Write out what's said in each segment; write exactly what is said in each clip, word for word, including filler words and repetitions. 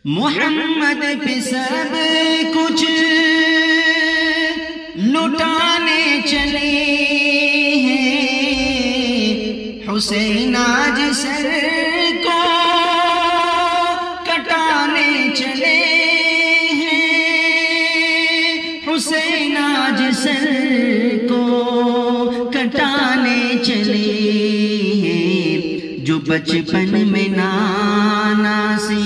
محمد پہ سب کچھ لٹانے چلے ہیں، حسین آج سر کو کٹانے چلے ہیں، حسین آج سر کو کٹانے چلے ہیں، جو بچپن میں نانا سی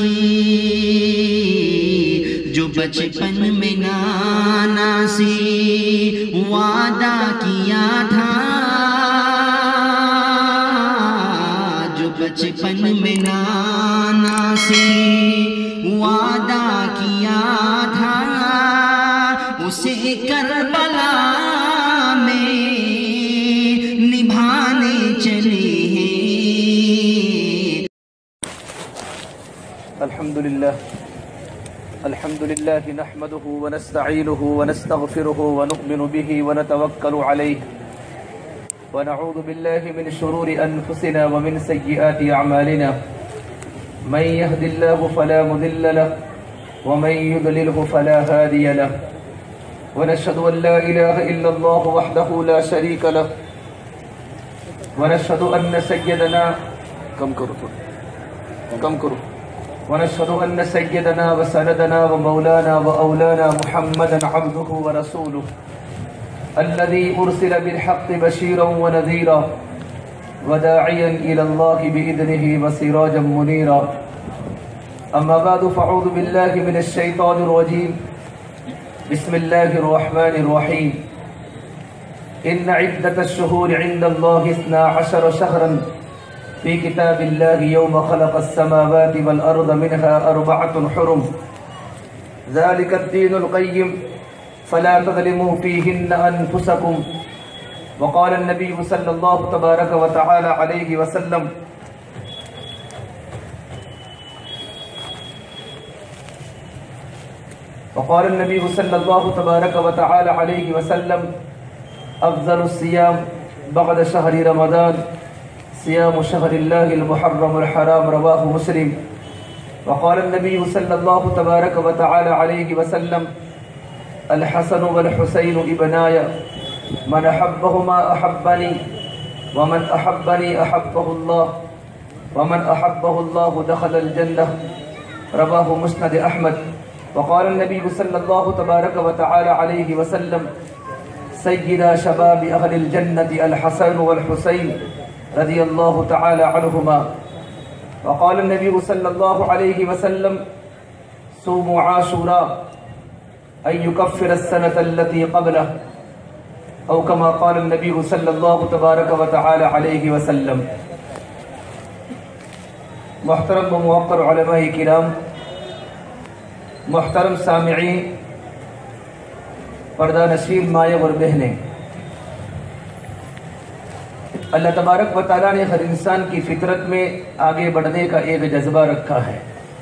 جو بچپن میں نانا سی وعدہ کیا تھا، جو بچپن میں نانا سی وعدہ کیا تھا، اسے کربلا میں نبھانے چلے ہیں۔ الحمدللہ الحمدللہ نحمده ونستعینه ونستغفره ونؤمن به ونتوکل علیہ ونعوذ باللہ من شرور انفسنا ومن سیئات اعمالنا، من يهد الله فلا مضل له ومن يضلله فلا هادي له، ونشهد ان لا اله الا الله وحده لا شريك له، ونشهد ان سيدنا کم کرو کم کرو ونشهد أن سيدنا وسندنا ومولانا وأولانا محمدا عبده ورسوله الذي أرسل بالحق بشيرا ونذيرا وداعيا إلى الله بإذنه وسراجا منيرا، أما بعد فأعوذ بالله من الشيطان الرجيم، بسم الله الرحمن الرحيم، إن عدة الشهور عند الله اثنا عشر شهرا في كتاب الله يوم خلق السماوات والأرض منها أربعة حرم، ذلك الدين القيم فلا تظلموا فيهن أنفسكم، وقال النبي صلى الله تبارك وتعالى عليه وسلم وقال النبي صلى الله تبارك وتعالى عليه وسلم أفضل الصيام بعد شهر رمضان صيام شهر الله المحرم الحرام، رواه مسلم، وقال النبي صلى الله تبارك وتعالى عليه وسلم الحسن والحسين ابناي من أحبهما أحبني ومن أحبني أحبه الله ومن أحبه الله دخل الجنة، رواه مسند أحمد، وقال النبي صلى الله تبارك وتعالى عليه وسلم سيدا شباب أهل الجنة الحسن والحسين رضی اللہ تعالی عنہما، وقال النبی صلی اللہ علیہ وسلم صوموا عاشوراء ان يكفر السنة التي قبله، او كما قال النبی صلی اللہ تبارک وتعالی علیہ وسلم۔ محترم و موقر علماء کرام، محترم سامعین، پردہ نشین مائیں اور بہنیں، اللہ تبارک و تعالیٰ نے ہر انسان کی فطرت میں آگے بڑھنے کا ایک جذبہ رکھا ہے،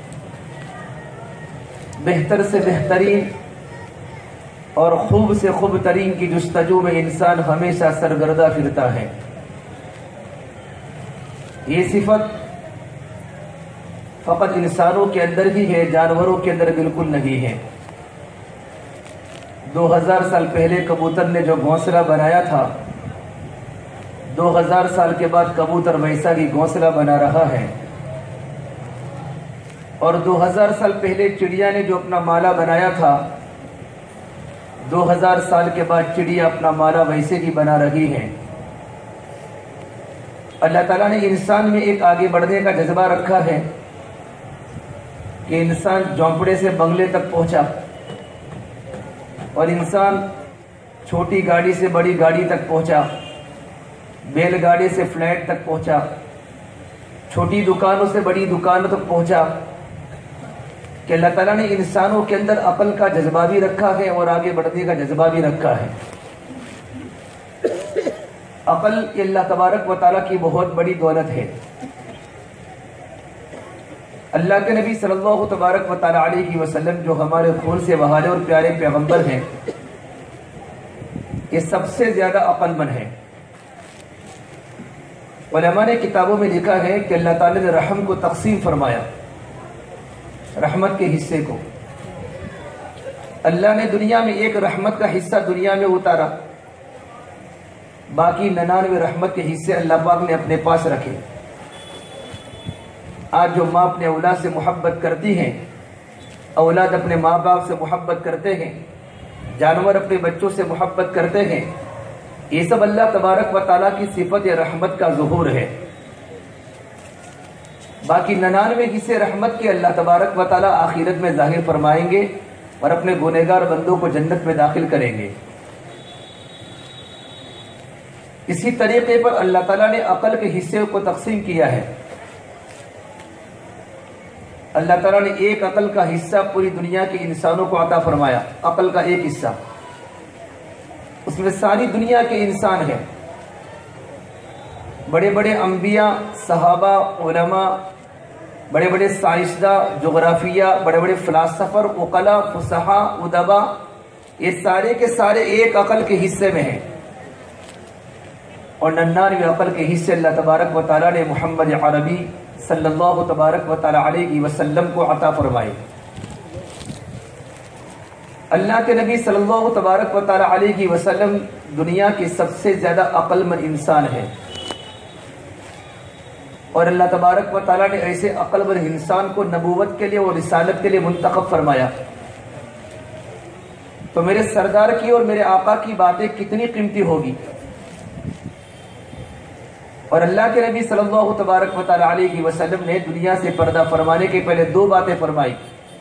بہتر سے بہترین اور خوب سے خوب ترین کی جستجو میں انسان ہمیشہ سرگردہ پھرتا ہے۔ یہ صفت فقط انسانوں کے اندر ہی ہے، جانوروں کے اندر بالکل نہیں ہے۔ دو ہزار سال پہلے کبوتر نے جو گھونسلہ بنایا تھا، دو ہزار سال کے بعد کبوتر ویسا ہی گھونسلہ بنا رہا ہے، اور دو ہزار سال پہلے چڑیا نے جو اپنا مالا بنایا تھا، دو ہزار سال کے بعد چڑیا اپنا مالا ویسے ہی بنا رہی ہے۔ اللہ تعالیٰ نے انسان میں ایک آگے بڑھنے کا جذبہ رکھا ہے کہ انسان جھونپڑے سے بنگلے تک پہنچا، اور انسان چھوٹی گاڑی سے بڑی گاڑی تک پہنچا، بیل گاڑی سے فلیٹ تک پہنچا، چھوٹی دکانوں سے بڑی دکانوں تک پہنچا، کہ اللہ تعالیٰ نے انسانوں کے اندر عقل کا جذبہ بھی رکھا ہے اور آگے بڑھنے کا جذبہ بھی رکھا ہے۔ عقل یہ اللہ تبارک و تعالیٰ کی بہت بڑی دولت ہے۔ اللہ کے نبی صلی اللہ تبارک و تعالیٰ علیہ وسلم جو ہمارے خون سے بہالے اور پیارے پیغمبر ہیں، یہ سب سے زیادہ عقل مند ہے۔ علماء نے کتابوں میں لکھا ہے کہ اللہ تعالیٰ نے رحم کو تقسیم فرمایا، رحمت کے حصے کو اللہ نے دنیا میں ایک رحمت کا حصہ دنیا میں اتارا، باقی ننانوے رحمت کے حصے اللہ پاک نے اپنے پاس رکھے۔ آج جو ماں اپنے اولاد سے محبت کرتی ہیں، اولاد اپنے ماں باپ سے محبت کرتے ہیں، جانور اپنے بچوں سے محبت کرتے ہیں، یہ سب اللہ تبارک و تعالیٰ کی صفت رحمت کا ظہور ہے۔ باقی ننانوے حصے رحمت کے اللہ تبارک و تعالیٰ آخرت میں ظاہر فرمائیں گے اور اپنے گنہگار بندوں کو جنت میں داخل کریں گے۔ اسی طریقے پر اللہ تعالیٰ نے عقل کے حصے کو تقسیم کیا ہے۔ اللہ تعالیٰ نے ایک عقل کا حصہ پوری دنیا کے انسانوں کو عطا فرمایا، عقل کا ایک حصہ، اس میں ساری دنیا کے انسان ہیں، بڑے بڑے انبیاء، صحابہ، علماء، بڑے بڑے سائنسداں، جغرافیہ، بڑے بڑے فلاسفر، عقلاء، فصحاء، ادباء، یہ سارے کے سارے ایک عقل کے حصے میں ہیں، اور ننانوے عقل کے حصے اللہ تبارک و تعالیٰ نے محمد عربی صلی اللہ تبارک و تعالیٰ علیہ وسلم کو عطا فرمائے۔ اللہ کے نبی صلی اللہ تبارک و تعالیٰ علیہ وسلم دنیا کے سب سے زیادہ عقل مند انسان ہے، اور اللہ تبارک و تعالیٰ نے ایسے عقل مند انسان کو نبوت کے لیے اور رسالت کے لیے منتخب فرمایا۔ تو میرے سردار کی اور میرے آقا کی باتیں کتنی قیمتی ہوگی، اور اللہ کے نبی صلی اللہ تبارک و تعالیٰ علیہ وسلم نے دنیا سے پردہ فرمانے کے پہلے دو باتیں فرمائی،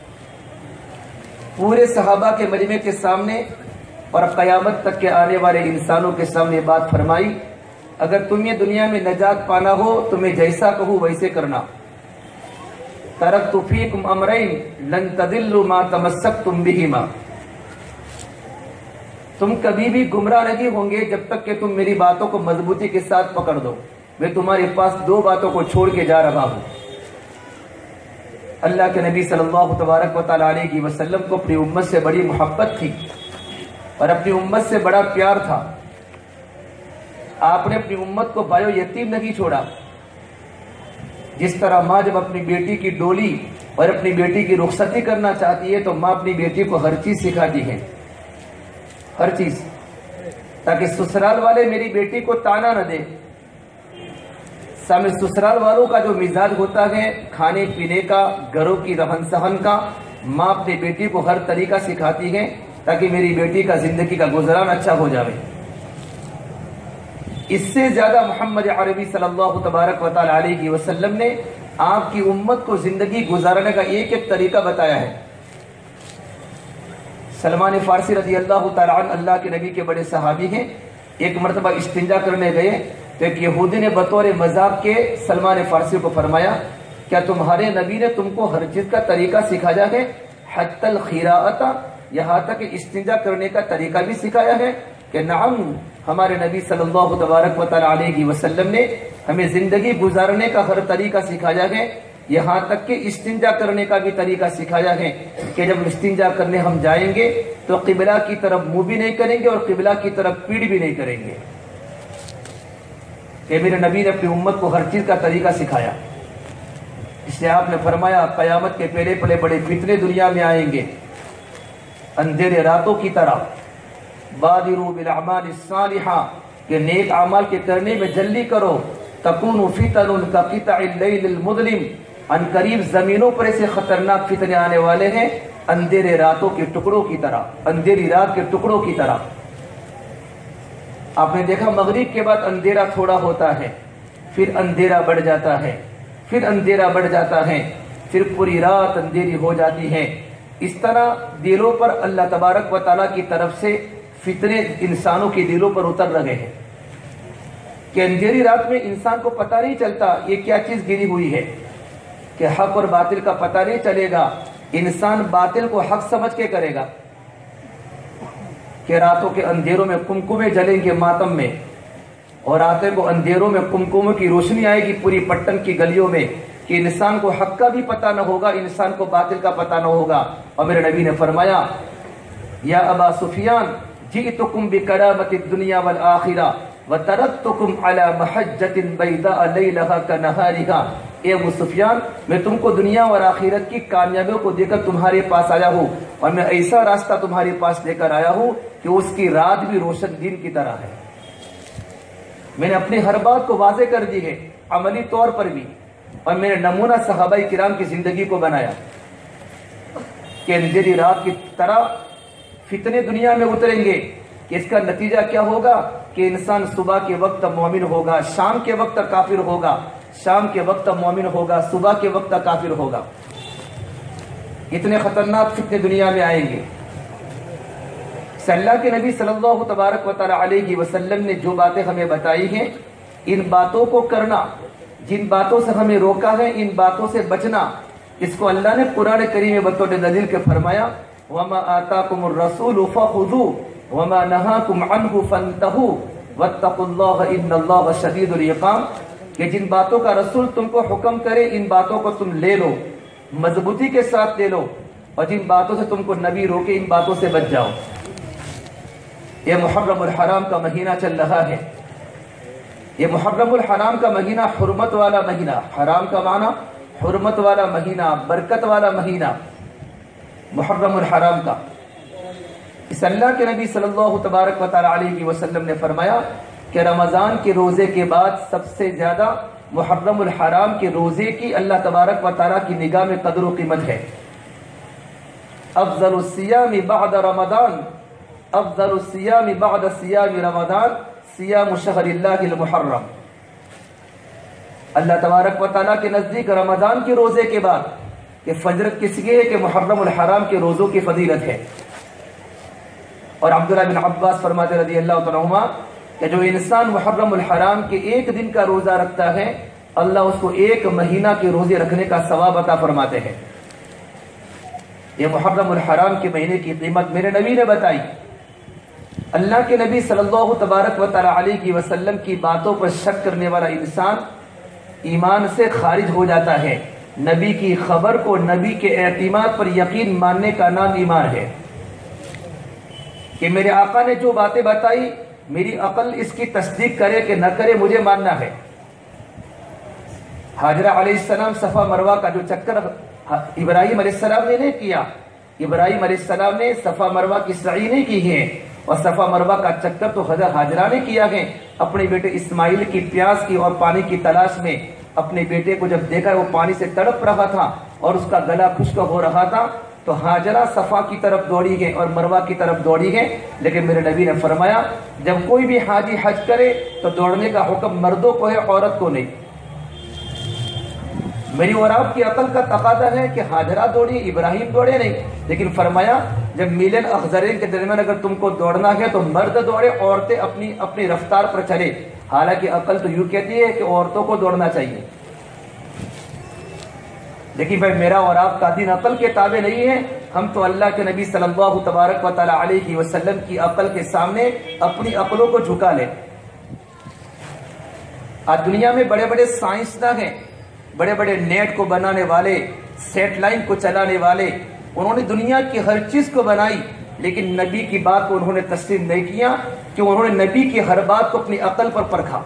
پورے صحابہ کے مجمع کے سامنے اور قیامت تک کے آنے والے انسانوں کے سامنے بات فرمائی، اگر تمہیں دنیا میں نجات پانا ہو تو میں جیسا کہوں ویسے کرنا۔ ترکت فیکم امرین لن تضلوا ما تمسکتم بہما، تم کبھی بھی گمراہ نہیں ہوں گے جب تک کہ تم میری باتوں کو مضبوطی کے ساتھ پکڑ دو۔ میں تمہارے پاس دو باتوں کو چھوڑ کے جا رہا ہوں۔ اللہ کے نبی صلی اللہ تبارک و تعالیٰ علیہ وسلم کو اپنی امت سے بڑی محبت تھی اور اپنی امت سے بڑا پیار تھا۔ آپ نے اپنی امت کو بایو یتیم نہیں چھوڑا۔ جس طرح ماں جب اپنی بیٹی کی ڈولی اور اپنی بیٹی کی رخصتی کرنا چاہتی ہے تو ماں اپنی بیٹی کو ہر چیز سکھاتی ہے، ہر چیز، تاکہ سسرال والے میری بیٹی کو تانا نہ دے۔ سامنے سسرال والوں کا جو مزاج ہوتا ہے کھانے پینے کا، گھروں کی رہن سہن کا، ماں اپنی بیٹی کو ہر طریقہ سکھاتی ہے تاکہ میری بیٹی کا زندگی کا گزران اچھا ہو جائے۔ اس سے زیادہ محمد عربی صلی اللہ تبارک و تعالیٰ علیہ وسلم نے آپ کی امت کو زندگی گزارنے کا ایک ایک طریقہ بتایا ہے۔ سلمان فارسی رضی اللہ تعالیٰ عنہ اللہ کے نبی کے بڑے صحابی ہیں، ایک مرتبہ استنجا کرنے گئے تو ایک یہودی نے بطور مذاق کے سلمان فارسی کو فرمایا، کیا تمہارے نبی نے تم کو ہر چیز کا طریقہ سکھایا ہے، حتی الخراءۃ، یہاں تک کہ استنجا کرنے کا طریقہ بھی سکھایا ہے؟ کہ نعم، ہمارے نبی صلی اللہ تبارک و تعالیٰ علیہ وسلم نے ہمیں زندگی گزارنے کا ہر طریقہ سکھایا ہے، یہاں تک کہ استنجا کرنے کا بھی طریقہ سکھایا ہے کہ جب استنجا کرنے ہم جائیں گے تو قبلہ کی طرف منہ بھی نہیں کریں گے اور قبلہ کی طرف پیڑ بھی نہیں کریں گے، کہ میرے نبی نے اپنی امت کو ہر چیز کا طریقہ سکھایا۔ اس لیے آپ نے فرمایا قیامت کے پہلے پہلے بڑے فتنے دنیا میں آئیں گے، اندھیرے راتوں کی طرح، بادروا بالاعمال الصالحہ، کہ نیک اعمال کے کرنے میں جلدی کرو، تکون فتن کقطع اللیل المظلم، ان قریب زمینوں پر ایسے خطرناک فتنے آنے والے ہیں اندھیرے راتوں کے ٹکڑوں کی طرح، اندھیری رات کے ٹکڑوں کی طرح۔ آپ نے دیکھا مغرب کے بعد اندھیرا تھوڑا ہوتا ہے، پھر اندھیرا بڑھ جاتا ہے، پھر اندھیرا بڑھ جاتا ہے، پھر پوری رات اندھیری ہو جاتی ہے۔ اس طرح دلوں پر اللہ تبارک و تعالیٰ کی طرف سے فتنے انسانوں کے دلوں پر اتر رہے ہیں کہ اندھیری رات میں انسان کو پتہ نہیں چلتا یہ کیا چیز گری ہوئی ہے، کہ حق اور باطل کا پتہ نہیں چلے گا، انسان باطل کو حق سمجھ کے کرے گا، کہ راتوں کے اندھیروں میں کمکمے جلیں گے ماتم میں، اور راتوں کو اندھیروں میں کمکموں کی روشنی آئے گی پوری پٹن کی گلیوں میں، کہ انسان کو حق کا بھی پتہ نہ ہوگا، انسان کو باطل کا پتہ نہ ہوگا۔ اور میرے نبی نے فرمایا، یا ابا سفیان جئتکم بکرامت الدنیا والآخرہ وترکتکم علی محجۃ بیضاء لیلھا کنہارھا اے ابو سفیان میں تم کو دنیا اور آخرت کی کامیابیوں کو دے کر تمہارے پاس آیا ہوں اور میں ایسا راستہ تمہارے پاس لے کر آیا ہوں کہ اس کی رات بھی روشن دن کی طرح ہے۔ میں نے اپنی ہر بات کو واضح کر دی ہے عملی طور پر بھی، اور میں نے نمونہ صحابہ کرام کی زندگی کو بنایا کہ اندھیری رات کی طرح فتنے دنیا میں اتریں گے کہ اس کا نتیجہ کیا ہوگا کہ انسان صبح کے وقت مومن ہوگا، شام کے وقت کافر ہوگا، شام کے وقت مومن ہوگا، صبح کے وقت کافر ہوگا۔ اتنے خطرناک فتنے دنیا میں آئیں گے۔ اللہ کے نبی صلی اللہ تبارک و تعالی علیہ وسلم نے جو باتیں ہمیں بتائی ہیں، ان باتوں کو کرنا، جن باتوں سے ہمیں روکا ہے ان باتوں سے بچنا، اس کو اللہ نے قرآن کریم میں بطور دلیل کے فرمایا وَمَا آتَاكُمُ الرَّسُولُ فَخُذُوهُ وَمَا نَهَاكُمْ عَنْهُ فَانْتَهُوا وَاتَّقُوا اللَّهَ إِنَّ اللَّهَ شَدِيدُ الْعِقَابِ، کہ جن باتوں کا رسول تم کو حکم کرے ان باتوں کو تم لے لو، مضبوطی کے ساتھ لے لو، اور جن باتوں سے تم کو نبی روکے ان باتوں سے بچ جاؤ۔ یہ محرم الحرام کا مہینہ چل رہا ہے، یہ محرم الحرام کا مہینہ حرمت والا مہینہ، حرام کا معنی حرمت والا مہینہ، برکت والا مہینہ، محرم الحرام کا۔ اس اللہ کے نبی صلی اللہ تبارک و تعالی علیہ وسلم نے فرمایا کہ رمضان کے روزے کے بعد سب سے زیادہ محرم الحرام کے روزے کی اللہ تبارک و تعالی کی نگاہ میں قدر و قیمت ہے۔ افضل الصیام بعد رمضان افضل الصیام بعد صیام رمضان صیام شہر اللہ المحرم۔ اللہ تبارک و تعالیٰ کے نزدیک رمضان کے روزے کے بعد کہ فضیلت کس کی ہے کہ محرم الحرام کے روزوں کی فضیلت ہے۔ اور عبداللہ بن عباس فرماتے رضی اللہ تعالیٰ عنہ کہ جو انسان محرم الحرام کے ایک دن کا روزہ رکھتا ہے اللہ اس کو ایک مہینہ کے روزے رکھنے کا ثواب عطا فرماتے ہیں۔ یہ محرم الحرام کے مہینے کی قیمت میرے نبی نے بتائی۔ اللہ کے نبی صلی اللہ تبارک و تعالی علیہ وسلم کی باتوں پر شک کرنے والا انسان ایمان سے خارج ہو جاتا ہے۔ نبی کی خبر کو، نبی کے اعتماد پر یقین ماننے کا نام ایمان ہے، کہ میرے آقا نے جو باتیں بتائی میری عقل اس کی تصدیق کرے کہ نہ کرے مجھے ماننا ہے۔ حاجرہ علیہ السلام صفا مروہ کا جو چکر ابراہیم علیہ السلام نے نہیں کیا، ابراہیم علیہ السلام نے صفا مروہ کی سعی نہیں کی ہے، اور صفا مروہ کا چکر تو حضرت حاجرہ نے کیا ہے اپنے بیٹے اسماعیل کی پیاس کی اور پانی کی تلاش میں۔ اپنے بیٹے کو جب دیکھا وہ پانی سے تڑپ رہا تھا اور اس کا گلا خشک ہو رہا تھا تو حاجرہ صفا کی طرف دوڑی گئے اور مروہ کی طرف دوڑی گئے۔ لیکن میرے نبی نے فرمایا جب کوئی بھی حاجی حج کرے تو دوڑنے کا حکم مردوں کو ہے، عورت کو نہیں۔ میری اور آپ کی عقل کا تقاضا ہے کہ حاجرہ دوڑی، ابراہیم دوڑے نہیں، لیکن فرمایا جب میلن اخضرین کے درمیان اگر تم کو دوڑنا ہے تو مرد دوڑے، عورتیں اپنی اپنی رفتار پر چلے۔ حالانکہ عقل تو یوں کہتی ہے کہ عورتوں کو دوڑنا چاہیے، لیکن بھائی میرا اور آپ کا دین عقل کے تابع نہیں ہے۔ ہم تو اللہ کے نبی صلی اللہ تبارک و تعالی علیہ وسلم کی عقل کے سامنے اپنی عقلوں کو جھکا لیں۔ آج دنیا میں بڑے بڑے سائنسداں ہیں، بڑے بڑے نیٹ کو بنانے والے، سیٹلائٹ کو چلانے والے، انہوں نے دنیا کی ہر چیز کو بنائی، لیکن نبی کی بات کو انہوں نے تسلیم نہیں کیا کہ انہوں نے نبی کی ہر بات کو اپنی عقل پر پرکھا،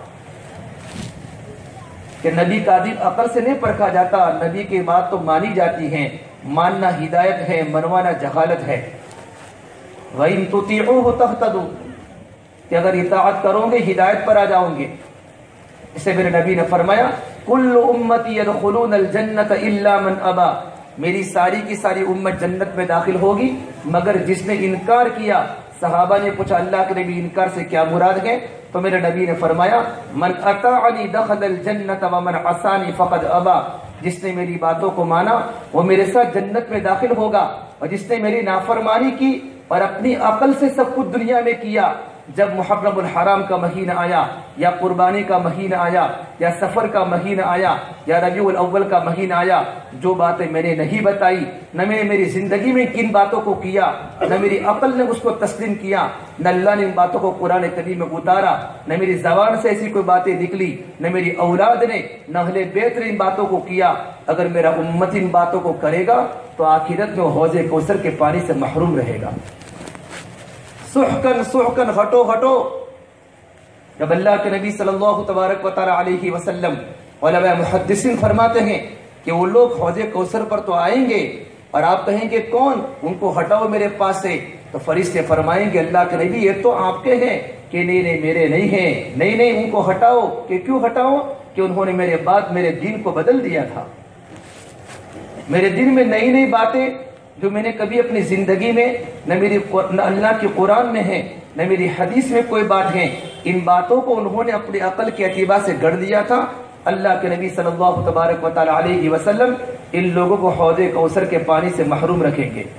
کہ نبی کا دین عقل سے نہیں پرکھا جاتا، نبی کی بات تو مانی جاتی ہے، ماننا ہدایت ہے، منوانا جہالت ہے۔ وَإِن تُطِيعُوهُ تَهْتَدُوا، کہ اگر اطاعت کرو گے ہدایت پر آ جاؤ گے۔ اسے میرے نبی نے فرمایا کل امتی یدخلون الجنت الا من ابا، میری ساری کی ساری امت جنت میں داخل ہوگی مگر جس نے انکار کیا۔ صحابہ نے پوچھا اللہ کے نبی انکار سے کیا مراد ہے؟ تو میرے نبی نے فرمایا من اطاعنی دخل الجنت ومن عصانی فقد ابا، جس نے میری باتوں کو مانا وہ میرے ساتھ جنت میں داخل ہوگا، اور جس نے میری نافرمانی کی اور اپنی عقل سے سب کچھ دنیا میں کیا، جب محرم الحرام کا مہینہ آیا یا قربانی کا مہینہ آیا یا سفر کا مہینہ آیا یا ربیع الاول کا مہینہ آیا، جو باتیں میں نے نہیں بتائی، نہ میں نے میری زندگی میں کن باتوں کو کیا، نہ میری عقل نے اس کو تسلیم کیا، نہ اللہ نے ان باتوں کو قرآن کریم میں اتارا، نہ میری زبان سے ایسی کوئی باتیں نکلی، نہ میری اولاد نے، نہ اہل بیت نے ان باتوں کو کیا، اگر میرا امت ان باتوں کو کرے گا تو آخرت میں حوض کوثر کے پانی سے محروم رہے گا۔ سحقن سحقن، ہٹو ہٹو۔ جب اللہ کے نبی صلی اللہ تبارک و تعالی علیہ وسلم علماء محدثین فرماتے ہیں کہ وہ لوگ حوض کوثر پر تو آئیں گے اور آپ کہیں گے کون؟ ان کو ہٹاؤ میرے پاس سے، تو فرشتے فرمائیں گے اللہ کے نبی یہ تو آپ کے ہیں، کہ نہیں نہیں میرے نہیں ہیں، نہیں نہیں ان کو ہٹاؤ۔ کہ کیوں ہٹاؤ؟ کہ انہوں نے میرے بعد میرے دین کو بدل دیا تھا، میرے دین میں نئی نئی باتیں جو میں نے کبھی اپنی زندگی میں نہ میری نہ اللہ کی قرآن میں ہے نہ میری حدیث میں کوئی بات ہے، ان باتوں کو انہوں نے اپنی عقل کے اعتبار سے گڑھ دیا تھا۔ اللہ کے نبی صلی اللہ تبارک و تعالی علیہ وسلم ان لوگوں کو حوض کوثر کے پانی سے محروم رکھیں گے۔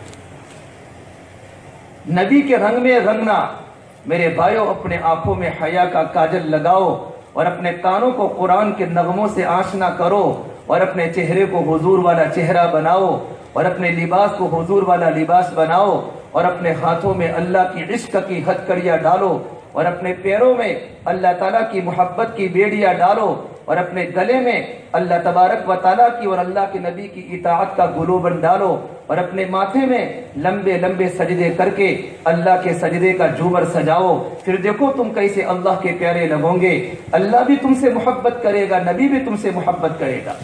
نبی کے رنگ میں رنگنا، میرے بھائیوں اپنے آنکھوں میں حیا کا کاجل لگاؤ اور اپنے کانوں کو قرآن کے نغموں سے آشنا کرو اور اپنے چہرے کو حضور والا چہرہ بناؤ اور اپنے لباس کو حضور والا لباس بناؤ اور اپنے ہاتھوں میں اللہ کی عشق کی ہتھکڑیاں ڈالو اور اپنے پیروں میں اللہ تعالیٰ کی محبت کی بیڑیاں ڈالو اور اپنے گلے میں اللہ تبارک و تعالیٰ کی اور اللہ کے نبی کی اطاعت کا گلوبند ڈالو اور اپنے ماتھے میں لمبے لمبے سجدے کر کے اللہ کے سجدے کا جوبر سجاؤ۔ پھر دیکھو تم کیسے اللہ کے پیارے لگو گے، اللہ بھی تم سے محبت کرے گا، نبی بھی تم سے محبت کرے گا۔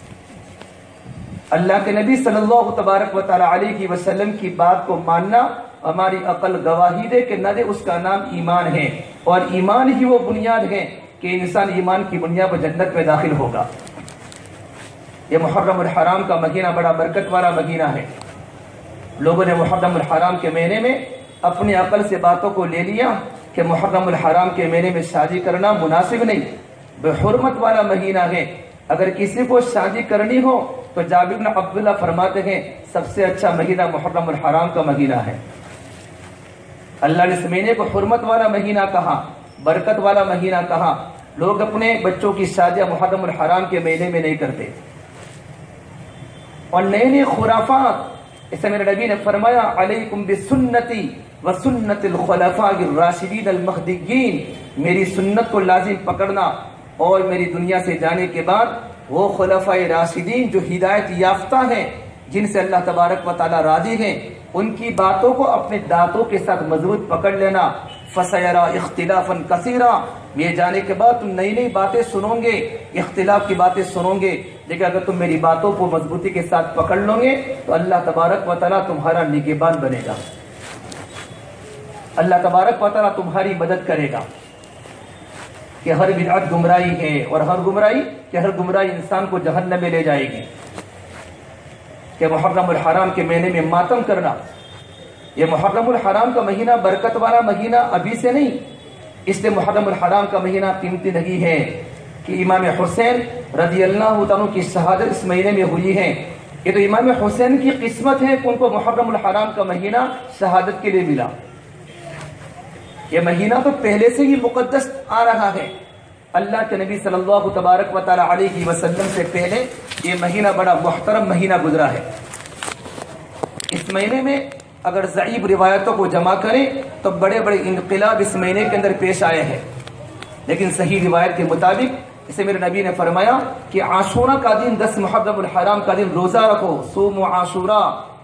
اللہ کے نبی صلی اللہ تبارک و تعالی علیہ وسلم کی بات کو ماننا ہماری عقل گواہی دے کہ نہ دے، اس کا نام ایمان ہے، اور ایمان ہی وہ بنیاد ہے کہ انسان ایمان کی بنیاد پر جنت میں داخل ہوگا۔ یہ محرم الحرام کا مہینہ بڑا برکت والا مہینہ ہے۔ لوگوں نے محرم الحرام کے مہینے میں اپنی عقل سے باتوں کو لے لیا کہ محرم الحرام کے مہینے میں شادی کرنا مناسب نہیں، بے حرمت والا مہینہ ہے، اگر کسی کو شادی کرنی ہو تو جابر بن عبداللہ فرماتے ہیں سب سے اچھا مہینہ محرم الحرام کا مہینہ ہے۔ اللہ نے اس مہینے کو حرمت والا مہینہ کہا، برکت والا مہینہ کہا۔ لوگ اپنے بچوں کی شادیاں محرم الحرام کے مہینے میں نہیں کرتے، اور نئے نئے خرافات۔ اس سے میرے نبی نے فرمایا علیکم بسنتی وسنت الخلفاء الراشدین المہدیین، میری سنت کو لازم پکڑنا اور میری دنیا سے جانے کے بعد وہ خلفاء راشدین جو ہدایت یافتہ ہیں، جن سے اللہ تبارک و تعالی راضی ہیں، ان کی باتوں کو اپنے دانتوں کے ساتھ مضبوط پکڑ لینا۔ فَسَيَرَا اخْتِلَافًا كَثِيرًا، یہ جانے کے بعد تم نئی نئی باتیں سنو گے، اختلاف کی باتیں سنو گے، لیکن اگر تم میری باتوں کو مضبوطی کے ساتھ پکڑ لو گے تو اللہ تبارک و تعالیٰ تمہارا نگہبان بنے گا، اللہ تبارک و تعالیٰ تمہاری مدد کرے گا۔ کہ ہر بدعت گمراہی ہے، اور ہر گمراہی کہ ہر گمراہی انسان کو جہنم میں لے جائے گی۔ کہ محرم الحرام کے مہینے میں ماتم کرنا، یہ محرم الحرام کا مہینہ برکت والا مہینہ ابھی سے نہیں، اس لیے محرم الحرام کا مہینہ قیمتی نہیں ہے کہ امام حسین رضی اللہ عنہ کی شہادت اس مہینے میں ہوئی ہے۔ یہ تو امام حسین کی قسمت ہے کہ ان کو محرم الحرام کا مہینہ شہادت کے لیے ملا۔ یہ مہینہ تو پہلے سے ہی مقدس آ رہا ہے، اللہ کے نبی صلی اللہ تبارک و تعالی علیہ وسلم سے پہلے یہ مہینہ بڑا محترم مہینہ گزرا ہے۔ اس مہینے میں اگر ضعیف روایتوں کو جمع کریں تو بڑے بڑے انقلاب اس مہینے کے اندر پیش آئے ہیں، لیکن صحیح روایت کے مطابق اسے میرے نبی نے فرمایا کہ عاشورہ کا دن، دس محرم الحرام کا دن روزہ رکھو، صوم عاشورہ،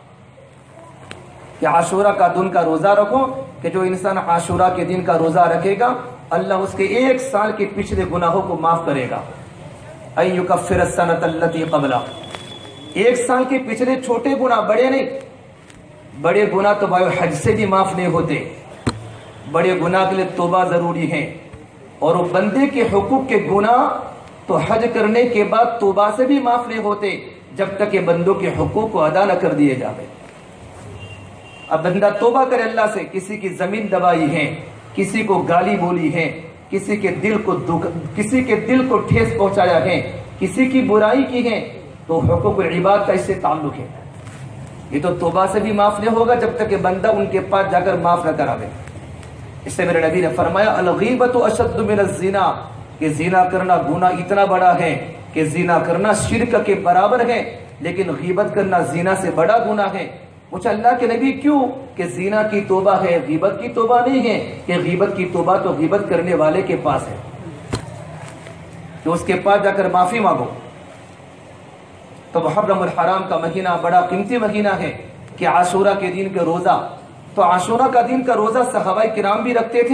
کہ عاشورہ کا دن کا روزہ رکھو، کہ جو انسان عاشورہ کے دن کا روزہ رکھے گا اللہ اس کے ایک سال کے پچھلے گناہوں کو معاف کرے گا۔ ان یکفر السنۃ التی قبلہ، ایک سال کے پچھلے چھوٹے گناہ، بڑے نہیں، بڑے گناہ تو بھائی حج سے بھی معاف نہیں ہوتے، بڑے گناہ کے لیے توبہ ضروری ہے، اور وہ بندے کے حقوق کے گناہ تو حج کرنے کے بعد توبہ سے بھی معاف نہیں ہوتے جب تک کہ بندوں کے حقوق کو ادا نہ کر دیے جاوے۔ اب بندہ توبہ کرے اللہ سے، کسی کی زمین دبائی ہے، کسی کو گالی بولی ہے، کسی کے دل کو دکھ کسی کے دل کو ٹھیس پہنچایا ہے، کسی کی برائی کی ہے، تو حقوق العباد کا اس سے تعلق ہے۔ یہ تو توبہ سے بھی معاف نہیں ہوگا جب تک کہ بندہ ان کے پاس جا کر معاف نہ کراوے۔ اس سے میرے نبی نے فرمایا الغیبۃ اشد من الزنا، کہ زنا کرنا گناہ اتنا بڑا ہے کہ زنا کرنا شرک کے برابر ہے، لیکن غیبت کرنا زنا سے بڑا گناہ ہے۔ پوچھا اللہ کے نبی کیوں؟ کہ زنا کی توبہ ہے، غیبت کی توبہ نہیں ہے، کہ غیبت کی توبہ تو غیبت کرنے والے کے پاس ہے، کہ اس کے پاس جا کر معافی مانگو۔ تو محرم الحرام کا مہینہ بڑا قیمتی مہینہ ہے۔ کہ عاشورہ کے دن کے روزہ، تو عاشورہ کا دن کا روزہ صحابہ کرام بھی رکھتے تھے،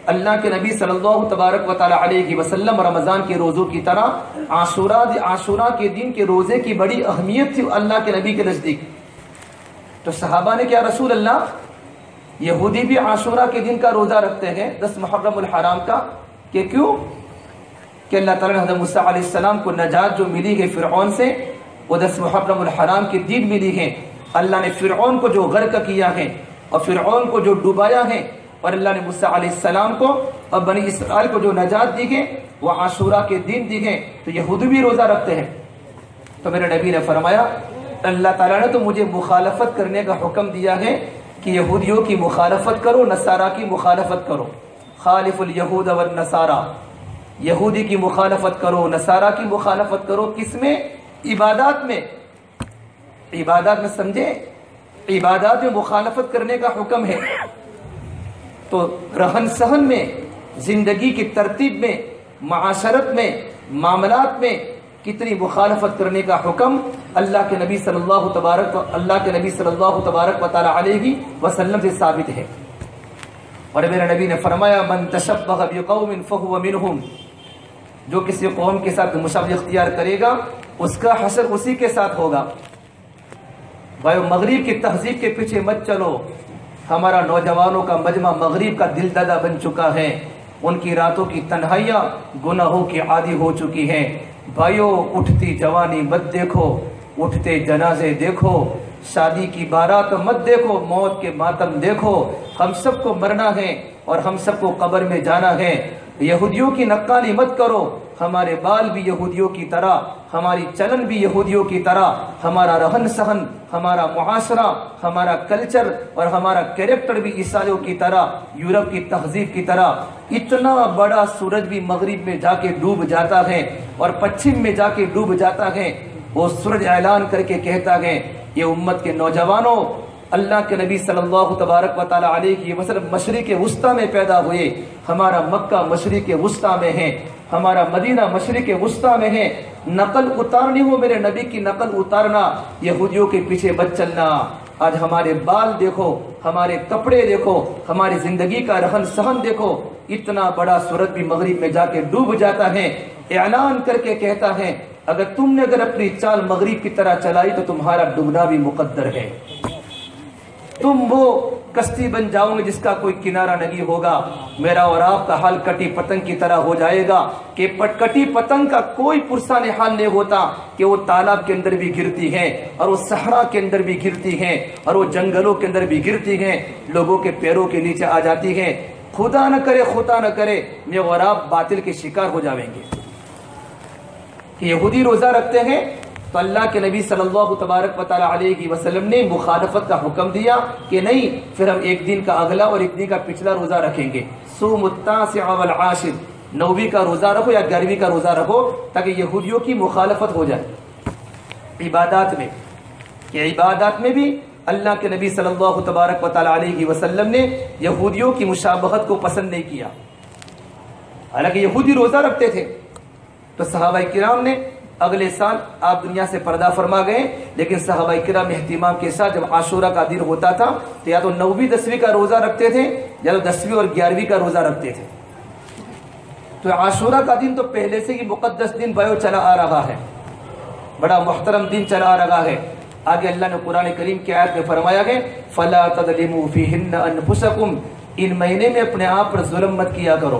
اللہ کے نبی صلی اللہ تبارک و تعالی علیہ وسلم رمضان کے روزوں کی طرح عاشورہ عاشورہ کے دن کے روزے کی بڑی اہمیت تھی اللہ کے نبی کے نزدیک. تو صحابہ نے کیا رسول اللہ یہودی بھی عاشورہ کے دن کا روزہ رکھتے ہیں دس محرم الحرام کا, کہ کیوں؟ کہ اللہ تعالیٰ نے حضرت موسیٰ علیہ السلام کو نجات جو ملی ہے فرعون سے وہ دس محرم الحرام کے دن ملی ہے. اللہ نے فرعون کو جو غرق کیا ہے اور فرعون کو جو ڈوبایا ہے اور اللہ نے موسیٰ علیہ السلام کو اور بنی اسرائیل کو جو نجات دی ہے وہ عاشورہ کے دن دی ہے. تو یہودی بھی روزہ رکھتے ہیں. تو میرے نبی نے فرمایا اللہ تعالیٰ نے تو مجھے مخالفت کرنے کا حکم دیا ہے کہ یہودیوں کی مخالفت کرو, نصارہ کی مخالفت کرو. خالف الیہود والنصارہ, یہودی کی مخالفت کرو, نصارہ کی مخالفت کرو. کس میں؟ عبادات میں. عبادات میں سمجھے, عبادات میں مخالفت کرنے کا حکم ہے. تو رہن سہن میں, زندگی کی ترتیب میں, معاشرت میں, معاملات میں کتنی مخالفت کرنے کا حکم اللہ کے نبی صلی اللہ تبارک اللہ کے نبی صلی اللہ تبارک و تعالی علیہ وسلم سے ثابت ہے. اور میرے نبی نے فرمایا من تشبہ بقوم فہو منہم, جو کسی قوم کے ساتھ مشابہت اختیار کرے گا اس کا حشر اسی کے ساتھ ہوگا. بھائی مغرب کی تہذیب کے پیچھے مت چلو. ہمارا نوجوانوں کا مجمع مغرب کا دل دادا بن چکا ہے. ان کی راتوں کی تنہائیاں گناہوں کی عادی ہو چکی ہیں. بھائیو اٹھتی جوانی مت دیکھو, اٹھتے جنازے دیکھو, شادی کی بارات مت دیکھو, موت کے ماتم دیکھو. ہم سب کو مرنا ہے اور ہم سب کو قبر میں جانا ہے. یہودیوں کی نقالی مت کرو. ہمارے بال بھی یہودیوں کی طرح, ہماری چلن بھی یہودیوں کی طرح, ہمارا رہن سہن, ہمارا معاشرہ, ہمارا کلچر اور ہمارا کیریکٹر بھی عیسائیوں کی طرح, یورپ کی تہذیب کی طرح. اتنا بڑا سورج بھی مغرب میں جا کے ڈوب جاتا ہے اور پچھم میں جا کے ڈوب جاتا ہے. وہ سورج اعلان کر کے کہتا ہے یہ امت کے نوجوانوں, اللہ کے نبی صلی اللہ تبارک و تعالی علیہ وسلم مشرق وسطیٰ میں پیدا ہوئے. ہمارا مکہ مشرق وسطیٰ میں ہے, ہمارا مدینہ مشرق وسطیٰ میں ہے. نقل اتارنی ہو میرے نبی کی نقل اتارنا, یہودیوں کے پیچھے مت چلنا. آج ہمارے بال دیکھو, ہمارے کپڑے دیکھو, ہماری زندگی کا رہن سہن دیکھو. اتنا بڑا سورج بھی مغرب میں جا کے ڈوب جاتا ہے. اعلان کر کے کہتا ہے اگر تم نے اگر اپنی چال مغرب کی طرح چلائی تو تمہارا ڈوبنا بھی مقدر ہے. تم وہ کشتی بن جاؤ گے جس کا کوئی کنارہ نہیں ہوگا. میرا اور آپ کا حال کٹی پتنگ کی طرح ہو جائے گا کہ کٹی پتنگ کا کوئی پرسان حال نہیں ہوتا کہ وہ تالاب کے اندر بھی گرتی ہے اور وہ صحرا کے اندر بھی گرتی ہے اور وہ جنگلوں کے اندر بھی گرتی ہے, لوگوں کے پیروں کے نیچے آ جاتی ہے. خدا نہ کرے خدا نہ کرے میں اور آپ باطل کے شکار ہو جائیں گے. کہ یہودی روزہ رکھتے ہیں تو اللہ کے نبی صلی اللہ تبارک و تعالی علیہ وسلم نے مخالفت کا حکم دیا کہ نہیں, پھر ہم ایک دن کا اگلا اور ایک دن کا پچھلا روزہ رکھیں گے. صوم التاسع والعاشر, نویں کا روزہ رکھو یا گیارہویں کا روزہ رکھو تاکہ یہودیوں کی مخالفت ہو جائے. عبادات میں کہ عبادات میں بھی اللہ کے نبی صلی اللہ تبارک و تعالی علیہ وسلم نے یہودیوں کی مشابہت کو پسند نہیں کیا. حالانکہ یہودی روزہ رکھتے تھے تو صحابہ کرام نے اگلے سال آپ دنیا سے پردہ فرما گئے, لیکن صحابہ کرام اہتمام کے ساتھ جب عاشورہ کا دن ہوتا تھا تو یا تو نویں دسویں کا روزہ رکھتے تھے یا تو دسویں اور گیارہویں کا روزہ رکھتے تھے. تو عاشورہ کا دن تو پہلے سے ہی مقدس دن بایو چلا آ رہا ہے, بڑا محترم دن چلا آ رہا ہے. آگے اللہ نے قرآن کریم کی آیت میں فرمایا ہے فَلَا تَظْلِمُوا فِيهِنَّ أَنفُسَكُمْ, ان مہینے میں اپنے آپ پر ظلم مت کیا کرو.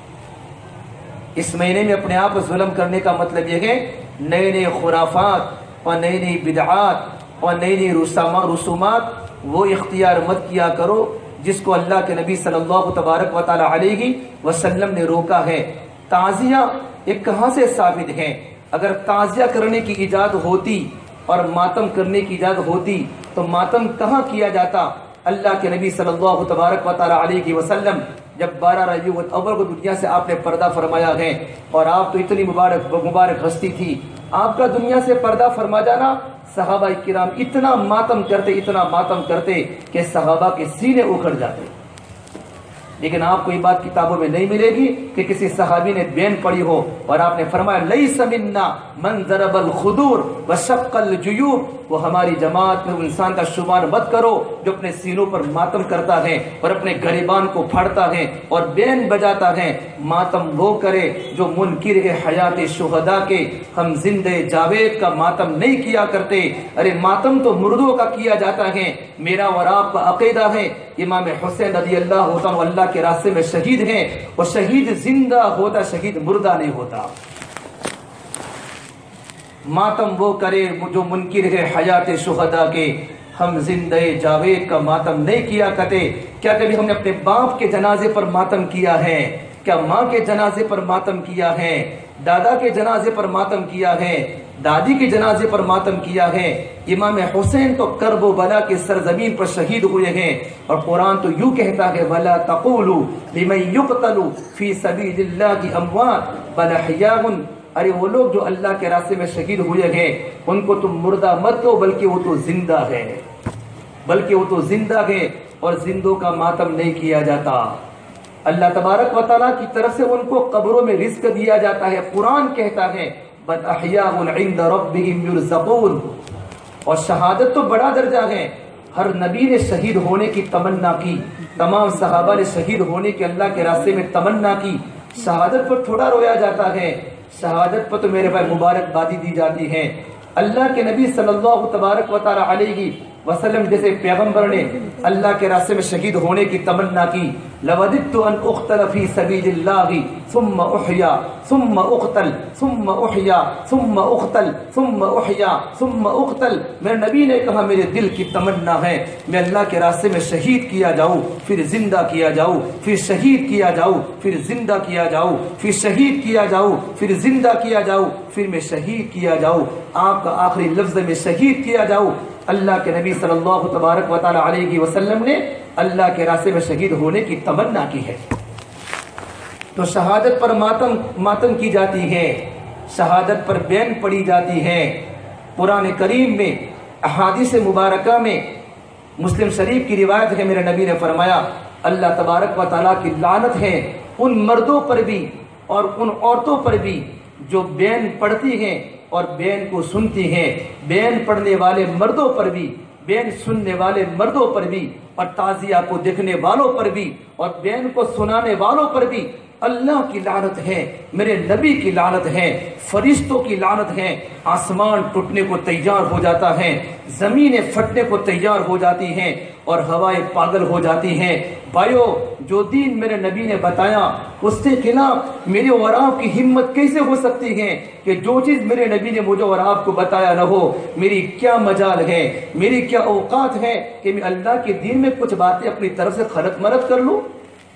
اس مہینے میں اپنے آپ پر ظلم کرنے کا مطلب یہ ہے نئے نئے خرافات اور نئی نئی بدعات اور نئی نئی رسومات وہ اختیار مت کیا کرو جس کو اللہ کے نبی صلی اللہ تبارک و تعالی علیہ وسلم نے روکا ہے. تعزیہ ایک کہاں سے ثابت ہے؟ اگر تعزیہ کرنے کی ایجاد ہوتی اور ماتم کرنے کی ایجاد ہوتی تو ماتم کہاں کیا جاتا؟ اللہ کے نبی صلی اللہ تبارک و تعالی علیہ وسلم جب بارہ ربیع الاول کو دنیا سے آپ نے پردہ فرمایا ہے, اور آپ تو اتنی مبارک مبارک ہستی تھی, آپ کا دنیا سے پردہ فرما جانا صحابہ کرام اتنا ماتم کرتے اتنا ماتم کرتے کہ صحابہ کے سینے اکھڑ جاتے. لیکن آپ کو یہ بات کتابوں میں نہیں ملے گی کہ کسی صحابی نے بین پڑھی ہو اور آپ نے فرمایا لیس منا من ضرب الخدور وشق الجیوب، وہ ہماری جماعت میں انسان کا شمار مت کرو جو اپنے سینوں پر ماتم کرتا ہے اور اپنے گریبان کو پھاڑتا ہے اور بین بجاتا ہے۔ ماتم وہ کرے جو منکر ہے حیات شہداء کے، ہم زندہ جاوید کا ماتم نہیں کیا کرتے۔ ارے ماتم تو مردوں کا کیا جاتا ہے، میرا اور آپ کا عقیدہ ہے امام حسین رضی اللہ عنہ اللہ کے راستے میں شہید ہیں، اور شہید زندہ ہوتا، شہید مردہ نہیں ہوتا۔ ماتم وہ کرے جو منکر ہے حیات شہداء کے، ہم زندہ جاوید کا ماتم نہیں کیا کرتے۔ کیا کبھی ہم نے اپنے باپ کے جنازے پر ماتم کیا ہے؟ کیا ماں کے جنازے پر ماتم کیا ہے؟ دادا کے جنازے پر ماتم کیا ہے؟ دادی کے جنازے پر ماتم کیا ہے؟ امام حسین تو کرب و بلا کے سرزمین پر شہید ہوئے ہیں، اور قرآن تو یوں کہتا ہے وَلَا تَقُولُوا لِمَن يُقْتَلُ فِي سَبِيلِ اللَّهِ أَمْوَاتٌ بَلْ أَحْيَاءٌ، ارے وہ لوگ جو اللہ کے راستے میں شہید ہوئے ہیں ان کو تم مردہ مت کہو، بلکہ وہ تو زندہ ہے، بلکہ وہ تو زندہ ہے، اور زندوں کا ماتم نہیں کیا جاتا۔ اللہ تبارک و تعالیٰ کی طرف سے ان کو قبروں میں رزق دیا جاتا ہے۔ قرآن کہتا ہے بل احیاء عند ربهم یرزقون، اور شہادت تو بڑا درجہ ہے۔ ہر نبی نے شہید ہونے کی تمنا کی، تمام صحابہ نے شہید ہونے کے اللہ کے راستے میں تمنا کی۔ شہادت پر تھوڑا رویا جاتا ہے، شہادت پر تو میرے بھائی مبارکبادی دی جاتی ہے۔ اللہ کے نبی صلی اللہ تبارک و تعالی علیہ وسلم جیسے پیغمبر نے اللہ کے راستے میں شہید ہونے کی تمنا کی، لوددت ان اقتل فی سبیل اللہ ثم احیا ثم اقتل ثم احیا ثم اقتل ثم احیا ثم اقتل، میرے نبی نے کہا میرے دل کی تمنا ہے میں اللہ کے راستے میں شہید کیا جاؤں، پھر زندہ کیا جاؤں، پھر شہید کیا جاؤں، پھر زندہ کیا جاؤں، پھر شہید کیا جاؤں، پھر زندہ کیا جاؤں، پھر میں شہید کیا جاؤں۔ آپ کا آخری لفظ میں شہید کیا جاؤں۔ اللہ کے نبی صلی اللہ تبارک و تعالی علیہ وسلم نے اللہ کے راستے میں شہید ہونے کی تمنا کی ہے۔ تو شہادت پر ماتم ماتم کی جاتی ہے، شہادت پر بین پڑی جاتی ہے۔ قرآن کریم میں احادیث مبارکہ میں مسلم شریف کی روایت ہے، میرے نبی نے فرمایا اللہ تبارک و تعالیٰ کی لعنت ہے ان مردوں پر بھی اور ان عورتوں پر بھی جو بین پڑھتی ہیں اور بین کو سنتی ہیں، بین پڑھنے والے مردوں پر بھی، بین سننے والے مردوں پر بھی، اور تعزیہ کو دیکھنے والوں پر بھی، اور بین کو سنانے والوں پر بھی اللہ کی لعنت ہے، میرے نبی کی لعنت ہے، فرشتوں کی لعنت ہے۔ آسمان ٹوٹنے کو تیار ہو جاتا ہے، زمینیں پھٹنے کو تیار ہو جاتی ہیں، اور ہوائیں پاگل ہو جاتی ہیں۔ بھائیو، جو دین میرے نبی نے بتایا اس کے خلاف میرے اور آپ کی ہمت کیسے ہو سکتی ہے کہ جو چیز میرے نبی نے مجھے اور آپ کو بتایا نہ ہو؟ میری کیا مجال ہے، میری کیا اوقات ہے کہ میں اللہ کے دین میں کچھ باتیں اپنی طرف سے خلط مرت کر لوں؟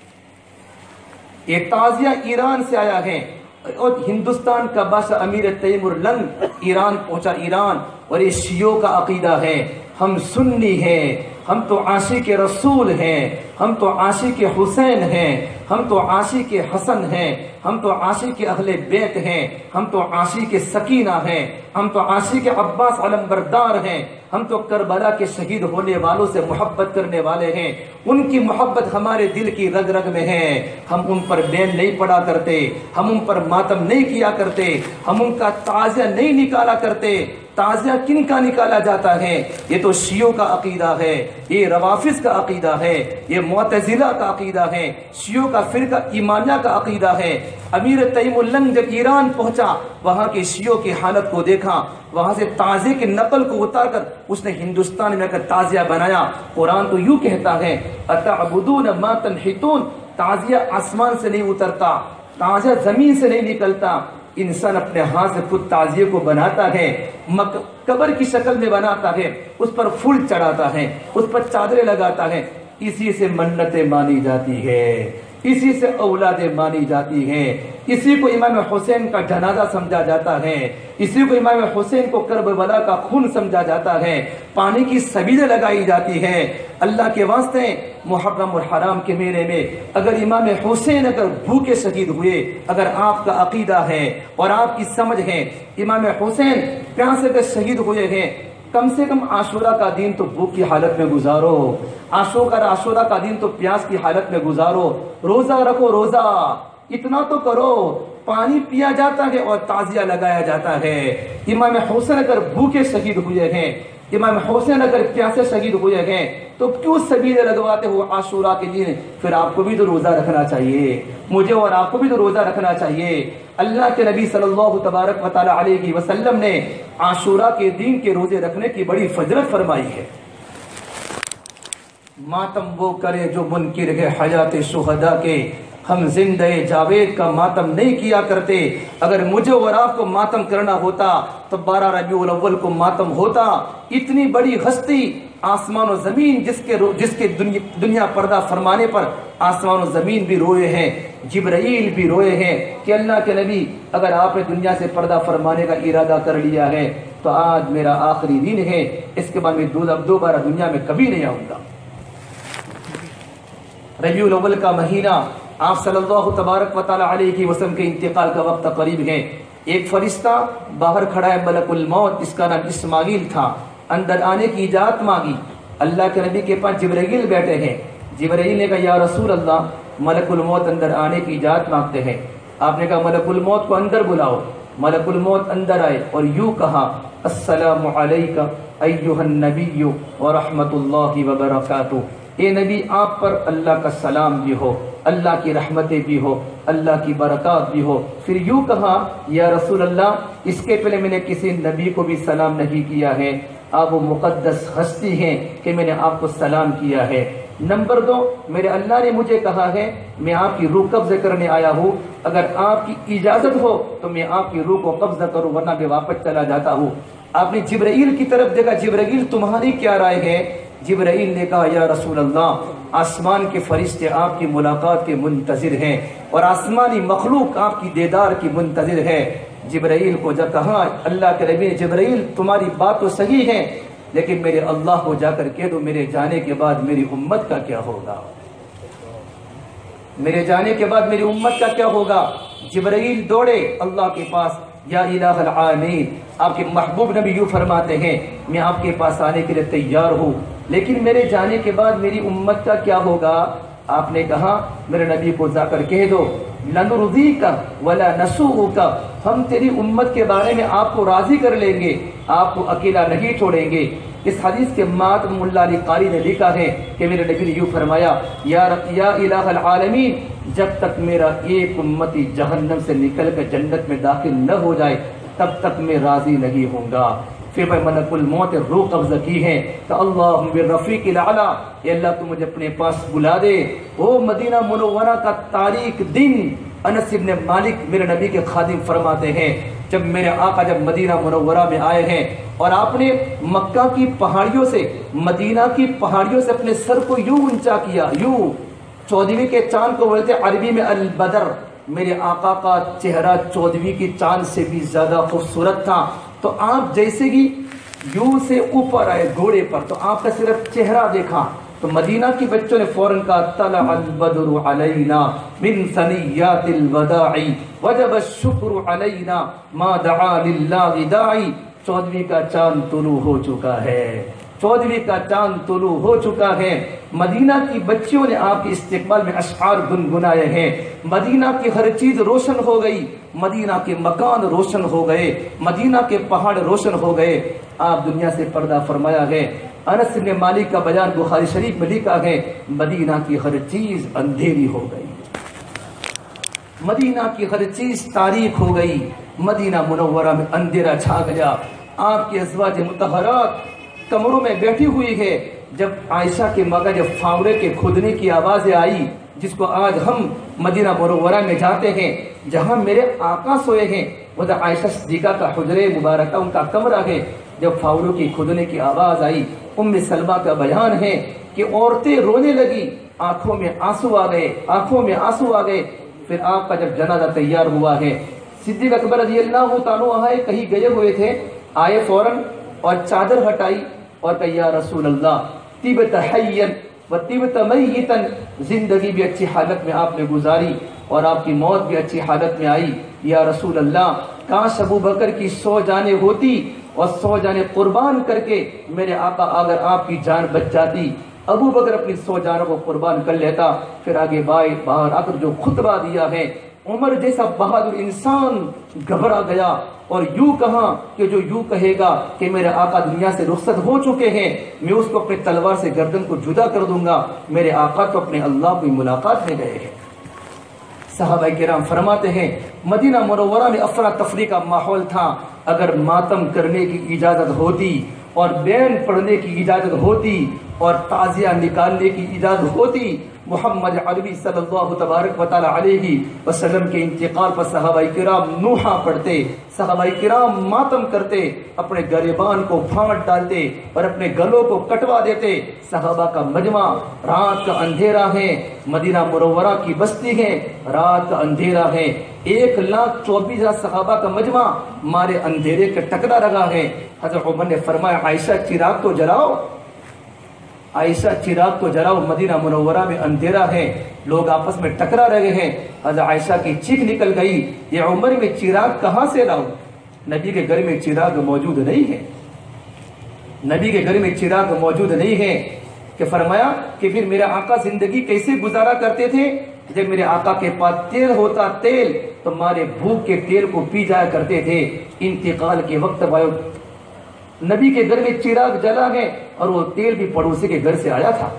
یہ تعزیہ ایران سے آیا ہے، اور ہندوستان کا بادشاہ امیر تیمور لنگ ایران پہنچا، ایران، اور یہ شیعوں کا عقیدہ ہے ہم سنی ہیں، ہم تو عاشق رسول ہیں، ہم تو عاشق حسین ہیں، ہم تو عاشق حسن ہیں، ہم تو عاشق اہل بیت ہیں، ہم تو عاشق سکینہ ہیں، ہم تو عاشق عباس علمبردار ہیں، ہم تو کربلا کے شہید ہونے والوں سے محبت کرنے والے ہیں، ان کی محبت ہمارے دل کی رگ رگ میں ہے۔ ہم ان پر بین نہیں پڑا کرتے، ہم ان پر ماتم نہیں کیا کرتے، ہم ان کا تعزیہ نہیں نکالا کرتے۔ تعزیہ کن کا نکالا جاتا ہے؟ یہ تو شیعوں کا عقیدہ ہے، یہ روافض کا عقیدہ ہے، یہ معتزلہ کا عقیدہ ہے، شیعوں کا فرقہ ایمانیہ کا عقیدہ ہے۔ امیر تیم اللنگ جب ایران پہنچا، وہاں کے شیعوں کی حالت کو دیکھا، وہاں سے تعزیے کی نقل کو اتار کر اس نے ہندوستان میں کر تعزیہ بنایا۔ قرآن تو یوں کہتا ہے اتعبدون ما تنحتون، تعزیہ آسمان سے نہیں اترتا، تعزیہ زمین سے نہیں نکلتا، انسان اپنے ہاتھ سے خود تعزیے کو بناتا ہے، قبر کی شکل میں بناتا ہے، اس پر پھول چڑھاتا ہے، اس پر چادریں لگاتا ہے، اسی سے منتیں مانی جاتی ہے، اسی سے اولادیں مانی جاتی ہیں، اسی کو امام حسین کا جنازہ سمجھا جاتا ہے، اسی کو امام حسین کو کربلا کا خون سمجھا جاتا ہے، پانی کی سبیلیں لگائی جاتی ہیں۔ اللہ کے واسطے محرم اور حرام کے مہینے میں اگر امام حسین اگر بھوکے شہید ہوئے، اگر آپ کا عقیدہ ہے اور آپ کی سمجھ ہے امام حسین پیاسے سے شہید ہوئے ہیں، کم سے کم عاشورہ کا دن تو بھوک کی حالت میں گزارو، عاشورہ عاشورہ کا دن تو پیاس کی حالت میں گزارو، روزہ رکھو، روزہ اتنا تو کرو۔ پانی پیا جاتا ہے اور تعزیہ لگایا جاتا ہے۔ امام حسین اگر بھوکے شہید ہوئے ہیں، امام حسین اگر پیاسے شہید ہوئے ہیں، تو کیوں سبیلے لگواتے ہو عاشورہ کے دن؟ پھر آپ کو بھی تو روزہ رکھنا چاہیے، مجھے اور آپ کو بھی تو روزہ رکھنا چاہیے۔ اللہ کے نبی صلی اللہ تبارک و تعالی علیہ وسلم نے عاشورہ کے دن کے روزے رکھنے کی بڑی فضیلت فرمائی ہے۔ ماتم وہ کرے جو منکر ہے حیات شہداء کے، ہم زندہ جاوید کا ماتم نہیں کیا کرتے۔ اگر مجھے اور آپ کو ماتم کرنا ہوتا تو بارہ ربیع الاول کو ماتم ہوتا۔ اتنی بڑی ہستی، آسمان و زمین جس کے جس کے دنیا, دنیا پردہ فرمانے پر آسمان و زمین بھی روئے ہیں، جبرائیل بھی روئے ہیں کہ اللہ کے نبی اگر آپ نے دنیا سے پردہ فرمانے کا ارادہ کر لیا ہے تو آج میرا آخری دن ہے، اس کے بعد میں دوبارہ دنیا میں کبھی نہیں آؤں گا۔ ربیع الاول کا مہینہ، آپ صلی اللہ تبارک و تعالی علیہ وسلم کے انتقال کا وقت قریب ہے۔ ایک فرشتہ باہر کھڑا ہے، ملک الموت، جس کا نام اسماعیل تھا، اندر آنے کی اجازت مانگی۔ اللہ کے نبی کے پاس جبرائیل بیٹھے ہیں۔ جبرائیل نے کہا یا رسول اللہ، ملک الموت اندر آنے کی اجازت مانگتے ہیں۔ آپ نے کہا ملک الموت کو اندر بلاؤ۔ ملک الموت اندر آئے اور یوں کہا السلام علیک ایھا النبی ورحمۃ اللہ وبرکاتہ۔ اے نبی، آپ پر اللہ کا سلام بھی ہو، اللہ کی رحمتیں بھی ہو، اللہ کی برکات بھی ہو۔ پھر یوں کہا یا رسول اللہ، اس کے پہلے میں نے کسی نبی کو بھی سلام نہیں کیا ہے، آپ وہ مقدس ہستی ہیں کہ میں نے آپ کو سلام کیا ہے۔ نمبر دو، میرے اللہ نے مجھے کہا ہے میں آپ کی روح قبض کرنے آیا ہوں، اگر آپ کی اجازت ہو تو میں آپ کی روح کو قبضہ کروں، ورنہ میں واپس چلا جاتا ہوں۔ آپ نے جبرائیل کی طرف دیکھا، جبرائیل تمہاری کیا رائے ہے؟ جبرائیل نے کہا یا رسول اللہ، آسمان کے فرشتے آپ کی ملاقات کے منتظر ہیں اور آسمانی مخلوق آپ کی دیدار کی منتظر ہے۔ جبرائیل کو جب کہا اللہ کے نبی نے، جبرائیل تمہاری بات تو صحیح ہے، لیکن میرے اللہ کو جا کر کہہ دو میرے جانے کے بعد میری امت کا کیا ہوگا، میرے جانے کے بعد میری امت کا کیا ہوگا۔ جبرائیل دوڑے اللہ کے پاس، یا الہ العالمین، آپ کے محبوب نبی یوں فرماتے ہیں میں آپ کے پاس آنے کے لیے تیار ہوں، لیکن میرے جانے کے بعد میری امت کا کیا ہوگا؟ آپ نے کہا میرے نبی کو جا کر کہہ دو لنرضیک ولا نسوءک، ہم تیری امت کے بارے میں آپ کو راضی کر لیں گے، آپ کو اکیلا نہیں چھوڑیں گے۔ اس حدیث کے ماتن ملا علی قاری نے لکھا ہے کہ میرے نبی نے یوں فرمایا یا یا الہ العالمین، جب تک میرا ایک امتی جہنم سے نکل کر جنت میں داخل نہ ہو جائے تب تک میں راضی نہیں ہوں گا۔ پھر میں ملک الموت روح قبضہ کی ہے کہ اللہم بالرفیق الاعلیٰ، اے اللہ تو مجھے اپنے پاس بلا دے۔ وہ مدینہ منورہ کا تاریک دن، انس بن مالک میرے نبی کے خادم فرماتے ہیں جب میرے آقا جب مدینہ منورہ میں آئے ہیں اور آپ نے مکہ کی پہاڑیوں سے، مدینہ کی پہاڑیوں سے اپنے سر کو یوں اونچا کیا، یوں چودھویں کے چاند کو بولتے عربی میں البدر، میرے آقا کا چہرہ چودھویں کی چاند سے بھی زیادہ خوبصورت تھا، تو آپ جیسے ہی یوں سے اوپر آئے گھوڑے پر تو آپ کا صرف چہرہ دیکھا تو مدینہ کی بچوں نے فوراً کہا طلع البدر علینا من ثنیات الوداع وجب الشکر علینا ما دعا للہ داعی، چودھویں کا چاند طلوع ہو چکا ہے، چودھویں کا چاند طلوع ہو چکا ہے۔ مدینہ کی بچیوں نے آپ کے استقبال میں اشعار گنگنائے ہیں، مدینہ کی ہر چیز روشن ہو گئی، مدینہ کے مکان روشن ہو گئے، مدینہ کے پہاڑ روشن ہو گئے، آپ دنیا سے پردہ فرمایا ہے۔ انس بن مالک کا بیان بخاری شریف میں لکھا ہے مدینہ کی ہر چیز اندھیری ہو گئی، مدینہ کی ہر چیز تاریک ہو گئی، مدینہ منورہ میں اندھیرا چھا گیا۔ آپ کی ازواج مطہرات کمروں میں بیٹھی ہوئی ہے، جب عائشہ کے مگر جب فاورے کے کھودنے کی آوازیں آئی، جس کو آج ہم مدینہ منورہ میں جاتے ہیں جہاں میرے آقا سوئے ہیں، وہ عائشہ صدیقہ کا حجرے مبارکہ ان کا کمرہ ہے، جب فاوروں کی کھودنے کی آواز آئی، ام سلمہ کا بیان ہے کہ عورتیں رونے لگی، آنکھوں میں آنسو آ گئے، آنکھوں میں آنسو آ گئے۔ پھر آپ کا جب جنازہ تیار ہوا ہے، صدیق اکبر رضی اللہ تعالیٰ عنہ کہیں گئے ہوئے تھے، آئے فوراً اور چادر ہٹائی اور کہا یا رسول اللہ طبت حیا و طبت میتا، زندگی بھی اچھی حالت میں آپ نے گزاری اور آپ کی موت بھی اچھی حالت میں آئی، یا رسول اللہ کاش ابو بکر کی سو جانیں ہوتی اور سو جانیں قربان کر کے میرے آقا اگر آپ کی جان بچ جاتی، ابو بکر اپنی سو جانوں کو قربان کر لیتا۔ پھر آگے بھائی باہر آ کر جو خطبہ دیا ہے، عمر جیسا بہادر انسان گھبرا گیا اور یوں کہا کہ جو یوں کہے گا کہ میرے آقا دنیا سے رخصت ہو چکے ہیں، میں اس کو اپنے تلوار سے گردن کو جدا کر دوں گا، میرے آقا تو اپنے اللہ کی ملاقات میں گئے ہیں۔ صحابہ کرام فرماتے ہیں مدینہ منورہ میں افراتفری کا ماحول تھا، اگر ماتم کرنے کی اجازت ہوتی اور بین پڑھنے کی اجازت ہوتی اور تعزیہ نکالنے کی اجازت ہوتی، محمد عربی صلی اللہ تبارک و تعالی علیہ وسلم کے انتقال پر صحابہ کرام نوحہ پڑھتے، صحابہ کرام ماتم کرتے، اپنے گریبان کو پھاڑ ڈالتے اور اپنے گلوں کو کٹوا دیتے۔ صحابہ کا مجمع، رات کا اندھیرا ہے، مدینہ منورہ کی بستی ہے، رات کا اندھیرا ہے، ایک لاکھ چوبیس ہزار صحابہ کا مجمع مارے اندھیرے کے ٹکرا رہا ہے۔ حضرت عمر نے فرمایا عائشہ چراغ تو جلاؤ، عائشہ چراغ کو جلاؤ، مدینہ منورہ میں اندھیرا ہے، لوگ آپس میں ٹکرا رہے ہیں۔ حضرت عائشہ کی چیخ نکل گئی، یہ عمر میں چراغ کہاں سے لاؤ؟ نبی کے گھر میں چراغ موجود نہیں ہے، نبی کے گھر میں چراغ موجود نہیں ہے۔ کہ فرمایا کہ پھر میرے آقا زندگی کیسے گزارا کرتے تھے؟ جب میرے آقا کے پاس تیل ہوتا تیل تو مارے بھوک کے تیل کو پی جایا کرتے تھے۔ انتقال کے وقت نبی کے گھر میں چراغ جلا ہے اور وہ تیل بھی پڑوسی کے گھر سے آیا تھا۔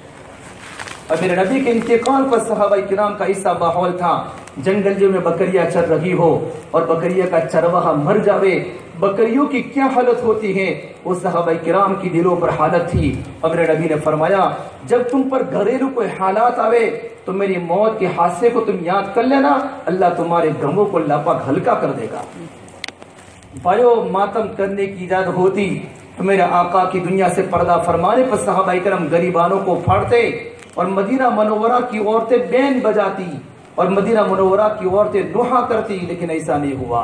اور میرے نبی کے انتقال پر صحابہ کرام کا ایسا ماحول تھا، جنگل جو میں بکریاں چر رہی ہو اور بکریہ کا چرواہا مر جاوے، بکریوں کی کیا حالت ہوتی ہے، وہ صحابہ کرام کی دلوں پر حالت تھی۔ اور میرے نبی نے فرمایا جب تم پر گھریلو کوئی حالات آوے تو میری موت کے حادثے کو تم یاد کر لینا، اللہ تمہارے غموں کو اللہ پاک ہلکا کر دے گا۔ بھائیو ماتم کرنے کی اجازت ہوتی تو میرے آقا کی دنیا سے پردہ فرمانے پر صحابہ کرام غریبانوں کو پھاڑتے اور مدینہ منورہ کی عورتیں بین بجاتی اور مدینہ منورہ کی عورتیں نوحہ کرتی، لیکن ایسا نہیں ہوا۔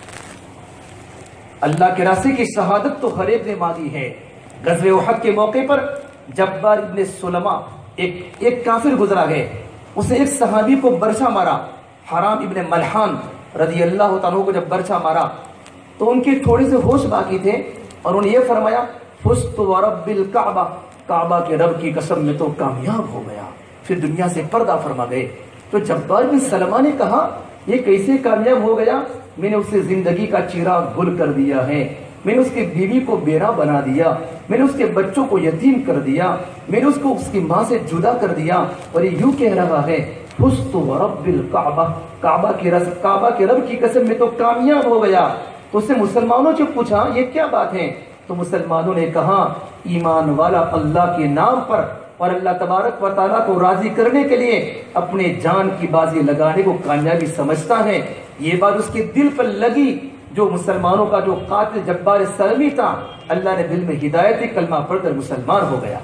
اللہ کے راستے کی شہادت تو ہر ایک نے مانگی ہے۔ غزوہ احد کے موقع پر جبار ابن سلمہ ایک ایک کافر گزرا ہے، اس نے ایک صحابی کو برچھا مارا، حرام ابن ملحان رضی اللہ تعالیٰ کو جب برچھا مارا تو ان کے تھوڑے سے ہوش باقی تھے اور انہوں نے یہ فرمایا فزت ورب الکعبہ، کعبہ کے رب کی قسم میں تو کامیاب ہو گیا، پھر دنیا سے پردہ فرما گئے۔ تو جبار بن سلمہ نے کہا یہ کیسے کامیاب ہو گیا؟ میں نے اسے زندگی کا چراغ گل کر دیا ہے، میں نے اس کی بیوی کو بیرا بنا دیا، میں نے اس کے بچوں کو یتیم کر دیا، میں نے اس کو اس کی ماں سے جدا کر دیا، اور یہ یوں کہہ رہا ہے فزت ورب الکعبہ، کعبہ کے رب کعبہ کے رب کی قسم میں تو کامیاب ہو گیا۔ تو اس نے مسلمانوں سے پوچھا یہ کیا بات ہے؟ تو مسلمانوں نے کہا ایمان والا اللہ کے نام پر اور اللہ تبارک و تعالیٰ کو راضی کرنے کے لیے اپنے جان کی بازی لگانے کو کامیابی سمجھتا ہے۔ یہ بات اس کے دل پر لگی۔ جو مسلمانوں کا جو قاتل جبار سلمی تھا، اللہ نے دل میں ہدایت دی، کلمہ پڑھ کر مسلمان ہو گیا۔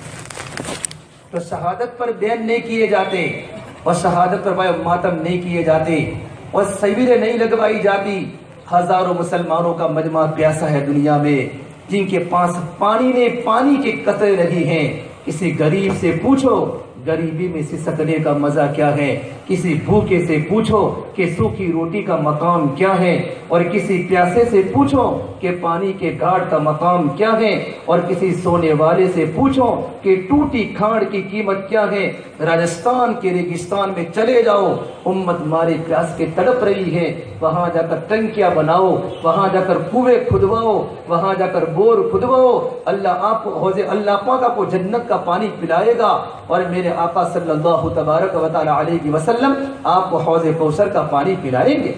تو شہادت پر بین نہیں کیے جاتے اور شہادت پر ماتم نہیں کیے جاتے اور سویریں نہیں لگوائی جاتی۔ ہزاروں مسلمانوں کا مجمع پیاسا ہے دنیا میں، جن کے پاس پانی نے پانی کے قطرے نہیں ہیں۔ کسی غریب سے پوچھو غریبی میں سسکنے کا مزہ کیا ہے، کسی بھوکے سے پوچھو کہ سوکھی روٹی کا مقام کیا ہے، اور کسی پیاسے سے پوچھو کہ پانی کے گھاٹ کا مقام کیا ہے، اور کسی سونے والے سے پوچھو کہ ٹوٹی کھاڑ کی قیمت کیا ہے۔ راجستھان کے ریگستان میں چلے جاؤ، امت مارے پیاس کے تڑپ رہی ہے، وہاں جا کر ٹنکیاں بناؤ، وہاں جا کر کنویں کھدواؤ، وہاں جا کر بور کھدواؤ، اللہ آپ کو حوض اللہ پاک آپ کو جنت کا پانی پلائے گا، اور میرے آقا صلی اللہ تبارک و تعالی علیہ وسلم آپ کو حوض کوثر کا پانی پلائیں گے۔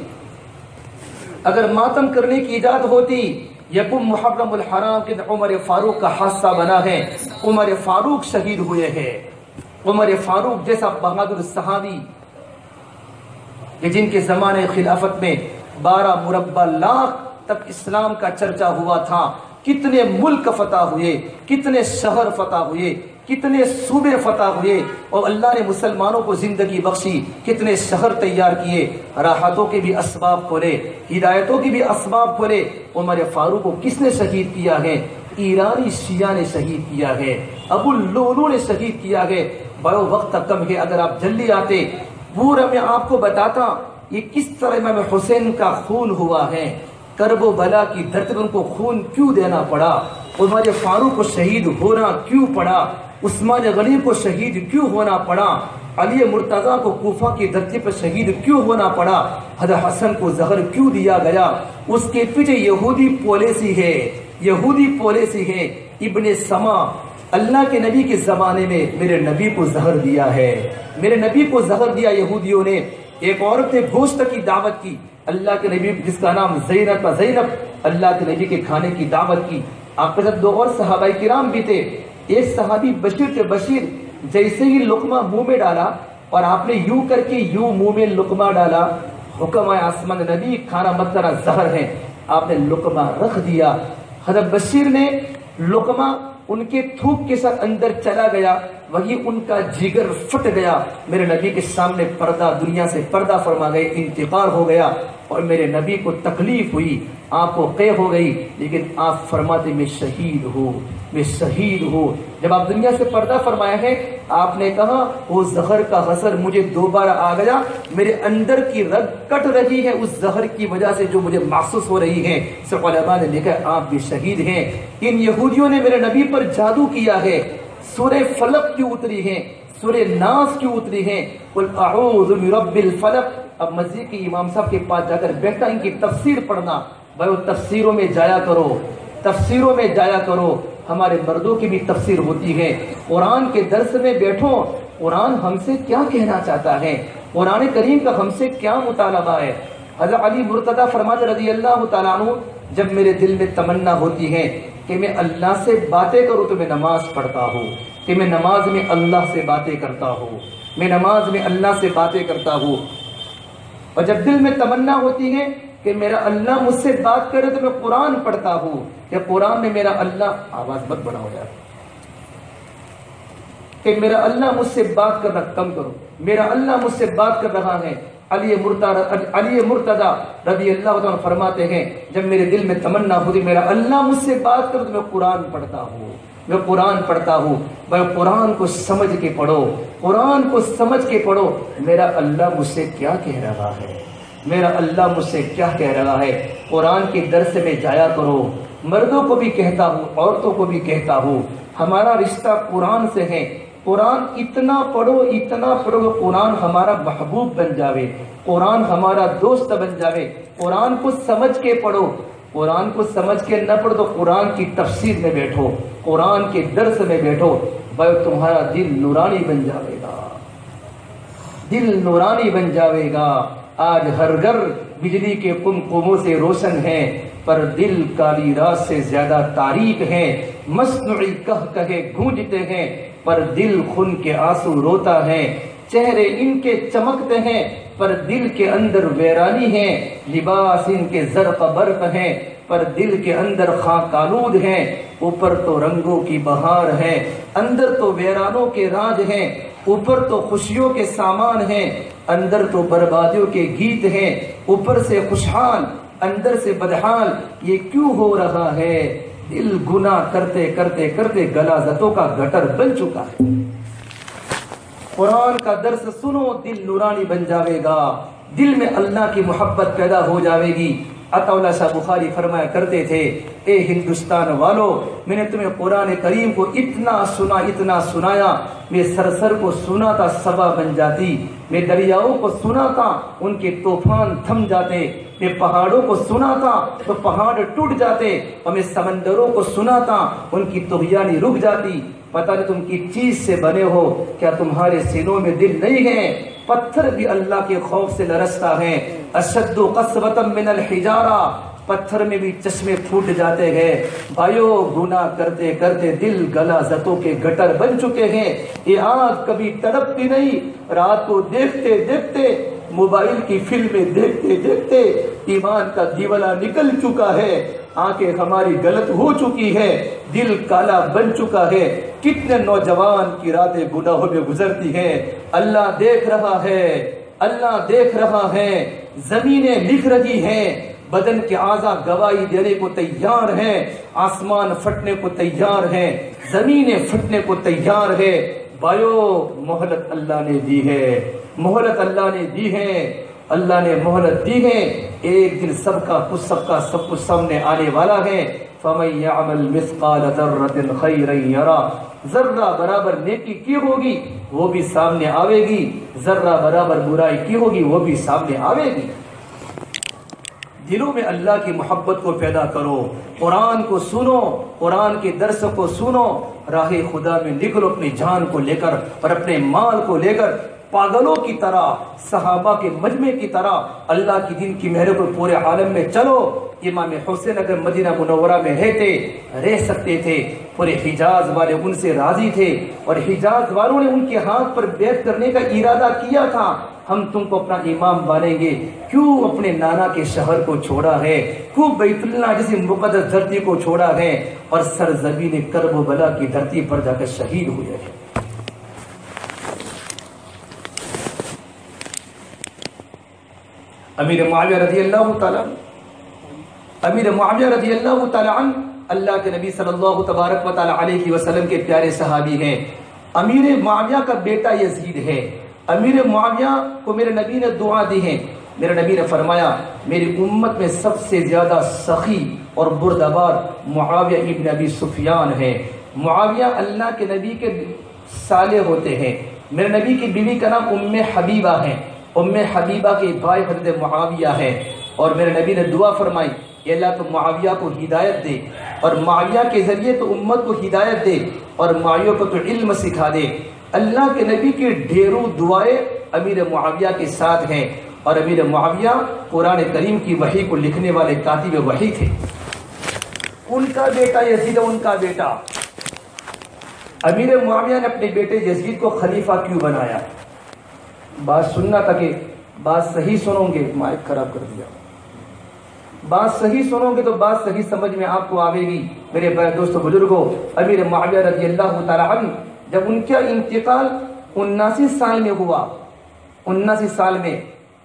اگر ماتم کرنے کی اجازت ہوتی، یکم محرم الحرام کے عمر فاروق کا حادثہ بنا ہے، عمر فاروق شہید ہوئے ہیں۔ عمر فاروق جیسا بہادر صحابی کہ جن کے زمانے خلافت میں بارہ مربع لاکھ تک اسلام کا چرچا ہوا تھا، کتنے ملک فتح ہوئے، کتنے شہر فتح ہوئے، کتنے صوبے فتح ہوئے، اور اللہ نے مسلمانوں کو زندگی بخشی، کتنے شہر تیار کیے، راحتوں کے بھی اسباب کھولے، ہدایتوں کے بھی اسباب کھولے۔ عمر فاروق کو کس نے شہید کیا ہے؟ ایرانی شیعہ نے شہید کیا ہے، ابو اللؤلؤ نے شہید کیا ہے۔ بڑا وقت کم ہے، اگر آپ جلدی آتے پورا میں آپ کو بتاتا یہ کس طرح امام حسین کا خون ہوا ہے، کرب و بلا کی دھرتی پر ان کو خون کیوں دینا پڑا؟ عمر فاروق کو شہید ہونا کیوں پڑا؟ عثمان غنی کو شہید کیوں ہونا پڑا؟ علی مرتضیٰ کو کوفہ کی دھرتی پر شہید کیوں ہونا پڑا؟ حضرت حسن کو زہر کیوں دیا گیا؟ اس کے پیچھے یہودی پالیسی ہے، یہودی پالیسی ہے۔ ابن سما اللہ کے نبی کے زمانے میں میرے نبی کو زہر دیا ہے، میرے نبی کو زہر دیا یہودیوں نے۔ ایک عورت نے گوشت کی دعوت کی، اللہ کے نبی جس کا نام زینب تھا، زینب اللہ کے نبی کے کھانے کی دعوت کی۔ آپ کے ساتھ دو اور صحابہ کرام بھی تھے، ایک صحابی بشیر تھے، بشیر جیسے ہی لقمہ منہ میں ڈالا اور آپ نے یوں کر کے یوں منہ میں لقمہ ڈالا، حکم آیا آسمان نبی کھانا مت کرنا، زہر ہے۔ آپ نے لقمہ رکھ دیا، حضرت بشیر نے لقمہ ان کے تھوک کے ساتھ اندر چلا گیا، وہی ان کا جگر پھٹ گیا۔ میرے نبی کے سامنے پردہ، دنیا سے پردہ فرما گئے، انتقال ہو گیا، اور میرے نبی کو تکلیف ہوئی، آپ کو قے ہو گئی، لیکن آپ فرماتے میں شہید ہوں، میں شہید ہوں۔ جب آپ دنیا سے پردہ فرمایا ہے، آپ نے کہا وہ زہر کا اثر مجھے دوبارہ آ گیا، میرے اندر کی رگ کٹ رہی ہے اس زہر کی وجہ سے جو مجھے محسوس ہو رہی ہے۔ سب علماء نے لکھا آپ بھی شہید ہیں۔ ان یہودیوں نے میرے نبی پر جادو کیا ہے۔ سورہ فلق کیوں اتری ہے، سورہ ناس کیوں اتری ہے؟ قل اعوذ برب الفلق۔ اب مسجد کے امام صاحب کے پاس جا کر بیٹھا ان کی تفسیر پڑھنا، بھائی وہ تفسیروں میں جایا کرو، تفسیروں میں جایا کرو۔ ہمارے مردوں کی بھی تفسیر ہوتی ہے، قرآن کے درس میں بیٹھو، قرآن ہم سے کیا کہنا چاہتا ہے، قرآن کریم کا ہم سے کیا مطالبہ ہے۔ حضرت علی مرتضیٰ فرماتے رضی اللہ تعالیٰ عنہ، جب میرے دل میں تمنا ہوتی ہے کہ میں اللہ سے باتیں کروں تو میں نماز پڑھتا ہوں، کہ میں نماز میں اللہ سے باتیں کرتا ہوں، میں نماز میں اللہ سے باتیں کرتا ہوں۔ اور جب دل میں تمنا ہوتی ہے کہ میرا اللہ مجھ سے بات کرے تو میں قرآن پڑھتا ہوں، کہ قرآن میں میرا اللہ، آواز مت بڑھاؤ یار، کہ میرا اللہ مجھ سے بات کرنا کم کرو، میرا اللہ مجھ سے بات کر رہا ہے۔ علی مرتضیٰ علی مرتضیٰ رضی اللہ عنہ فرماتے ہیں جب میرے دل میں تمنا ہوتی میرا اللہ مجھ سے بات کرے تو میں قرآن پڑھتا ہوں، میں قرآن پڑھتا ہوں۔ میں قرآن کو سمجھ کے پڑھو، قرآن کو سمجھ کے پڑھو، میرا اللہ مجھ سے کیا کہہ رہا ہے، میرا اللہ مجھ سے کیا کہہ رہا ہے۔ قرآن کے درس میں جایا کرو، مردوں کو بھی کہتا ہوں، عورتوں کو بھی کہتا ہوں، ہمارا رشتہ قرآن سے ہے۔ قرآن اتنا پڑھو، اتنا پڑھو کہ قرآن ہمارا محبوب بن جاوے، قرآن ہمارا دوست بن جاوے۔ قرآن کو سمجھ کے پڑھو، قرآن کو سمجھ کے نہ پڑھو تو قرآن کی تفسیر میں بیٹھو، قرآن کے درس میں بیٹھو، بھائی تمہارا دل نورانی بن جاوے گا، دل نورانی بن جاوے گا۔ آج ہر گھر بجلی کے قمقموں سے روشن ہے، پر دل کالی رات سے زیادہ تاریک ہے۔ مصنوعی کہہ کہے گونجتے ہیں، پر دل خون کے آنسو روتا ہے۔ چہرے ان کے چمکتے ہیں، پر دل کے اندر ویرانی ہے۔ لباس ان کے زرق برق ہیں، پر دل کے اندر خاک آلود ہیں۔ اوپر تو رنگوں کی بہار ہے، اندر تو ویرانوں کے راج ہیں۔ اوپر تو خوشیوں کے سامان ہیں، اندر تو بربادیوں کے گیت ہیں۔ اوپر سے خوشحال، اندر سے بدحال، یہ کیوں ہو رہا ہے؟ دل گناہ کرتے کرتے کرتے غلاظتوں کا گٹر بن چکا ہے۔ قرآن کا درس سنو، دل نورانی بن جاوے گا، دل میں اللہ کی محبت پیدا ہو جاوے گی۔ عطا اللہ شاہ بخاری فرمایا کرتے تھے، اے ہندوستان والو، میں نے تمہیں قرآن کریم کو اتنا سنا اتنا سنایا، میں سرسر کو سنا تھا صبا بن جاتی، میں دریاؤں کو سنا تھا ان کے طوفان تھم جاتے، میں پہاڑوں کو سنا تھا تو پہاڑ ٹوٹ جاتے، اور میں سمندروں کو سنا تھا ان کی طغیانی رک جاتی۔ پتہ نہیں تم کس چیز سے بنے ہو، کیا تمہارے سینوں میں دل نہیں ہے؟ پتھر بھی اللہ کے خوف سے لرزتا ہے۔ اشد قسوۃ من الحجارہ، پتھر میں بھی چشمے پھوٹ جاتے ہیں۔ بھائیو، گناہ کرتے کرتے دل غلاظتوں کے گٹر بن چکے ہیں۔ یہ آنکھ کبھی تڑپتی نہیں، رات کو دیکھتے دیکھتے، موبائل کی فلمیں دیکھتے دیکھتے ایمان کا دیولا نکل چکا ہے۔ آنکھیں ہماری غلط ہو چکی ہے، دل کالا بن چکا ہے۔ کتنے نوجوان کی راتیں گناہوں میں گزرتی ہیں۔ اللہ دیکھ رہا ہے، اللہ دیکھ رہا ہے، زمینیں لکھ رہی ہیں، بدن کے اعضاء گواہی دینے کو تیار ہیں، آسمان پھٹنے کو تیار ہیں، زمینیں پھٹنے کو تیار ہے۔ بھائیو، مہلت اللہ نے دی ہے، مہلت اللہ نے دی ہے، اللہ نے مہلت دی ہے۔ ایک دن سب کا کچھ سب کا سب کچھ سامنے آنے والا ہے. فَمَن يَعْمَلْ مِثْقَالَ ذَرَّةٍ خَيْرًا يَرَهُ، ذرہ برابر نیکی کی ہوگی وہ بھی سامنے آوے گی، ذرہ برابر برائی کی ہوگی وہ بھی سامنے آوے گی. دلوں میں اللہ کی محبت کو پیدا کرو، قرآن کو سنو، قرآن کے درس کو سنو، راہ خدا میں نکلو اپنی جان کو لے کر اور اپنے مال کو لے کر، پاگلوں کی طرح، صحابہ کے مجمع کی طرح اللہ کی دین کی مہر پر پورے عالم میں چلو. امام حسین اگر مدینہ منورہ میں رہتے رہ سکتے تھے، پورے حجاز والے ان سے راضی تھے اور حجاز والوں نے ان کے ہاتھ پر بیعت کرنے کا ارادہ کیا تھا. ہم تم کو اپنا امام مانیں گے، کیوں اپنے نانا کے شہر کو چھوڑا ہے، کیوں بیت اللہ جیسی مقدس دھرتی کو چھوڑا ہے اور سرزمین کرب و بلا کی دھرتی پر جا کر شہید ہوئے ہیں. امیر معاویہ رضی اللہ تعالیٰ امیر معاویہ رضی اللہ تعالیٰ عنہ اللہ کے نبی صلی اللہ تبارک و تعالیٰ علیہ وسلم کے پیارے صحابی ہیں. امیر معاویہ کا بیٹا یزید ہے. امیر معاویہ کو میرے نبی نے دعا دی ہے. میرے نبی نے فرمایا میری امت میں سب سے زیادہ سخی اور بردبار معاویہ ابن ابی سفیان ہے. معاویہ اللہ کے نبی کے سالے ہوتے ہیں. میرے نبی کی بیوی کا نام ام حبیبہ ہے. ام حبیبہ کے بھائی حضرت معاویہ ہے. اور میرے نبی نے دعا فرمائی کہ اللہ تو معاویہ کو ہدایت دے اور معاویہ کے ذریعے تو امت کو ہدایت دے اور معاویہ کو تو علم سکھا دے. اللہ کے نبی کی ڈھیروں دعائیں امیر معاویہ کے ساتھ ہیں اور امیر معاویہ قرآن کریم کی وحی کو لکھنے والے کاتب وحی تھے. ان کا بیٹا یزید ان کا بیٹا امیر معاویہ نے اپنے بیٹے یزید کو خلیفہ کیوں بنایا؟ بات سننا تھا کہ بات صحیح سنو گے. مائک خراب کر دیا. بات صحیح سنو گے تو بات صحیح سمجھ میں آپ کو آئے گی. میرے دوستو بزرگوں، امیر معاویہ رضی اللہ تعالیٰ عنہ جب ان کا انتقال اناسی سال میں ہوا، اناسی سال میں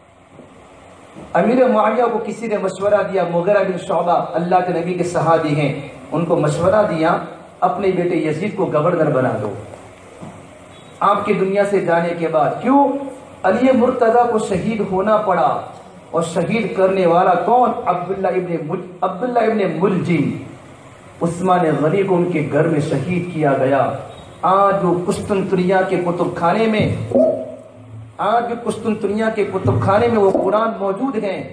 امیر معاویہ کو کسی نے مشورہ دیا، مغیرہ بن شعبہ اللہ کے نبی کے صحابی ہیں، ان کو مشورہ دیا اپنے بیٹے یزید کو گورنر بنا دو آپ کی دنیا سے جانے کے بعد. کیوں؟ علی مرتضیٰ کو شہید ہونا پڑا اور شہید کرنے والا کون؟ عبداللہ ابن عبداللہ ابن ملجم. عثمان غنی کو ان کے گھر میں شہید کیا گیا. آج وہ قسطنطنیہ کے کتب خانے میں آج بھی قسطنطنیہ کے کتب خانے میں وہ قرآن موجود ہیں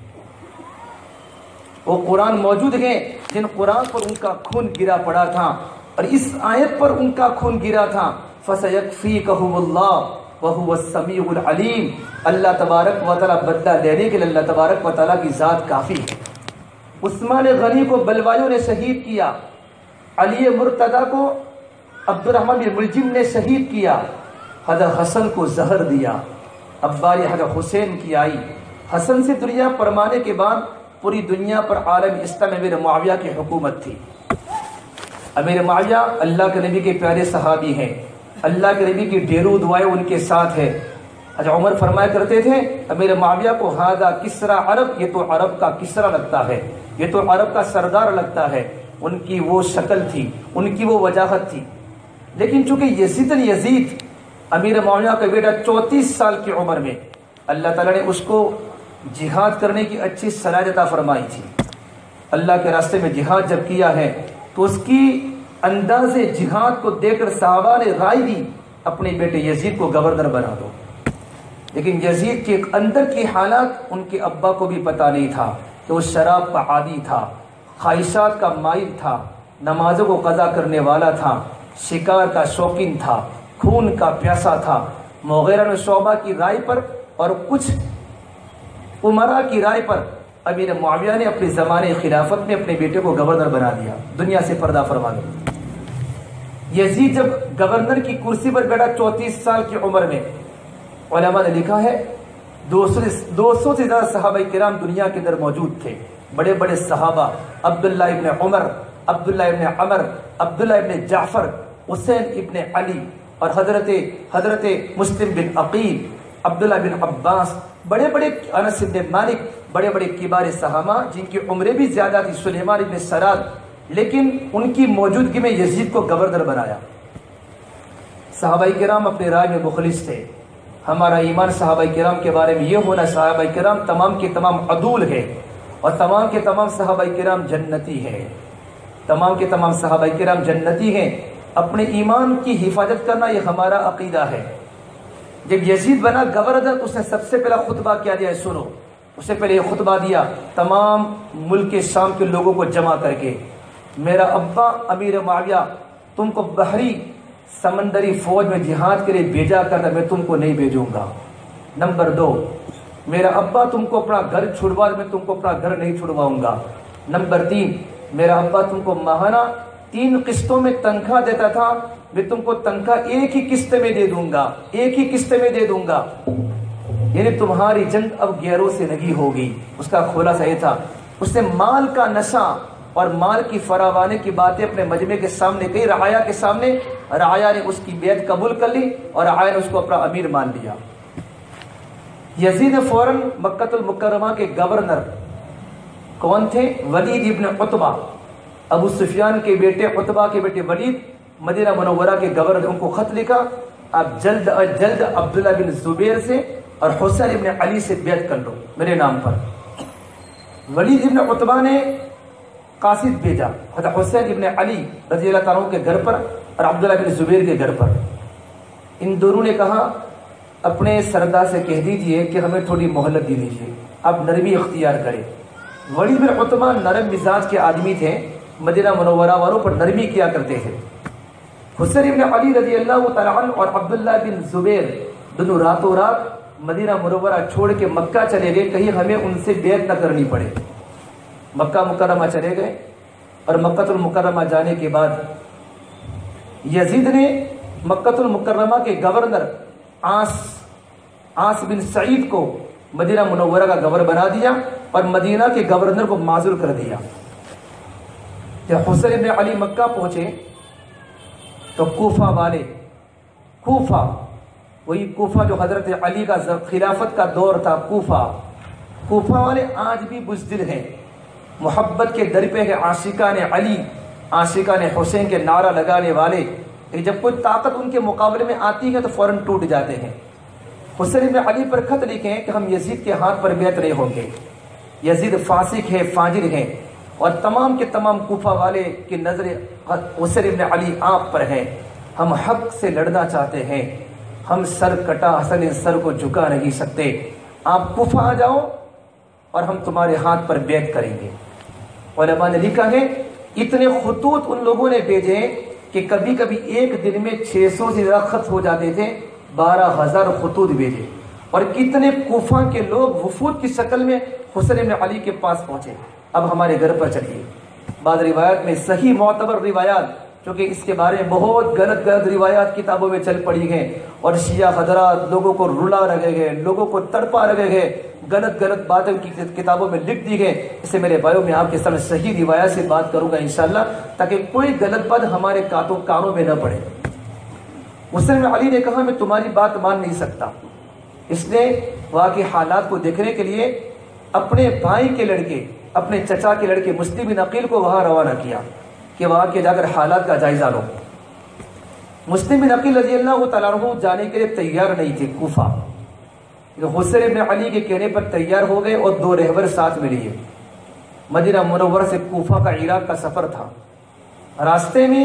وہ قرآن موجود ہیں جن قرآن پر ان کا خون گرا پڑا تھا اور اس آیت پر ان کا خون گرا تھا. فَسَيَكْفِيكَهُمُ اللَّهُ وَهُوَ السَّمِيعُ الْعَلِيمُ. اللہ تبارک و تعالیٰ بدلہ لینے کے لیے اللہ تبارک و تعالیٰ کی ذات کافی ہے. عثمان غنی کو بلوایوں نے شہید کیا. علی مرتضیٰ کو عبد الرحمن بن ملجم نے شہید کیا. حضرت حسن کو زہر دیا. اب باری حضرت حسین کی آئی. حسن سے دنیا پرمانے کے بعد پوری دنیا پر عالم اسلام امیر معاویہ کی حکومت تھی. امیر معاویہ اللہ کے نبی کے پیارے صحابی ہیں. اللہ کے نبی کی ڈھیروں دعائیں ان کے ساتھ ہے. حضرت عمر فرمایا کرتے تھے امیر معاویہ کو ہادہ کسرا عرب، یہ تو عرب کا کسرا لگتا ہے، یہ تو عرب کا سردار لگتا ہے. ان کی وہ شکل تھی، ان کی وہ وجاہت تھی. لیکن چونکہ یزید یزید امیر معاویہ کا بیٹا چونتیس سال کی عمر میں اللہ تعالیٰ نے اس کو جہاد کرنے کی اچھی صلاحیت عطا فرمائی تھی. اللہ کے راستے میں جہاد جب کیا ہے تو اس کی انداز جہاد کو دیکھ کر صحابہ نے رائے دی اپنے بیٹے یزید کو گورنر بنا دو. لیکن یزید کے اندر کی حالات ان کے ابا کو بھی پتہ نہیں تھا کہ وہ شراب کا عادی تھا، خواہشات کا مائل تھا، نمازوں کو قضا کرنے والا تھا، شکار کا شوقین تھا، خون کا پیاسا تھا. مغیرہ بن شعبہ کی رائے پر اور کچھ عمرا کی رائے پر امیر معاویہ نے اپنے زمانے خلافت میں اپنے بیٹے کو گورنر بنا دیا. دنیا سے پردہ فرما دیا. یزید جب گورنر کی کرسی پر بیٹھا چونتیس سال کی عمر میں، علماء نے لکھا ہے دو سو دو سو سے زیادہ صحابہ کرام دنیا کے اندر موجود تھے. بڑے بڑے صحابہ عبداللہ ابن عمر، عبداللہ ابن عمر، عبداللہ ابن جعفر، حسین ابن علی اور حضرت حضرت مسلم بن عقیل، عبداللہ بن عباس، بڑے بڑے انس بن مالک، بڑے بڑے کبار صحابہ جن کی عمریں بھی زیادہ تھی، سلیمان ابن سراد. لیکن ان کی موجودگی میں یزید کو گورنر بنایا. صحابہ کرام اپنے رائے میں مخلص تھے. ہمارا ایمان صحابہ کرام کے بارے میں یہ ہونا، صحابہ کرام تمام کے تمام عدول ہے اور تمام کے تمام صحابہ کرام جنتی ہیں، تمام کے تمام صحابہ کرام جنتی ہیں۔ اپنے ایمان کی حفاظت کرنا یہ ہمارا عقیدہ ہے۔ جب یزید بنا گورنر، اس نے سب سے پہلا خطبہ کیا دیا ہے؟ سنو، اس سے پہلے یہ خطبہ دیا تمام ملک شام کے لوگوں کو جمع کر کے، میرا ابا امیر معاویہ تم کو بحری سمندری فوج میں جہاد کے لیے بھیجا کرتا، میں تم کو نہیں بھیجوں گا۔ نمبر دو، میرا ابا تم کو اپنا گھر چھڑوا، میں تم کو اپنا گھر نہیں چھڑواؤں گا۔ نمبر تین، میرا ابا تم کو ماہانہ تین قسطوں میں تنخواہ دیتا تھا، میں تم کو تنخواہ ایک ہی قسط میں دے دوں گا، ایک ہی قسط میں دے دوں گا۔ یعنی تمہاری جنگ اب گیروں سے لگی ہوگی۔ اس کا خلاصہ یہ تھا، اس نے مال کا نشہ اور مال کی فراوانی کی باتیں اپنے مجمع کے سامنے کہی، رعایا کے سامنے، رعایا نے اس کی بیعت قبول کر لی اور رعایا نے اس کو اپنا امیر مان لیا۔ یزید فوراً مکہ المکرمہ کے گورنر کون تھے؟ ولید ابن عتبہ، ابو سفیان کے بیٹے عتبہ کے بیٹے ولید، مدینہ منورہ کے گورنر، ان کو خط لکھا، آپ جلد از جلد عبداللہ بن زبیر سے اور حسین ابن علی سے بیعت کر لو میرے نام پر۔ ولید ابن عتبہ نے قاصد بھیجا حضرت حسین ابن علی رضی اللہ تعالیٰ کے گھر پر اور عبداللہ بن زبیر کے گھر پر۔ ان دونوں نے کہا اپنے سردار سے کہہ دیجئے کہ ہمیں تھوڑی مہلت دے دیجئے، آپ نرمی اختیار کریں۔ ولید بن عتبہ نرم مزاج کے آدمی تھے، مدینہ منورہ والوں پر نرمی کیا کرتے تھے۔ حسین ابن علی رضی اللہ تعالیٰ عنہ اور عبداللہ بن زبیر دونوں راتوں رات مدینہ منورہ چھوڑ کے مکہ چلے گئے، کہیں ہمیں ان سے بیعت نہ کرنی پڑے۔ مکہ مکرمہ چلے گئے اور مکہ المکرمہ جانے کے بعد یزید نے مکہ المکرمہ کے گورنر عاص عاص بن سعید کو مدینہ منورہ کا گورنر بنا دیا اور مدینہ کے گورنر کو معزول کر دیا۔ جب حسین ابن علی مکہ پہنچے تو کوفہ والے، کوفہ وہی کوفہ جو حضرت علی کا خلافت کا دور تھا، کوفہ کوفہ والے آج بھی بزدل ہیں، محبت کے در پہ ہے، عاشقان علی عاشقان حسین کے نعرہ لگانے والے، جب کوئی طاقت ان کے مقابلے میں آتی ہے تو فوراً ٹوٹ جاتے ہیں۔ حسین ابن علی پر خط لکھیں کہ ہم یزید کے ہاتھ پر بیعت نہیں ہوں گے، یزید فاسق ہے، فاجر ہیں، اور تمام کے تمام کوفہ والے کی نظر حسین ابن علی آپ پر ہے، ہم حق سے لڑنا چاہتے ہیں، ہم سر کٹا حسن سر کو جھکا نہیں سکتے، آپ کوفہ آ جاؤ اور ہم تمہارے ہاتھ پر بیعت کریں گے۔ علماء نے لکھا ہے اتنے خطوط ان لوگوں نے بھیجے کہ کبھی کبھی ایک دن میں چھ سو سے زیادہ خط ہو جاتے تھے، بارہ ہزار خطوط بھیجے، اور کتنے کوفہ کے لوگ وفود کی شکل میں حسین ابن علی کے پاس پہنچے، اب ہمارے گھر پر چلیے۔ بعض روایات میں صحیح معتبر روایات، چونکہ اس کے بارے میں بہت غلط غلط روایات کتابوں میں چل پڑی ہیں اور شیعہ حضرات لوگوں کو رلا رہے ہیں، لوگوں کو تڑپا رہے ہیں، غلط غلط باتیں کی کتابوں میں لکھ دی گئے۔ اس سے میرے بھائیوں میں آپ کے سامنے صحیح روایات سے بات کروں گا انشاءاللہ، تاکہ کوئی غلط بات ہمارے کاتوں کانوں میں نہ پڑے۔ حسین علی نے کہا میں تمہاری بات مان نہیں سکتا، اس نے وہاں کے حالات کو دیکھنے کے لیے اپنے بھائی کے لڑکے، اپنے چچا کے لڑکے مسلم بن عقیل کو وہاں روانہ کیا کہ وہاں کے جا کر حالات کا جائزہ لو۔ مسلم بن عقیل رضی اللہ تعالیٰ عنہ جانے کے لیے تیار نہیں تھے کوفہ، حسین ابن علی کے کہنے پر تیار ہو گئے اور دو رہبر ساتھ میں لیے۔ مدینہ منورہ سے کوفہ کا عراق کا سفر تھا، راستے میں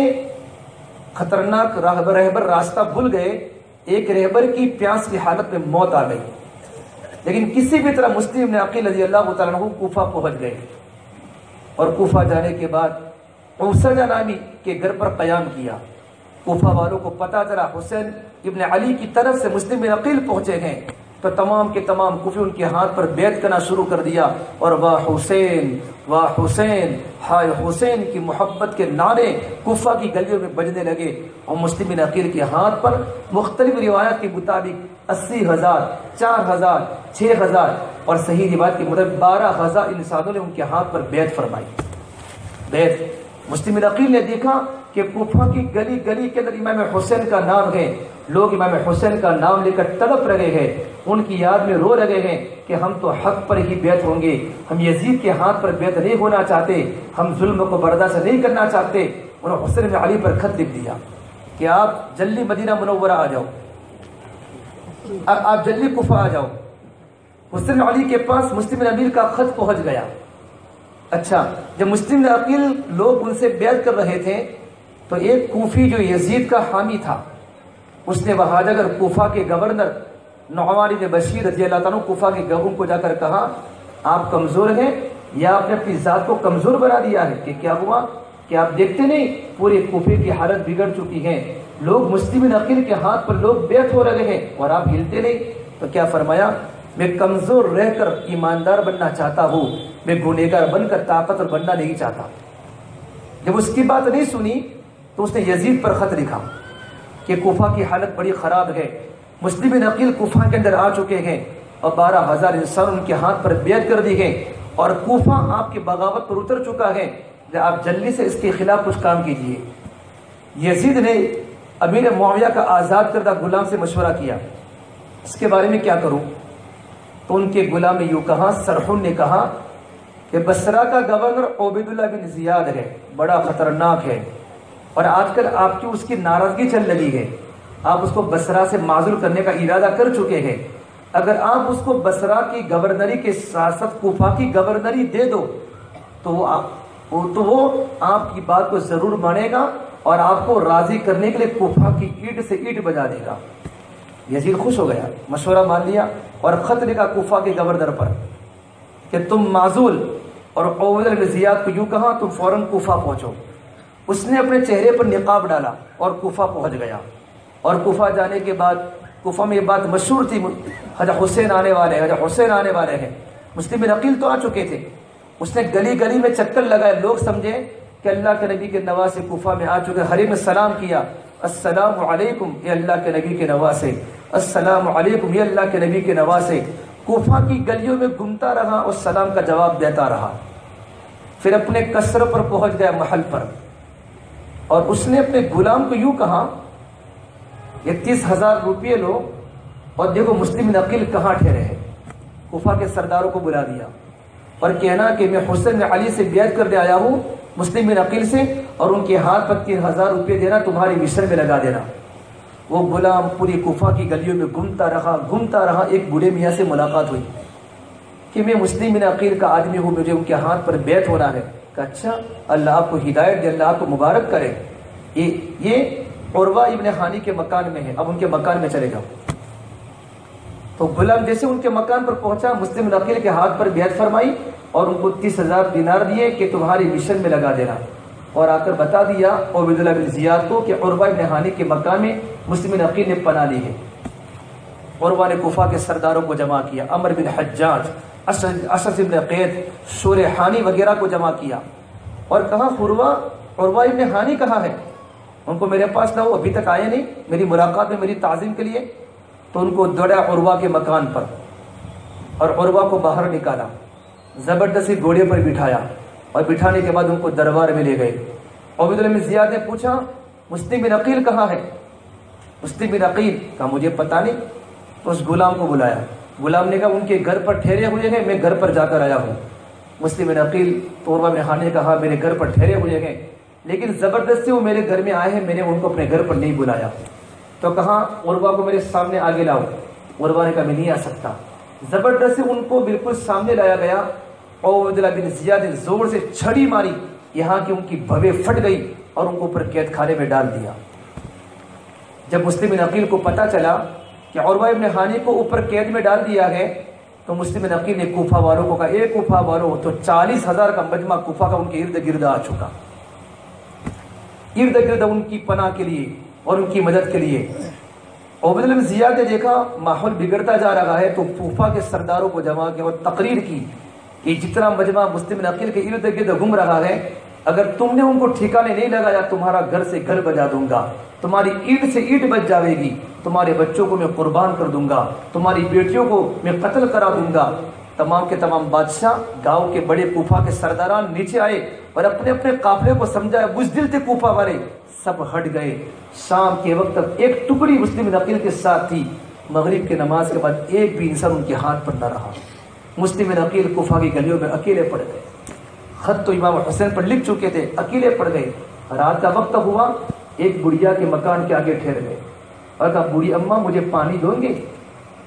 خطرناک رہبر راستہ بھول گئے، ایک رہبر کی پیاس کی حالت میں موت آ گئی، لیکن کسی بھی طرح مسلم بن عقیل رضی اللہ تعالیٰ عنہ کوفہ پہنچ گئے، اور کوفہ جانے کے بعد اوسجہ نامی کے گھر پر قیام کیا۔ کوفہ والوں کو پتا چلا حسین ابن علی کی طرف سے مسلم بن عقیل پہنچے ہیں، تو تمام کے تمام کوفی ان کے ہاتھ پر بیعت کرنا شروع کر دیا، اور واہ حسین واہ حسین ہائے حسین کی محبت کے نعرے کوفہ کی گلیوں میں بجنے لگے، اور مسلم بن عقیل کے ہاتھ پر مختلف روایات کے مطابق اسی ہزار، چار ہزار، چھ ہزار اور صحیح روایت کے مطابق بارہ ہزار انسانوں نے ان کے ہاتھ پر بیعت فرمائی۔ بیعت مسلم بن عقیل نے دیکھا کہ کوفہ کی گلی گلی کے اندر امام حسین کا نام ہے، لوگ امام حسین کا نام لے کر تڑپ رہے ہیں، ان کی یاد میں رو رہے ہیں کہ ہم تو حق پر ہی بیعت ہوں گے، ہم یزید کے ہاتھ پر بیعت نہیں ہونا چاہتے، ہم ظلم کو برداشت نہیں کرنا چاہتے۔ انہوں نے حسین بن علی پر خط لکھ دیا کہ آپ جلدی مدینہ منورہ آ جاؤ۔ آپ جلدی کوفہ آ جاؤ۔ حسین علی کے پاس مسلم عقیل کا خط پہنچ گیا۔ اچھا، جب مسلم عقیل لوگ ان سے بیعت کر رہے تھے تو ایک کوفی جو یزید کا حامی تھا، اس نے وہاں جا کر کوفہ کے گورنر نعمان بن بشیر رضی اللہ تعالیٰ کوفہ کے گورنر کو جا کر کہا آپ کمزور ہیں یا آپ نے اپنی ذات کو کمزور بنا دیا ہے کہ کیا ہوا کہ آپ دیکھتے نہیں پورے کوفے کی حالت بگڑ چکی ہے، لوگ مسلم عقیل کے ہاتھ پر لوگ بیعت ہو رہے ہیں اور آپ ہلتے نہیں۔ تو کیا فرمایا، میں کمزور رہ کر ایماندار بننا چاہتا ہوں، میں گنہگار بن کر طاقتور بننا نہیں چاہتا۔ جب اس کی بات نہیں سنی تو اس نے یزید پر خط لکھا کہ کوفہ کی حالت بڑی خراب ہے، مسلم عقیل کوفہ کے اندر آ چکے ہیں اور بارہ ہزار انسان ان کے ہاتھ پر بیعت کر دی ہے اور کوفہ آپ کی بغاوت پر اتر چکا ہے، آپ جلدی سے اس کے خلاف کچھ کام کیجیے۔ یزید نے امیر معاویہ کا آزاد کردہ غلام سے مشورہ کیا اس کے بارے میں کیا کروں، تو ان کے غلام نے یوں کہا، سرحن نے کہا کہ بصرہ کا گورنر عبید اللہ بن زیاد ہے، بڑا خطرناک ہے اور آج کل آپ کی اس کی ناراضگی چل لگی ہے، آپ اس کو بصرہ سے معزول کرنے کا ارادہ کر چکے ہیں، اگر آپ اس کو بصرہ کی گورنری کے ساتھ ساتھ کوفہ کی گورنری دے دو تو وہ آپ تو وہ آپ کی بات کو ضرور مانے گا اور آپ کو راضی کرنے کے لیے کوفہ کی اینٹ سے اینٹ بجا دے گا۔ یزید خوش ہو گیا، مشورہ مان لیا اور خط لکھا کوفہ کے گورنر پر کہ تم معزول، اور عبید بن زیاد کو یوں کہا تم فوراً کوفہ پہنچو۔ اس نے اپنے چہرے پر نقاب ڈالا اور کوفہ پہنچ گیا، اور کوفہ جانے کے بعد کوفہ میں یہ بات مشہور تھی، حضرت حسین آنے والے حضرت حسین آنے والے ہیں، مسلم عقیل تو آ چکے تھے۔ اس نے گلی گلی میں چکر لگائے، لوگ سمجھے کہ اللہ کے نبی کے نواسے کوفہ میں آ چکے، حریم میں سلام کیا، السلام علیکم یہ اللہ کے نبی کے نواسے، السلام علیکم یہ اللہ کے نبی کے نواسے۔ کوفہ کی گلیوں میں گھومتا رہا اور سلام کا جواب دیتا رہا، پھر اپنے قصر پر پہنچ گیا، محل پر، اور اس نے اپنے غلام کو یوں کہا یہ تیس ہزار روپئے لو اور دیکھو مسلم عقیل کہاں ٹھہرے ہیں۔ کوفہ کے سرداروں کو بلا دیا اور کہنا کہ میں حسین علی سے بیعت کرنے آیا ہوں مسلم عقیل سے، اور ان کے ہاتھ پر تین ہزار روپئے دینا، تمہاری مشن میں لگا دینا۔ وہ غلام پوری کوفہ کی گلیوں میں گھومتا رہا گھومتا رہا ایک بوڑھے میاں سے ملاقات ہوئی کہ میں مسلم عقیل کا آدمی ہوں، مجھے ان کے ہاتھ پر بیعت ہونا ہے۔ کہ اچھا، اللہ آپ کو ہدایت دے، اللہ آپ کو مبارک کرے۔ یہ یہ عروہ ابن حانی کے مکان میں ہے، اب ان کے مکان میں چلے جاؤ۔ تو غلام جیسے ان کے مکان پر پہنچا، مسلم عقیل کے ہاتھ پر بیعت فرمائی اور ان کو تیس ہزار دینار دیے کہ تمہاری مشن میں لگا دینا، اور آ کر بتا دیا عبید اللہ بن زیاد کو کہ عروہ ابن حانی کے مکان میں مسلم عقیل نے پناہ لی ہے۔ عروہ نے کوفہ کے سرداروں کو جمع کیا، عمر بن حجاج، اشعث بن قیس، شور حانی وغیرہ کو جمع کیا اور کہا عروہ عروہ ابن حانی کہاں ہے، ان کو میرے پاس لاؤ، ابھی تک آئے نہیں میری ملاقات میں، میری تعظیم کے لیے۔ تو ان کو دوڑا عروہ کے مکان پر اور عروہ کو باہر نکالا، زبردستی گھوڑے پر بٹھایا اور بٹھانے کے بعد ان کو دربار میں لے گئے۔ عبید اللہ بن زیاد نے پوچھا مسلم بن عقیل کہاں ہے؟ مسلم بن عقیل کہا مجھے پتا نہیں۔ تو اس غلام کو بلایا، غلام نے کہا ان کے گھر پر ٹھہرے ہوئے ہیں، میں گھر پر جا کر آیا ہوں۔ مسلم بن عقیل تو عروہ بن حانی نے کہا میرے گھر پر ٹھہرے ہوئے ہیں، لیکن زبردستی وہ میرے گھر میں آئے ہیں، میں نے ان کو اپنے گھر پر نہیں بلایا۔ تو کہا عروہ کو میرے سامنے آگے لاؤ۔ عروہ نے کہا میں نہیں آ سکتا۔ زبردستی ان کو بالکل سامنے لایا گیا، عبید اللہ بن زیاد نے زور سے چھڑی ماری، یہاں کی ان کی بھویں پھٹ گئی اور ان کو اوپر قید خانے میں ڈال دیا۔ جب مسلم بن عقیل کو پتا چلا کہ عروہ ابن حانی کو اوپر قید میں ڈال دیا ہے تو مسلم بن عقیل نے کوفہ والوں کو کہا ایک کوفہ والوں، تو چالیس ہزار کا مجمع کوفہ کا ان کے ارد گرد آ چکا، ارد گرد ان کی پناہ کے لیے اور ان کی مدد کے لیے۔ عبید اللہ بن زیاد نے دیکھا ماحول بگڑتا جا رہا ہے تو کوفہ کے سرداروں کو جمع کیا اور تقریر کی کہ جتنا مجمع مسلم بن عقیل کے ارد گرد گھوم رہا ہے، اگر تم نے ان کو ٹھکانے نہیں لگایا تمہارا گھر سے گھر بجا دوں گا، تمہاری اینٹ سے اینٹ بچ جاوے گی، تمہارے بچوں کو میں قربان کر دوں گا، تمہاری بیٹیوں کو میں قتل کرا دوں گا۔ تمام کے تمام بادشاہ، گاؤں کے بڑے کوفہ کے سرداران نیچے آئے اور اپنے اپنے قافلے کو سمجھایا، بزدل تھے کوفہ والے، سب ہٹ گئے۔ شام کے وقت تک ایک ٹکڑی مسلم بن عقیل کے ساتھ تھی، مغرب کے نماز کے بعد ایک بھی انسان ان کے ہاتھ پر نہ رہا۔ مسلم بن عقیل کوفہ کی گلیوں میں اکیلے پڑ گئے، خط تو امام حسین پر لکھ چکے تھے، اکیلے پڑ گئے۔ رات کا وقت ہوا، ایک بڑھیا کے مکان کے آگے ٹھہر گئے اور کہا بوڑھی اماں مجھے پانی دو گے؟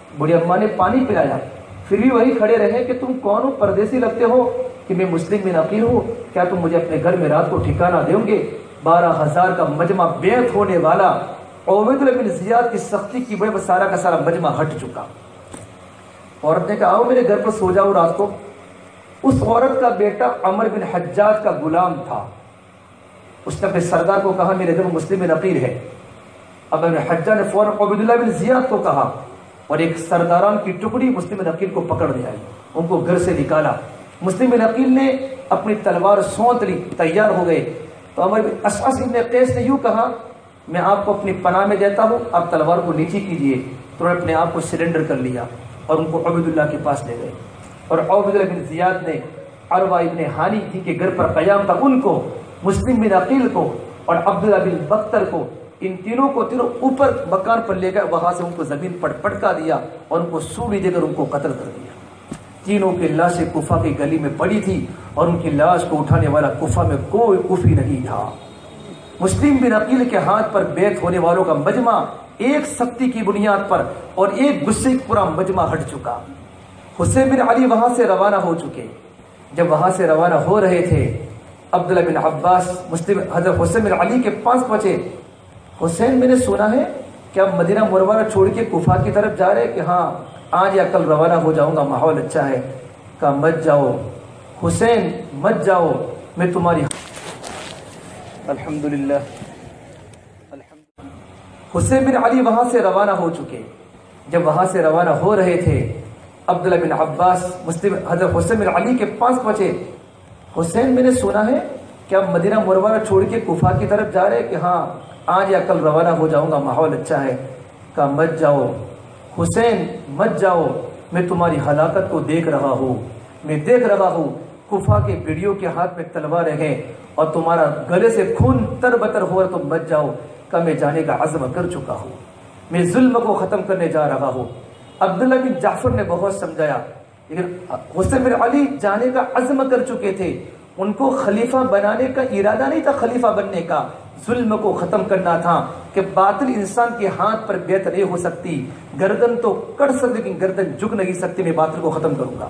بڑی اماں نے پانی پلایا، پھر بھی وہی کھڑے رہے کہ تم کون ہو، پردیسی لگتے ہو کہ میں مسلم بن عقیل ہوں، کیا تم مجھے اپنے گھر میں رات کو ٹھکانہ دیں گے؟ بارہ ہزار کا مجمع بیعت ہونے والا عبیداللہ بن زیاد کی سختی کی وجہ سے سارا کا سارا مجمع ہٹ چکا۔ عورت نے کہا آؤ میرے گھر پر سو جاؤ رات کو۔ اس عورت کا بیٹا عمر بن حجاج کا غلام تھا، اس نے اپنے سردار کو کہا میرے گھر میں مسلم بن عقیل ہے۔ اب ابن حجاج نے فوراً عبیداللہ بن زیاد کو کہا اور ایک سرداران کی ٹکڑی مسلم بن عقیل کو پکڑ لے آئی، ان کو گھر سے نکالا۔ مسلم بن عقیل نے اپنی تلوار سونت لی، تیار ہو گئے تو عمر بن اشعث بن قیس نے یوں کہا میں آپ کو اپنی پناہ میں دیتا ہوں، آپ تلوار کو نیچے کیجئے۔ تو انہوں نے اپنے آپ کو سرنڈر کر لیا اور ان کو عبیداللہ کے پاس لے گئے، اور عبیداللہ بن زیاد نے عروہ ابن حانی جن کے گھر پر قیام تھا ان کو، مسلم بن عقیل کو اور عبداللہ بن بختر کو، ان تینوں کو تینوں اوپر مکان پر لے گئے، وہاں سے ان کو زمین پر پٹکا دیا اور ان کو سولی دے کر ان کو قتل کر دیا۔ تینوں کی لاشیں کوفہ کی گلی میں پڑی تھی اور ان کی لاش کو اٹھانے والا کوفہ میں کوئی کوفی نہیں تھا۔ مسلم بن عقیل کے ہاتھ پر بیعت ہونے والوں کا مجمع ایک سختی کی بنیاد پر اور ایک غصے کا پورا مجمع ہٹ چکا۔ حسین بن علی وہاں سے روانہ ہو چکے۔ جب وہاں سے روانہ ہو رہے تھے عبداللہ بن عباس مسلم حضرت حسین بن علی کے پاس پہنچے۔ حسین میں نے سنا ہے کہ آپ مدینہ منورہ چھوڑ کے کوفہ کی طرف جا رہے کہ ہاں آج یا کل روانہ ہو جاؤں گا، ماحول اچھا ہے۔ کہا مت جاؤ حسین مت جاؤ، میں تمہاری الحمدللہ حسین بن علی وہاں سے روانہ ہو چکے۔ جب وہاں سے روانہ ہو رہے تھے عبداللہ بن عباس مسلم حضرت حسین بن علی کے پاس پہنچے۔ حسین میں نے سنا ہے کہ آپ مدینہ منورہ چھوڑ کے کوفہ کی طرف جا رہے کہ ہاں آج یا کل روانہ ہو جاؤں گا، ماحول اچھا ہے۔ کہا مت جاؤ حسین مت جاؤ، میں تمہاری ہلاکت کو دیکھ رہا ہوں، میں دیکھ رہا ہوں کوفہ کے بیڑیوں کے ہاتھ میں تلواریں ہیں اور تمہارا گلے سے خون تر بتر ہو رہا، تو مت جاؤ۔ کہ میں جانے کا عزم کر چکا ہوں، میں ظلم کو ختم کرنے جا رہا ہوں۔ عبداللہ بن جعفر نے بہت سمجھایا، لیکن حسین بن علی جانے کا عزم کر چکے تھے، ان کو خلیفہ بنانے کا ارادہ نہیں تھا، خلیفہ بننے کا ظلم کو ختم کرنا تھا کہ باطل انسان کے ہاتھ پر بیعت نہیں ہو سکتی، گردن تو کٹ سکتی لیکن گردن جھک نہیں سکتی، میں باطل کو ختم کروں گا۔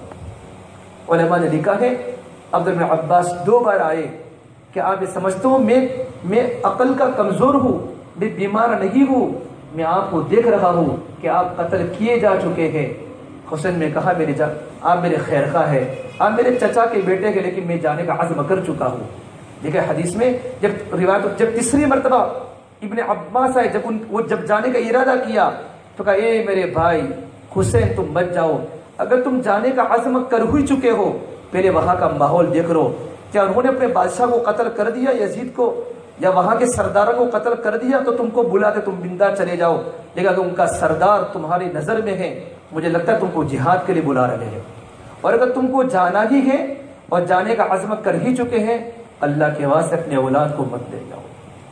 علماء نے لکھا ہے عبداللہ بن عباس دو بار آئے کہ آپ یہ سمجھتا ہوں میں میں عقل کا کمزور ہوں، میں بیمار نہیں ہوں، میں آپ کو دیکھ رہا ہوں کہ آپ قتل کیے جا چکے ہیں۔ حسین نے کہا میرے جا آپ میرے خیر خواہ ہیں، آپ میرے چچا کے بیٹے ہیں، لیکن میں جانے کا عزم کر چکا ہوں۔ دیکھیں حدیث میں جب روایت جب تیسری مرتبہ ابن عباس آئے، جب ان وہ جب جانے کا ارادہ کیا تو کہا اے میرے بھائی حسین تم مت جاؤ، اگر تم جانے کا عزم کر ہی چکے ہو پہلے وہاں کا ماحول دیکھ لو، کیا انہوں نے اپنے بادشاہ کو قتل کر دیا یزید کو، یا وہاں کے سرداروں کو قتل کر دیا تو تم کو بلا کے تم بندہ چلے جاؤ، لیکن اگر ان کا سردار تمہاری نظر میں ہے مجھے لگتا ہے تم کو جہاد کے لیے بلا رہے ہیں، اور اگر تم کو جانا ہی ہے اور جانے کا عزم کر ہی چکے ہیں اللہ کے واسطے اپنے اولاد کو مت دے جاؤ،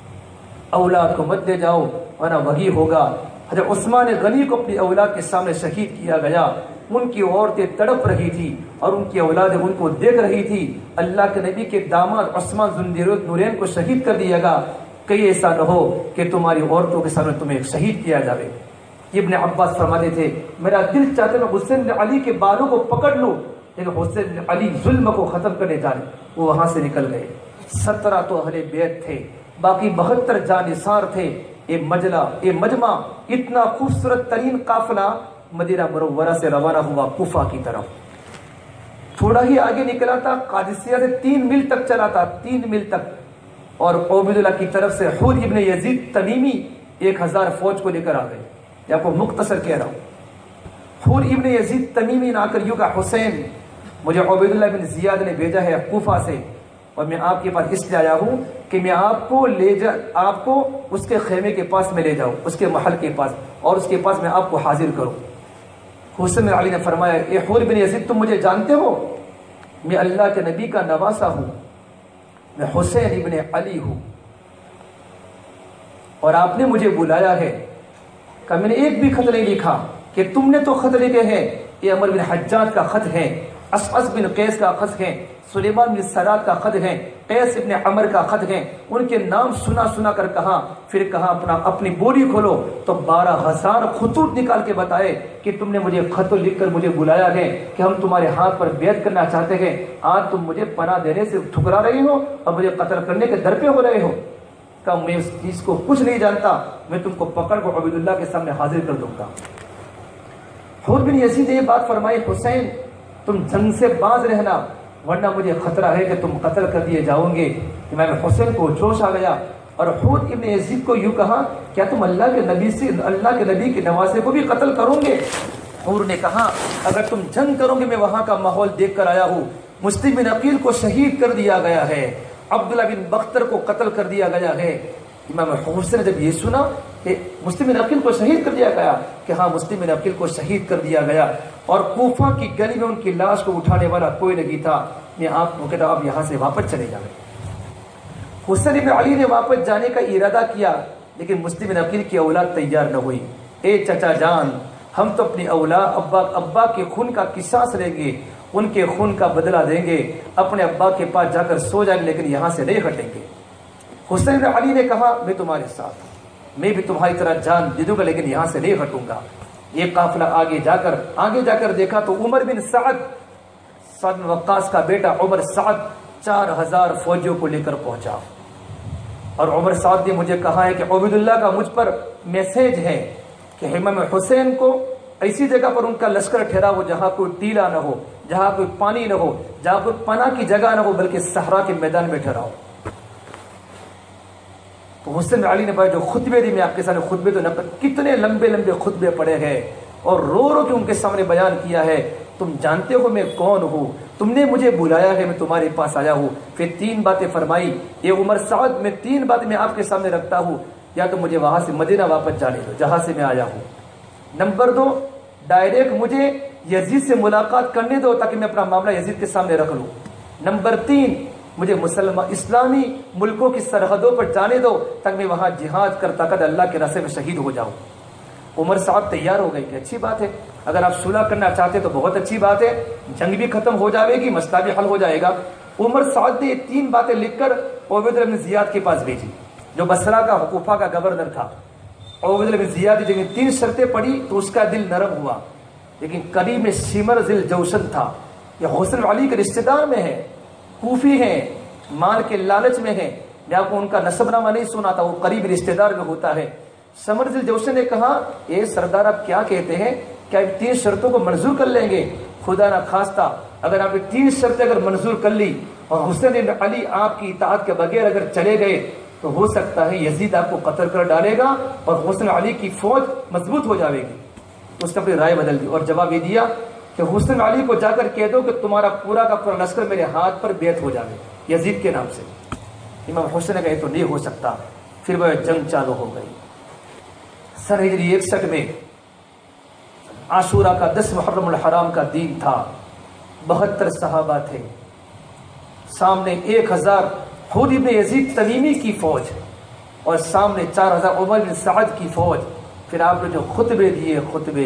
اولاد کو مت دے جاؤ ورنہ وہی ہوگا۔ حضرت عثمان غنی کو اپنی اولاد کے سامنے شہید کیا گیا، ان کی عورتیں تڑپ رہی تھی اور ان کی اولادیں ان کو دیکھ رہی تھی، اللہ کے نبی کے داماد عثمان ذو النورین کو شہید کر دیا گا، کہیں ایسا نہ ہو کہ تمہاری عورتوں کے سامنے تمہیں شہید کیا جائے۔ ابن عباس فرماتے تھے میرا دل چاہتے میں حسین بن علی کے بالوں کو پکڑ لوں، لیکن حسین بن علی ظلم کو ختم کرنے جا رہے، وہ وہاں سے نکل گئے۔ سترہ تو اہل بیت تھے، باقی بہتر جانثار تھے۔ یہ مجلہ یہ مجمع اتنا خوبصورت ترین قافلہ مدینہ منورہ سے روانہ ہوا کوفہ کی طرف، تھوڑا ہی آگے نکلا تھا، قادسیہ سے تین میل تک چلا تھا، تین میل تک، اور عبیداللہ کی طرف سے حور ابن یزید تمیمی ایک ہزار فوج کو لے کر آ گئے۔ یہ آپ کو مختصر کہہ رہا ہوں، حور ابن یزید تمیمی نے آ کر یوں کہا حسین مجھے عبیداللہ بن زیاد نے بھیجا ہے کوفہ سے، اور میں آپ کے پاس اس لیے آیا ہوں کہ میں آپ کو لے جا آپ کو اس کے خیمے کے پاس میں لے جاؤں، اس کے محل کے پاس، اور اس کے پاس میں آپ کو حاضر کروں۔ حسین بن علی نے فرمایا اے حور بن یزید تم مجھے جانتے ہو، میں اللہ کے نبی کا نواسہ ہوں، میں حسین ابن علی ہوں، اور آپ نے مجھے بلایا ہے کہ میں نے ایک بھی خط نہیں لکھا کہ تم نے تو خط لکھے ہیں، یہ عمر بن حجاج کا خط ہے، اشعث بن قیس کا خط ہے، سلیمان بن سراد کا خط ہے، قیس ابن عمر کا خط ہے، ان کے نام سنا سنا کر کہا، پھر کہا اپنا اپنی بولی کھولو تو بارہ ہزار خطوط نکال کے بتائے کہ تم نے مجھے خط لکھ کر مجھے بلایا ہے کہ ہم تمہارے ہاتھ پر بیعت کرنا چاہتے ہیں، آج تم مجھے پناہ دینے سے ٹھکرا رہی ہو اور مجھے قتل کرنے کے در پہ ہو رہے ہو۔ کہ میں اس چیز کو کچھ نہیں جانتا، میں تم کو پکڑ کو عبید اللہ کے سامنے حاضر کر دوں گا۔ حور بن یزید نے یہ بات فرمائی، حسین تم جنگ سے باز رہنا ورنہ مجھے خطرہ ہے کہ تم قتل کر دیے جاؤ گے۔ امام حسین کو جوش آ گیا اور حور ابن یزید کو یوں کہا، کیا تم اللہ کے نبی سے اللہ کے نبی کے نواسے کو بھی قتل کرو گے؟ حور نے کہا اگر تم جنگ کرو گے میں وہاں کا ماحول دیکھ کر آیا ہوں، مسلم بن عقیل کو شہید کر دیا گیا ہے، عبداللہ بن بختر کو قتل کر دیا گیا ہے۔ امام حسین نے جب یہ سنا کہ مسلم بن عقیل کو شہید کر دیا گیا کہ ہاں مسلم بن عقیل کو شہید کر دیا گیا، اور کوفہ کی گلی میں ان کی لاش کو اٹھانے والا کوئی نہیں تھا، میں آپ کو کہتا ہوں آپ یہاں سے واپس چلے جائیں۔ حسین بن علی نے واپس جانے کا ارادہ کیا لیکن مسلم بن عقیل کی اولاد تیار نہ ہوئی۔ اے چچا جان، ہم تو اپنی اولاد ابا ابا کے خون کا قصاص لیں گے، ان کے خون کا بدلہ دیں گے، اپنے ابا کے پاس جا کر سو جائیں گے لیکن یہاں سے نہیں ہٹیں گے۔ حسین بن علی نے کہا میں تمہارے ساتھ ہوں، میں بھی تمہاری طرح جان دے دوں گا لیکن یہاں سے نہیں ہٹوں گا۔ یہ قافلہ آگے جا کر آگے جا کر دیکھا تو عمر بن سعد سعد بن وقاص کا بیٹا عمر سعد چار ہزار فوجیوں کو لے کر پہنچا، اور عمر سعد نے مجھے کہا ہے کہ عبید اللہ کا مجھ پر میسیج ہے کہ امام حسین کو ایسی جگہ پر ان کا لشکر ٹھہرا ہو جہاں کوئی ٹیلا نہ ہو، جہاں کوئی پانی نہ ہو، جہاں کوئی پناہ کی جگہ نہ ہو بلکہ صحرا کے میدان میں ٹھہرا ہو۔ تو حسین علی نے بھائی جو خطبے دی، میں آپ کے سامنے خطبے تو نقل کتنے لمبے لمبے خطبے پڑے ہیں اور رو رو کے ان کے سامنے بیان کیا ہے، تم جانتے ہو میں کون ہوں، تم نے مجھے بلایا ہے، میں تمہارے پاس آیا ہوں۔ پھر تین باتیں فرمائی، یہ عمر سعد میں تین باتیں میں آپ کے سامنے رکھتا ہوں، یا تو مجھے وہاں سے مدینہ واپس جانے دو جہاں سے میں آیا ہوں، نمبر دو ڈائریکٹ مجھے یزید سے ملاقات کرنے دو تاکہ میں اپنا معاملہ یزید کے سامنے رکھ لوں، نمبر تین مجھے مسلمان اسلامی ملکوں کی سرحدوں پر جانے دو تاکہ میں وہاں جہاد کرتا کر اللہ کے راستے میں شہید ہو جاؤں۔ عمر صاحب تیار ہو گئے کہ اچھی بات ہے، اگر آپ صلح کرنا چاہتے تو بہت اچھی بات ہے، جنگ بھی ختم ہو جائے گی، مسئلہ بھی حل ہو جائے گا۔ عمر سعد نے یہ تین باتیں لکھ کر عبید بن زیاد کے پاس بھیجی جو بصرہ کا کوفہ کا گورنر تھا۔ عبید بن زیاد جب تین شرطیں پڑھی تو اس کا دل نرم ہوا، لیکن قریب میں شمر ذی الجوشن تھا، یہ حسین علی کے رشتہ دار میں ہے، کوفی ہیں، مال کے لالچ میں ہیں، میں آپ کو ان کا نسب نامہ نہیں سنا تھا، وہ قریب رشتہ دار میں ہوتا ہے۔ شمر ذی الجوشن نے کہا اے سردار آپ کیا کہتے ہیں، کیا آپ تین شرطوں کو منظور کر لیں گے؟ خدا نہ خواستہ اگر آپ نے تین شرطیں اگر منظور کر لی اور حسین بن علی آپ کی اطاعت کے بغیر اگر چلے گئے تو ہو سکتا ہے یزید آپ کو قتل کر ڈالے گا اور حسین علی کی فوج مضبوط ہو جائے گی۔ اس نے اپنی رائے بدل دی اور جواب یہ دیا کہ حسین علی کو جا کر کہہ دو کہ تمہارا پورا کا پورا لشکر میرے ہاتھ پر بیعت ہو جائے یزید کے نام سے۔ امام حسین نے کہا تو نہیں ہو سکتا، پھر وہ جنگ چالو ہو گئی۔ سن ہجری اکسٹھ میں عاشورہ کا دس محرم الحرام کا دن تھا، بہتر صحابہ تھے، سامنے ایک ہزار حور بن یزید تمیمی کی فوج اور سامنے چار ہزار عمر بن سعد کی فوج۔ پھر آپ نے جو خطبے دیے خطبے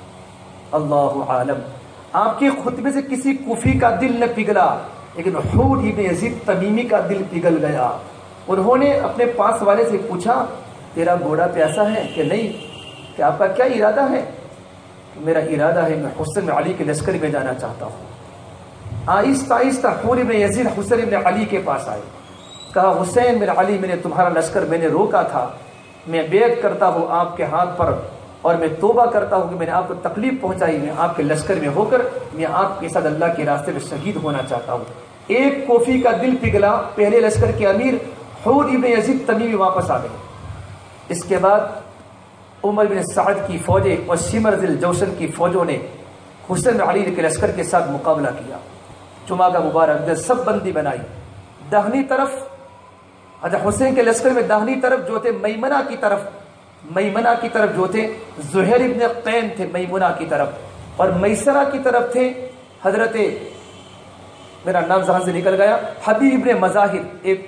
اللہ عالم، آپ کے خطبے سے کسی کوفی کا دل نہ پگھلا لیکن حور بن یزید تمیمی کا دل پگھل گیا۔ انہوں نے اپنے پاس والے سے پوچھا تیرا گھوڑا پیاسا ہے کہ نہیں، کہ آپ کا کیا ارادہ ہے؟ میرا ارادہ ہے میں حسین علی کے لشکر میں جانا چاہتا ہوں۔ آہستہ آہستہ حور بن یزید حسین بن علی کے پاس آئے، کہا حسین بن علی میں نے تمہارا لشکر میں نے روکا تھا، میں بیعت کرتا ہوں آپ کے ہاتھ پر اور میں توبہ کرتا ہوں کہ میں نے آپ کو تکلیف پہنچائی، میں آپ کے لشکر میں ہو کر میں آپ کے ساتھ اللہ کے راستے میں شہید ہونا چاہتا ہوں۔ ایک کوفی کا دل پگھلا، پہلے لشکر کے امیر حور بن یزید تمیمی واپس آ گئے۔ اس کے بعد عمر بن سعد کی فوجیں اور شمر ذی الجوشن کی فوجوں نے حسین علی کے لشکر کے ساتھ مقابلہ کیا۔ جمعہ کا مبارک دن سب بندی بنائی، داہنی طرف حضرت حسین کے لشکر میں داہنی طرف جو تھے میمنہ کی طرف میمنہ کی طرف جو تھے زہیر ابن قین تھے میمنہ کی طرف، اور میسرہ کی طرف تھے حضرت میرا نام ذہن سے نکل گیا حبیب ابن مظاہر، ایک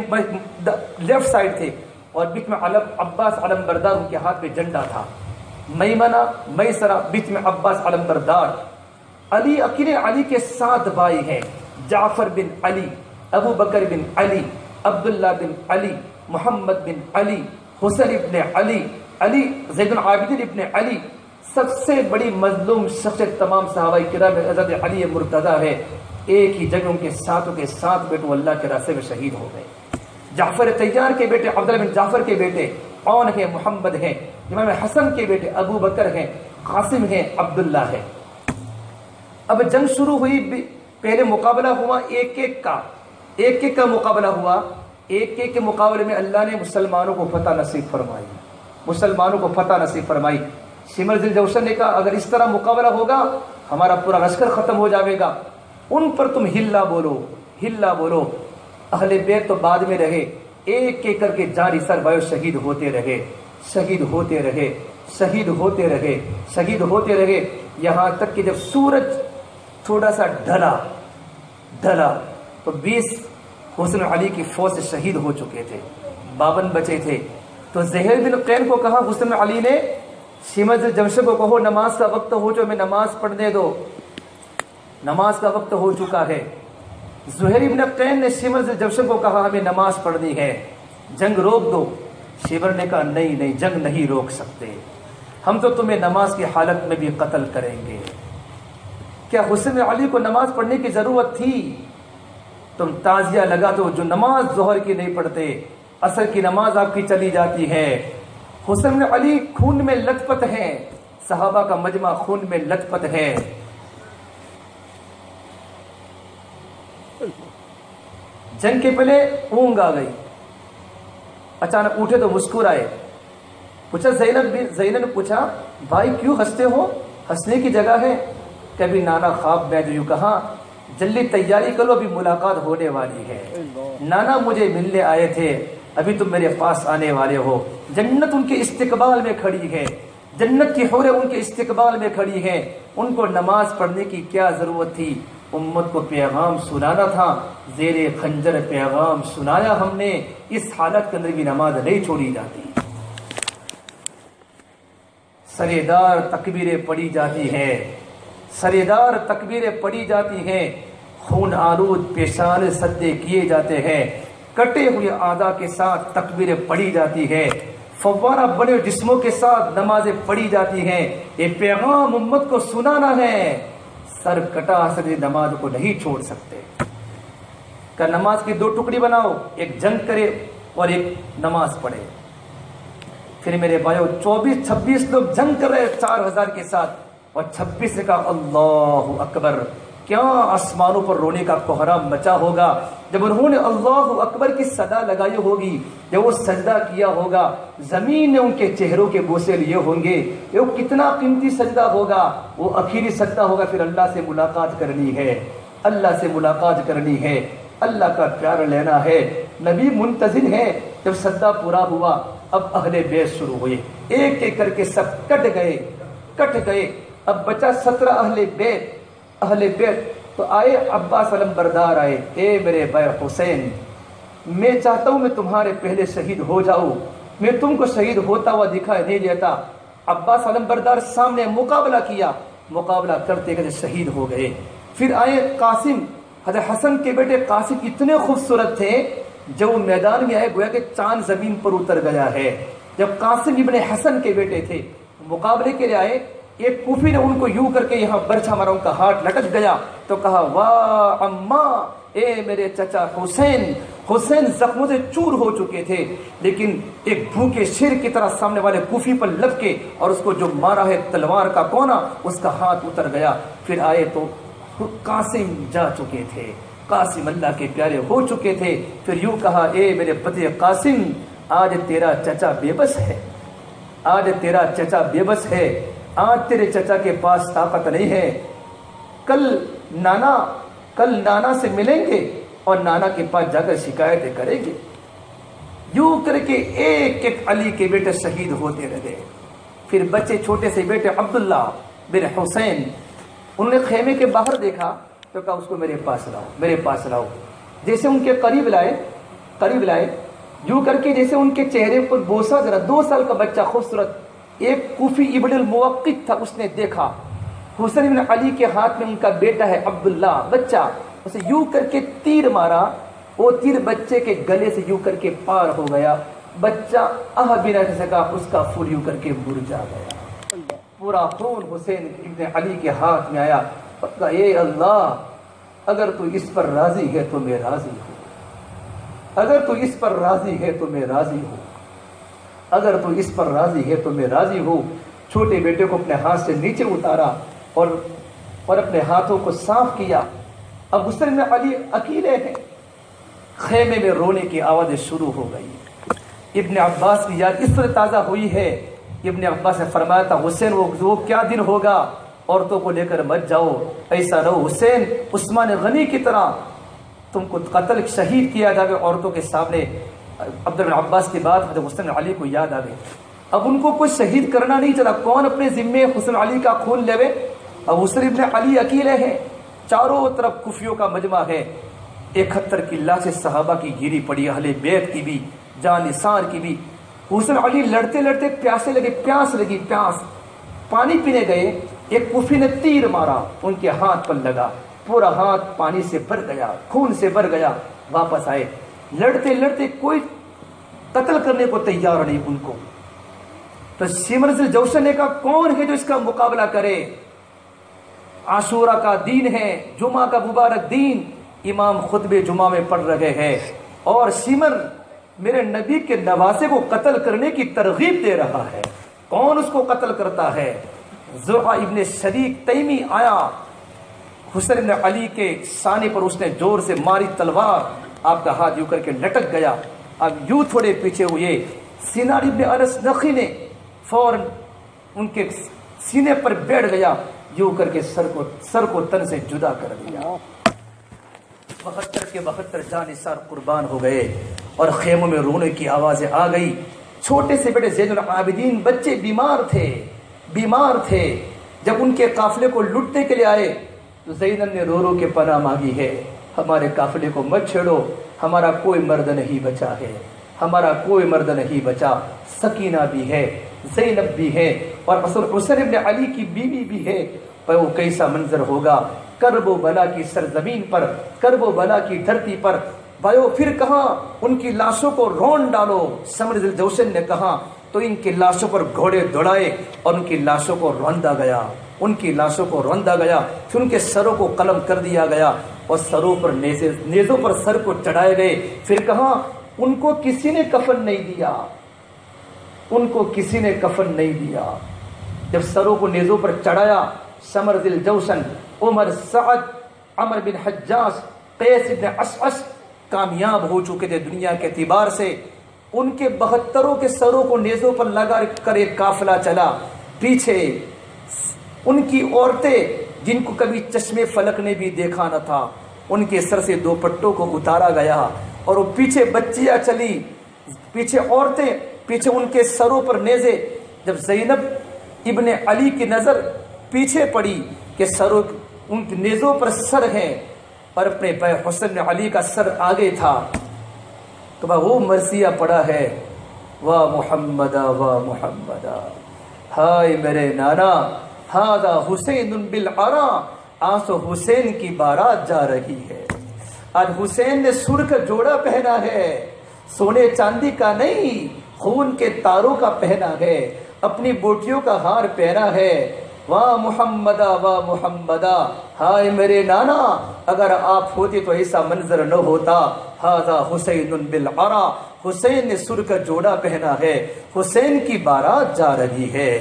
لیفٹ سائڈ تھے، اور بیچ میں علم عباس علم بردار ان کے ہاتھ میں جھنڈا تھا۔ میمنہ میسرہ بیچ میں عباس علم بردار۔ علی اکیلے علی کے سات بھائی ہیں، جعفر بن علی، ابو بکر بن علی، عبداللہ بن علی، محمد بن علی، حسن ابن علی، علی زید العابدین ابن علی، سب سے بڑی مظلوم شخصیت تمام صحابہ کرام میں حضرت علی مرتضیٰ ہے۔ ایک ہی جگہ ان کے ساتھوں کے ساتھ بیٹوں اللہ کے راستے میں شہید ہو گئے۔ جعفر طیار کے بیٹے عبداللہ بن جعفر کے بیٹے عون ہیں، محمد ہیں، امام حسن کے بیٹے ابو بکر ہیں، قاسم ہیں، عبداللہ ہے۔ اب جنگ شروع ہوئی، پہلے مقابلہ ہوا ایک ایک کا ایک ایک کا مقابلہ ہوا۔ ایک ایک کے مقابلے میں اللہ نے مسلمانوں کو فتح نصیب فرمائی، مسلمانوں کو فتح نصیب فرمائی۔ شمر ذی الجوشن نے کہا اگر اس طرح مقابلہ ہوگا ہمارا پورا لشکر ختم ہو جائے گا، ان پر تم ہلا بولو، ہلا بولو۔ اہل بیت تو بعد میں رہے، ایک ایک کر کے جاری سر بایو شہید ہوتے رہے، شہید ہوتے رہے، شہید ہوتے رہے، شہید ہوتے رہے، یہاں تک کہ جب سورج تھوڑا سا ڈھلا ڈھلا تو بیس حسن علی کی فوج سے شہید ہو چکے تھے، باون بچے تھے۔ تو زہیر بن قین کو کہا حسن علی نے، شمر جمشید کو کہو نماز کا وقت ہو جو میں نماز پڑھنے دو، نماز کا وقت ہو چکا ہے۔ زہیر بن قین نے شمر جمشید کو کہا ہمیں نماز پڑھنی ہے، جنگ روک دو۔ شمر نے کہا نہیں نہیں، جنگ نہیں روک سکتے، ہم تو تمہیں نماز کی حالت میں بھی قتل کریں گے۔ کیا حسن علی کو نماز پڑھنے کی ضرورت تھی؟ تم تعزیہ لگا تو جو نماز ظہر کی نہیں پڑھتے، عصر کی نماز آپ کی چلی جاتی ہے۔ حسن علی خون میں لت پت ہیں، صحابہ کا مجمع خون میں لت پت ہے۔ جنگ کے پہلے اونگ آ گئی، اچانک اٹھے تو مسکرائے۔ پوچھا زینب زینب نے پوچھا بھائی کیوں ہنستے ہو؟ ہنسنے کی جگہ ہے؟ کبھی نانا خواب میں جو یوں کہا جلدی تیاری کرو ابھی ملاقات ہونے والی ہے، نانا مجھے ملنے آئے تھے، ابھی تم میرے پاس آنے والے ہو۔ جنت ان کے استقبال میں کھڑی ہے، جنت کی حوریں ان کے استقبال میں کھڑی ہیں، ان کو نماز پڑھنے کی کیا ضرورت تھی؟ امت کو پیغام سنانا تھا، زیر خنجر پیغام سنایا ہم نے، اس حالت کے اندر بھی نماز نہیں چھوڑی جاتی۔ سریدار تکبیریں پڑھی جاتی ہیں، سریدار تکبیریں پڑھی جاتی ہیں، خون آلود پیشان سدے کیے جاتے ہیں، کٹے ہوئے اعضاء کے ساتھ تکبیریں پڑھی جاتی ہیں، فوارہ بنے جسموں کے ساتھ نمازیں پڑھی جاتی ہیں۔ یہ پیغام امت کو سنانا ہے، سر کٹا سر نماز کو نہیں چھوڑ سکتے۔ کہ نماز کی دو ٹکڑی بناؤ، ایک جنگ کرے اور ایک نماز پڑھے۔ پھر میرے بھائیو چوبیس چھبیس لوگ جنگ کر رہے چار ہزار کے ساتھ، اور چھبیس نے کہا اللہ اکبر۔ کیا آسمانوں پر رونے کا کوہرام مچا ہوگا جب انہوں نے اللہ اکبر کی صدا لگائی ہوگی، جب وہ سجدہ کیا ہوگا، زمین نے ان کے چہروں کے بوسے لیے ہوں گے۔ وہ کتنا قیمتی سجدہ ہوگا، وہ آخری سجدہ ہوگا۔ پھر اللہ سے ملاقات کرنی ہے، اللہ سے ملاقات کرنی ہے، اللہ کا پیار لینا ہے۔ نبی منتظر ہے۔ جب سجدہ پورا ہوا اب اہل بیت شروع ہوئے، ایک ایک کر کے سب کٹ گئے کٹ گئے اب بچا سترہ اہل بیت اہل بیت تو آئے عباس علم بردار آئے، اے میرے بھائی حسین، میں چاہتا ہوں میں تمہارے پہلے شہید ہو جاؤں، میں تم کو شہید ہوتا ہوا دکھائی نہیں دیتا۔ عباس علم بردار سامنے مقابلہ کیا، مقابلہ کرتے کرتے شہید ہو گئے۔ پھر آئے قاسم، حضرت حسن کے بیٹے قاسم اتنے خوبصورت تھے جب وہ میدان میں آئے گویا کہ چاند زمین پر اتر گیا ہے۔ جب قاسم ابن حسن کے بیٹے تھے مقابلے کے لیے آئے، ایک کوفی نے ان کو یوں کر کے یہاں برچھا مارا، ان کا ہاتھ لٹک گیا تو کہا واہ اماں، اے میرے چچا حسین۔ حسین زخموں سے چور ہو چکے تھے، لیکن ایک بھوکے شیر کی طرح سامنے والے کوفی پر لپکے اور اس کو جو مارا ہے تلوار کا کونا، اس کا ہاتھ اتر گیا۔ پھر آئے تو قاسم جا چکے تھے، قاسم اللہ کے پیارے ہو چکے تھے۔ پھر یوں کہا اے میرے پتے قاسم، آج تیرا چچا بے بس ہے، آج تیرا چچا بے بس ہے، آج تیرے چچا کے پاس طاقت نہیں ہے، کل نانا کل نانا سے ملیں گے اور نانا کے پاس جا کر شکایتیں کریں گے۔ یوں کر کے ایک ایک علی کے بیٹے شہید ہوتے رہے۔ پھر بچے چھوٹے سے بیٹے عبداللہ بن حسین، انہوں نے خیمے کے باہر دیکھا تو کہا اس کو میرے پاس لاؤ، میرے پاس لاؤ۔ جیسے ان کے قریب لائے قریب لائے یوں کر کے جیسے ان کے چہرے پر بوسا ذرا، دو سال کا بچہ خوبصورت، ایک کوفی ابن الموقت تھا، اس نے دیکھا حسین بن علی کے ہاتھ میں ان کا بیٹا ہے عبداللہ بچہ، اسے یوں کر کے تیر مارا، وہ تیر بچے کے گلے سے یوں کر کے پار ہو گیا، بچہ آہ بھی نہ سکا، اس کا پھول یوں کر کے مرجھا گیا۔ پورا خون حسین ابن علی کے ہاتھ میں آیا، کہا اے اللہ اگر تو اس پر راضی ہے تو میں راضی ہوں، اگر تو اس پر راضی ہے تو میں راضی ہوں، اگر تو اس پر راضی ہے تو میں راضی ہوں۔ چھوٹے بیٹے کو اپنے ہاتھ سے نیچے اتارا اور اور اپنے ہاتھوں کو صاف کیا۔ اب حسین بن علی اکیلے ہیں، خیمے میں رونے کی آوازیں شروع ہو گئی۔ ابن عباس کی یاد اس طرح تازہ ہوئی ہے، ابن عباس نے فرمایا تھا حسین وہ وہ کیا دن ہوگا، عورتوں کو لے کر مت جاؤ، ایسا رہو حسین عثمان غنی کی طرح تم کو قتل شہید کیا جائے عورتوں کے سامنے۔ عبد بن عباس کی بات حضرت حسین علی کو یاد آ گئی، اب ان کو کچھ شہید کرنا نہیں چلا، کون اپنے ذمے حسین علی کا خون لے؟ اب حسین ابن علی اکیلے ہیں، چاروں طرف کفیوں کا مجمع ہے، اکہتر کی لاشیں صحابہ کی گری پڑی، اہل بیت کی بھی، جان نثار کی بھی۔ حسین علی لڑتے لڑتے پیاسے لگے، پیاس لگی، پیاس پانی پینے گئے، ایک کفی نے تیر مارا، ان کے ہاتھ پر لگا، پورا ہاتھ پانی سے بھر گیا، خون سے بھر گیا۔ واپس آئے، لڑتے لڑتے کوئی قتل کرنے کو تیار نہیں ان کو، تو سمر ذی الجوشن نے کہا کون ہے جو اس کا مقابلہ کرے؟ عاشورہ کا دن ہے، جمعہ کا مبارک دن، امام خطبے جمعہ میں پڑھ رہے ہیں اور سمر میرے نبی کے نواسے کو قتل کرنے کی ترغیب دے رہا ہے، کون اس کو قتل کرتا ہے؟ زرعہ ابن شریک تیمی آیا، حسین بن علی کے سانے پر اس نے زور سے ماری تلوار، آپ کا ہاتھ یوں کر کے لٹک گیا۔ اب یوں تھوڑے پیچھے ہوئے، سینار ابن انس نخی نے فوراً ان کے سینے پر بیٹھ گیا، یوں کر کے سر کو سر کو تن سے جدا کر دیا۔ بہتر کے بہتر جانثار قربان ہو گئے اور خیموں میں رونے کی آوازیں آ گئی۔ چھوٹے سے بڑے زین العابدین بچے بیمار تھے، بیمار تھے۔ جب ان کے قافلے کو لٹنے کے لیے آئے تو زینب نے رو رو کے پناہ مانگی ہے، ہمارے قافلے کو مت چھیڑو، ہمارا کوئی مرد نہیں بچا ہے، ہمارا کوئی مرد نہیں بچا۔ سکینہ بھی ہے، زینب بھی ہے اور حسین ابن علی کی بیوی بھی ہے، پر وہ کیسا منظر ہوگا کرب و بلا کی سرزمین پر، کرب و بلا کی دھرتی پر۔ بھائیو پھر کہاں ان کی لاشوں کو رون ڈالو، سمر ذی الجوشن نے کہا، تو ان کی لاشوں پر گھوڑے دوڑائے اور ان کی لاشوں کو روندا گیا، ان کی لاشوں کو روندا گیا، پھر ان کے سروں کو قلم کر دیا گیا اور سروں پر نیزے نیزوں پر سر کو چڑھائے گئے۔ پھر کہاں ان کو کسی نے کفن نہیں دیا، ان کو کسی نے کفن نہیں دیا۔ جب سروں کو نیزوں پر چڑھایا، سمر ذی الجوشن، عمر، سعد، عمر بن حجاج، قیس بن اشعث کامیاب ہو چکے تھے دنیا کے اعتبار سے، ان کے بہتروں کے سروں کو نیزوں پر لگا کر ایک قافلہ چلا، پیچھے ان کی عورتیں جن کو کبھی چشمے فلک نے بھی دیکھا نہ تھا، ان کے سر سے دو پٹوں کو اتارا گیا اور وہ پیچھے بچیاں چلی، پیچھے عورتیں، پیچھے ان کے سروں پر نیزے۔ جب زینب ابن علی کی نظر پیچھے پڑی کہ سروں ان کی نیزوں پر سر ہیں اور اپنے بھائی حسین علی کا سر آگے تھا، تو وہ مرثیہ پڑا ہے، واہ محمدہ واہ محمدہ، ہائے میرے نانا، ہاذا حسین بالعرا، آنسو حسین کی بارات جا رہی ہے۔ آج حسین نے سر کا جوڑا پہنا ہے، سونے چاندی کا نہیں، خون کے تاروں کا پہنا ہے، اپنی بوٹیوں کا ہار پہنا ہے۔ واہ محمدہ واہ محمدہ، ہائے میرے نانا، اگر آپ ہوتے تو ایسا منظر نہ ہوتا۔ ہاذا حسین بالعرا، حسین نے سر کا جوڑا پہنا ہے، حسین کی بارات جا رہی ہے۔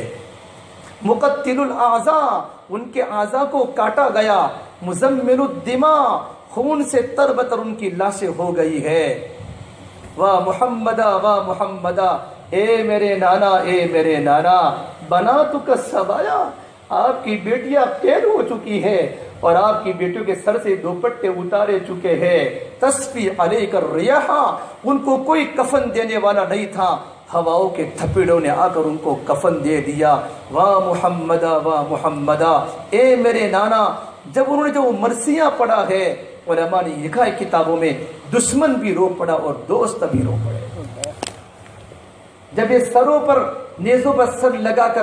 مقتل الاعضاء، ان کے اعضاء کو کاٹا گیا، مزمل الدماء، خون سے تر بتر ان کی لاشیں ہو گئی ہے۔ واہ محمدہ واہ محمدہ، اے میرے نانا اے میرے نانا، بناتک سبایا، آپ کی بیٹیاں قید ہو چکی ہے اور آپ کی بیٹیوں کے سر سے دوپٹے اتارے چکے ہیں۔ تسفی علیک الریاح، ان کو کوئی کفن دینے والا نہیں تھا، ہواؤں کے تھپیڑوں نے آ کر ان کو کفن دے دیا۔ واہ محمدہ واہ محمدہ، اے میرے نانا۔ جب انہوں نے جو مرثیہ پڑھا ہے، علماء نے لکھا ہے کتابوں میں، دشمن بھی رو پڑا اور دوست بھی رو پڑے۔ جب یہ سروں پر نیزوں پر سر لگا کر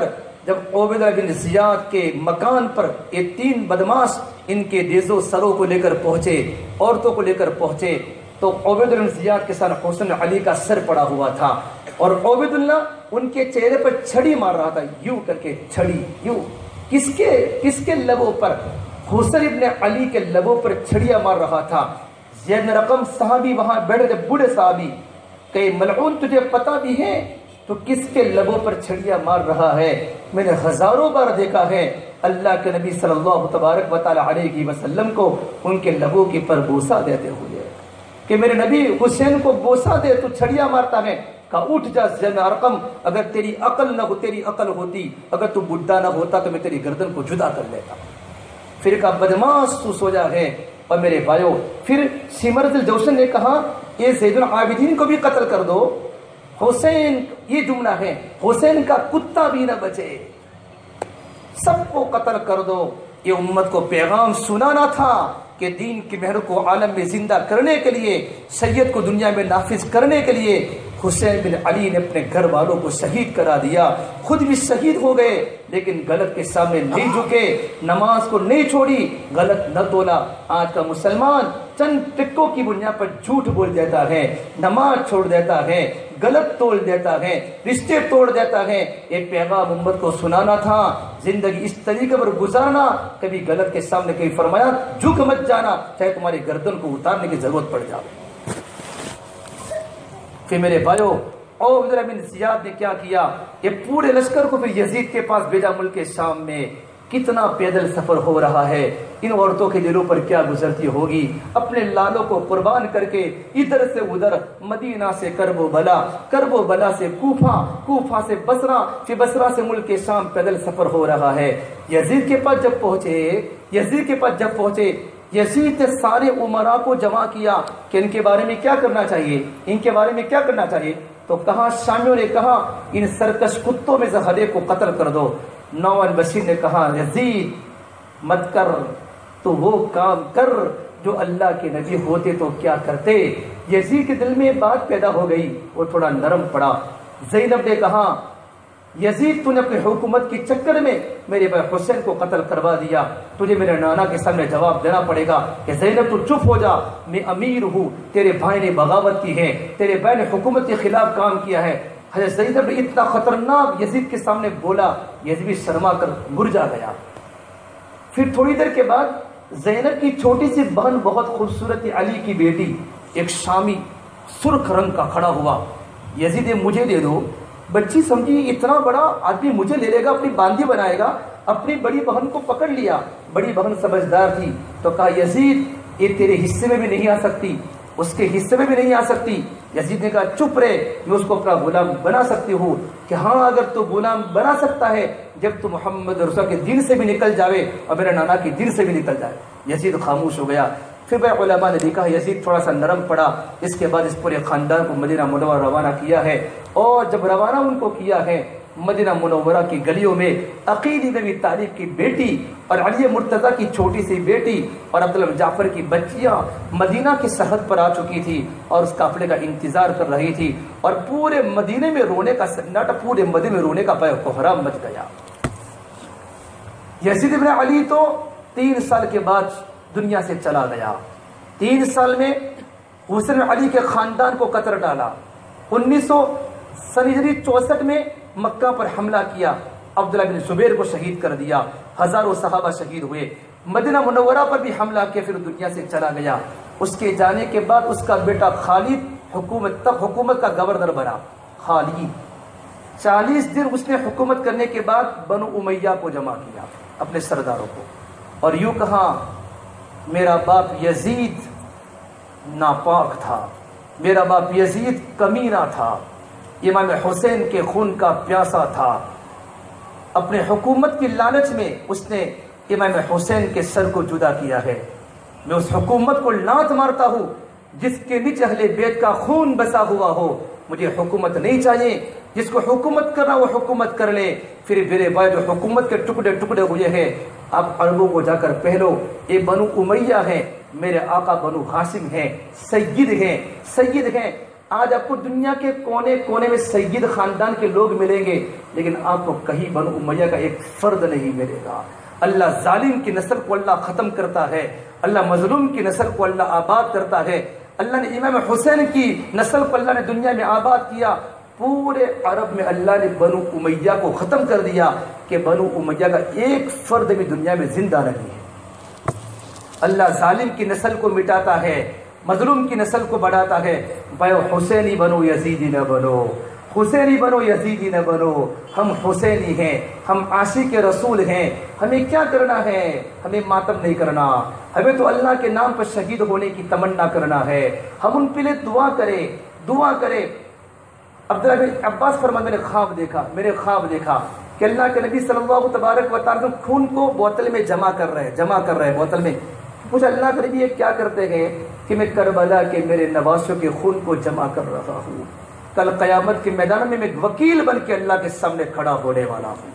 جب عبیدہ بن زیاد کے مکان پر یہ تین بدماش ان کے نیزوں سروں کو لے کر پہنچے، عورتوں کو لے کر پہنچے، تو عبید بن زیاد کے ساتھ حسن علی کا سر پڑا ہوا تھا، اور عبید اللہ ان کے چہرے پر چھڑی مار رہا تھا، یوں کر کے چھڑی، یوں کس کے کس کے لبوں پر؟ حسن ابن علی کے لبوں پر چھڑیاں مار رہا تھا۔ زید بن رقم صحابی وہاں بیٹھے تھے، بوڑھے صحابی، کہ ملعون تجھے پتہ بھی ہے تو کس کے لبوں پر چھڑیاں مار رہا ہے؟ میں نے ہزاروں بار دیکھا ہے اللہ کے نبی صلی اللہ تبارک و تعالی علیہ وسلم کو ان کے لبوں کے پر بوسہ دیتے ہوئے کہ میرے نبی حسین کو بوسہ دے تو چھڑیاں مارتا ہے۔ کہا اٹھ جا زید بن ارقم، اگر تیری عقل نہ ہو تیری عقل ہوتی، اگر تو بڈھا نہ ہوتا تو میں تیری گردن کو جدا کر لیتا۔ پھر کہا بدماش تو سو جا ہے۔ اور میرے بھائیو، پھر سمرت الجوشن نے کہا یہ زید العابدین کو بھی قتل کر دو، حسین، یہ جملہ ہے، حسین کا کتا بھی نہ بچے، سب کو قتل کر دو۔ یہ امت کو پیغام سنانا تھا کہ دین کی مہر کو عالم میں زندہ کرنے کے لیے، سید کو دنیا میں نافذ کرنے کے لیے حسین بن علی نے اپنے گھر والوں کو شہید کرا دیا، خود بھی شہید ہو گئے، لیکن غلط کے سامنے نہیں جھکے، نماز کو نہیں چھوڑی، غلط نہ تولا۔ آج کا مسلمان چند ٹکوں کی بنیاد پر جھوٹ بول دیتا ہے، نماز چھوڑ دیتا ہے، غلط تول دیتا ہے، رشتے توڑ دیتا ہے۔ ایک پیغام امت کو سنانا تھا، زندگی اس طریقے پر گزارنا، کبھی غلط کے سامنے کبھی فرمایا جھک مت جانا، چاہے تمہاری گردن کو اتارنے کی ضرورت پڑ جائے۔ کہ میرے بھائیو، عبیدہ بن زیاد نے کیا کیا؟ یہ پورے لشکر کو پھر یزید کے پاس بھیجا ملک شام میں۔ کتنا پیدل سفر ہو رہا ہے، ان عورتوں کے دلوں پر کیا گزرتی ہوگی، اپنے لالوں کو قربان کر کے ادھر سے ادھر، مدینہ سے کرب و بلا، کرب و بلا سے کوفہ، کوفہ سے بصرہ، پھر بصرہ سے ملک شام پیدل سفر ہو رہا ہے۔ یزید کے پاس جب پہنچے یزید کے پاس جب پہنچے یزید نے سارے امراء کو جمع کیا کہ ان کے بارے میں کیا کرنا چاہیے، ان کے بارے میں کیا کرنا چاہیے۔ تو کہا، شامیوں نے کہا ان سرکش کتوں میں سے ہر ایک کو قتل کر دو۔ نعمان بشیر نے کہا یزید مت کر، تو وہ کام کر جو اللہ کے نبی ہوتے تو کیا کرتے۔ یزید کے دل میں بات پیدا ہو گئی، وہ تھوڑا نرم پڑا۔ زینب نے کہا یزید تو نے اپنی حکومت کی چکر میں میرے بھائی حسین کو قتل کروا دیا، تجھے میرے نانا کے سامنے جواب دینا پڑے گا کہ زینب تو چپ ہو جا، میں امیر ہوں، تیرے بھائی نے بغاوت کی ہے، تیرے بھائی نے حکومت کے خلاف کام کیا ہے۔ حضرت زینب نے اتنا خطرناک یزید کے سامنے بولا، یزید بھی شرما کر گر جا گیا۔ پھر تھوڑی دیر کے بعد زینب کی چھوٹی سی بہن، بہت خوبصورت علی کی بیٹی، ایک شامی سرخ رنگ کا کھڑا ہوا، یزید مجھے دے دو۔ بچی سمجھی اتنا بڑا آدمی مجھے لے لے گا، اپنی باندھی بنائے گا، اپنی بڑی بہن کو پکڑ لیا۔ بڑی بہن سمجھدار تھی تو کہا یزید یہ تیرے حصے میں بھی نہیں آ سکتی، اس کے حصے میں بھی نہیں آ سکتی۔ یزید نے کہا چپ رہے، میں اس کو اپنا غلام بنا سکتی ہوں۔ کہ ہاں اگر تو غلام بنا سکتا ہے جب تو محمد رسول کے دین سے بھی نکل جاوے اور میرے نانا کے دین سے بھی نکل جائے۔ یزید خاموش ہو گیا۔ پھر بھائی علماء نے دیکھا یزید تھوڑا سا نرم پڑا، اس کے بعد اس پورے خاندان کو مدینہ منورہ روانہ کیا ہے، اور جب روانہ ان کو کیا ہے مدینہ منورہ کی گلیوں میں عقیل بن ابی طالب کی بیٹی اور علی مرتضیٰ کی چھوٹی سی بیٹی اور عبداللہ بن جعفر کی بچیاں مدینہ کی سرحد پر آ چکی تھی اور اس قافلے کا انتظار کر رہی تھی، اور پورے مدینے میں رونے کا سناٹا، پورے مدینے میں رونے کا کوہرام مچ گیا۔ یزید بن علی تو تین سال کے بعد دنیا سے چلا گیا۔ تین سال میں حسین علی کے خاندان کو قطر ڈالا۔ انیس سو سن ہجری چونسٹھ میں مکہ پر حملہ کیا، عبداللہ بن زبیر کو شہید کر دیا، ہزاروں صحابہ شہید ہوئے۔ مدینہ منورہ پر بھی حملہ کیا، پھر دنیا سے چلا گیا۔ اس کے جانے کے بعد اس کا بیٹا خالد حکومت تک حکومت کا گورنر بنا۔ خالد چالیس دن اس نے حکومت کرنے کے بعد بنو امیہ کو جمع کیا، اپنے سرداروں کو، اور یوں کہا میرا باپ یزید ناپاک تھا، میرا باپ یزید کمینہ تھا، امام حسین کے خون کا پیاسا تھا۔ اپنے حکومت کی لالچ میں اس نے امام حسین کے سر کو جدا کیا ہے۔ میں اس حکومت کو لات مارتا ہوں جس کے نیچے اہل بیت کا خون بسا ہوا ہو۔ مجھے حکومت نہیں چاہیے، جس کو حکومت کرنا وہ حکومت کر لے۔ پھر میرے بھائی جو حکومت کے ٹکڑے ٹکڑے ہوئے ہیں، آپ عربوں کو جا کر پہلو، یہ بنو امیہ ہیں، میرے آقا بنو ہاشم ہیں، سید ہیں، سید ہیں۔ آج آپ کو دنیا کے کونے کونے میں سید خاندان کے لوگ ملیں گے، لیکن آپ کو کہیں بنو امیہ کا ایک فرد نہیں ملے گا۔ اللہ ظالم کی نسل کو اللہ ختم کرتا ہے، اللہ مظلوم کی نسل کو اللہ آباد کرتا ہے۔ اللہ نے امام حسین کی نسل کو اللہ نے دنیا میں آباد کیا، پورے عرب میں اللہ نے بنو امیہ کو ختم کر دیا کہ بنو امیہ کا ایک فرد بھی دنیا میں زندہ نہیں ہے۔ اللہ ظالم کی نسل کو مٹاتا ہے، مظلوم کی نسل کو بڑھاتا ہے۔ بھائی حسینی بنو یزیدی نہ بنو، حسینی بنو یزیدی نہ بنو، ہم حسینی ہیں، ہم عاشق رسول ہیں۔ ہمیں کیا کرنا ہے؟ ہمیں ماتم نہیں کرنا، ہمیں تو اللہ کے نام پر شہید ہونے کی تمنا کرنا ہے۔ ہم ان کے لیے دعا کریں، دعا کریں۔ عبداللہ بن عباس فرماتے میں نے خواب دیکھا، میرے خواب دیکھا کہ اللہ کے نبی صلی اللہ تبارک و تعالیٰ خون کو بوتل میں جمع کر رہے ہیں، جمع کر رہے ہیں بوتل میں۔ پوچھا اللہ کے نبی یہ کیا کرتے ہیں؟ کہ میں کربلا کے میرے نواسوں کے خون کو جمع کر رہا ہوں، کل قیامت کے میدان میں میں وکیل بن کے اللہ کے سامنے کھڑا ہونے والا ہوں۔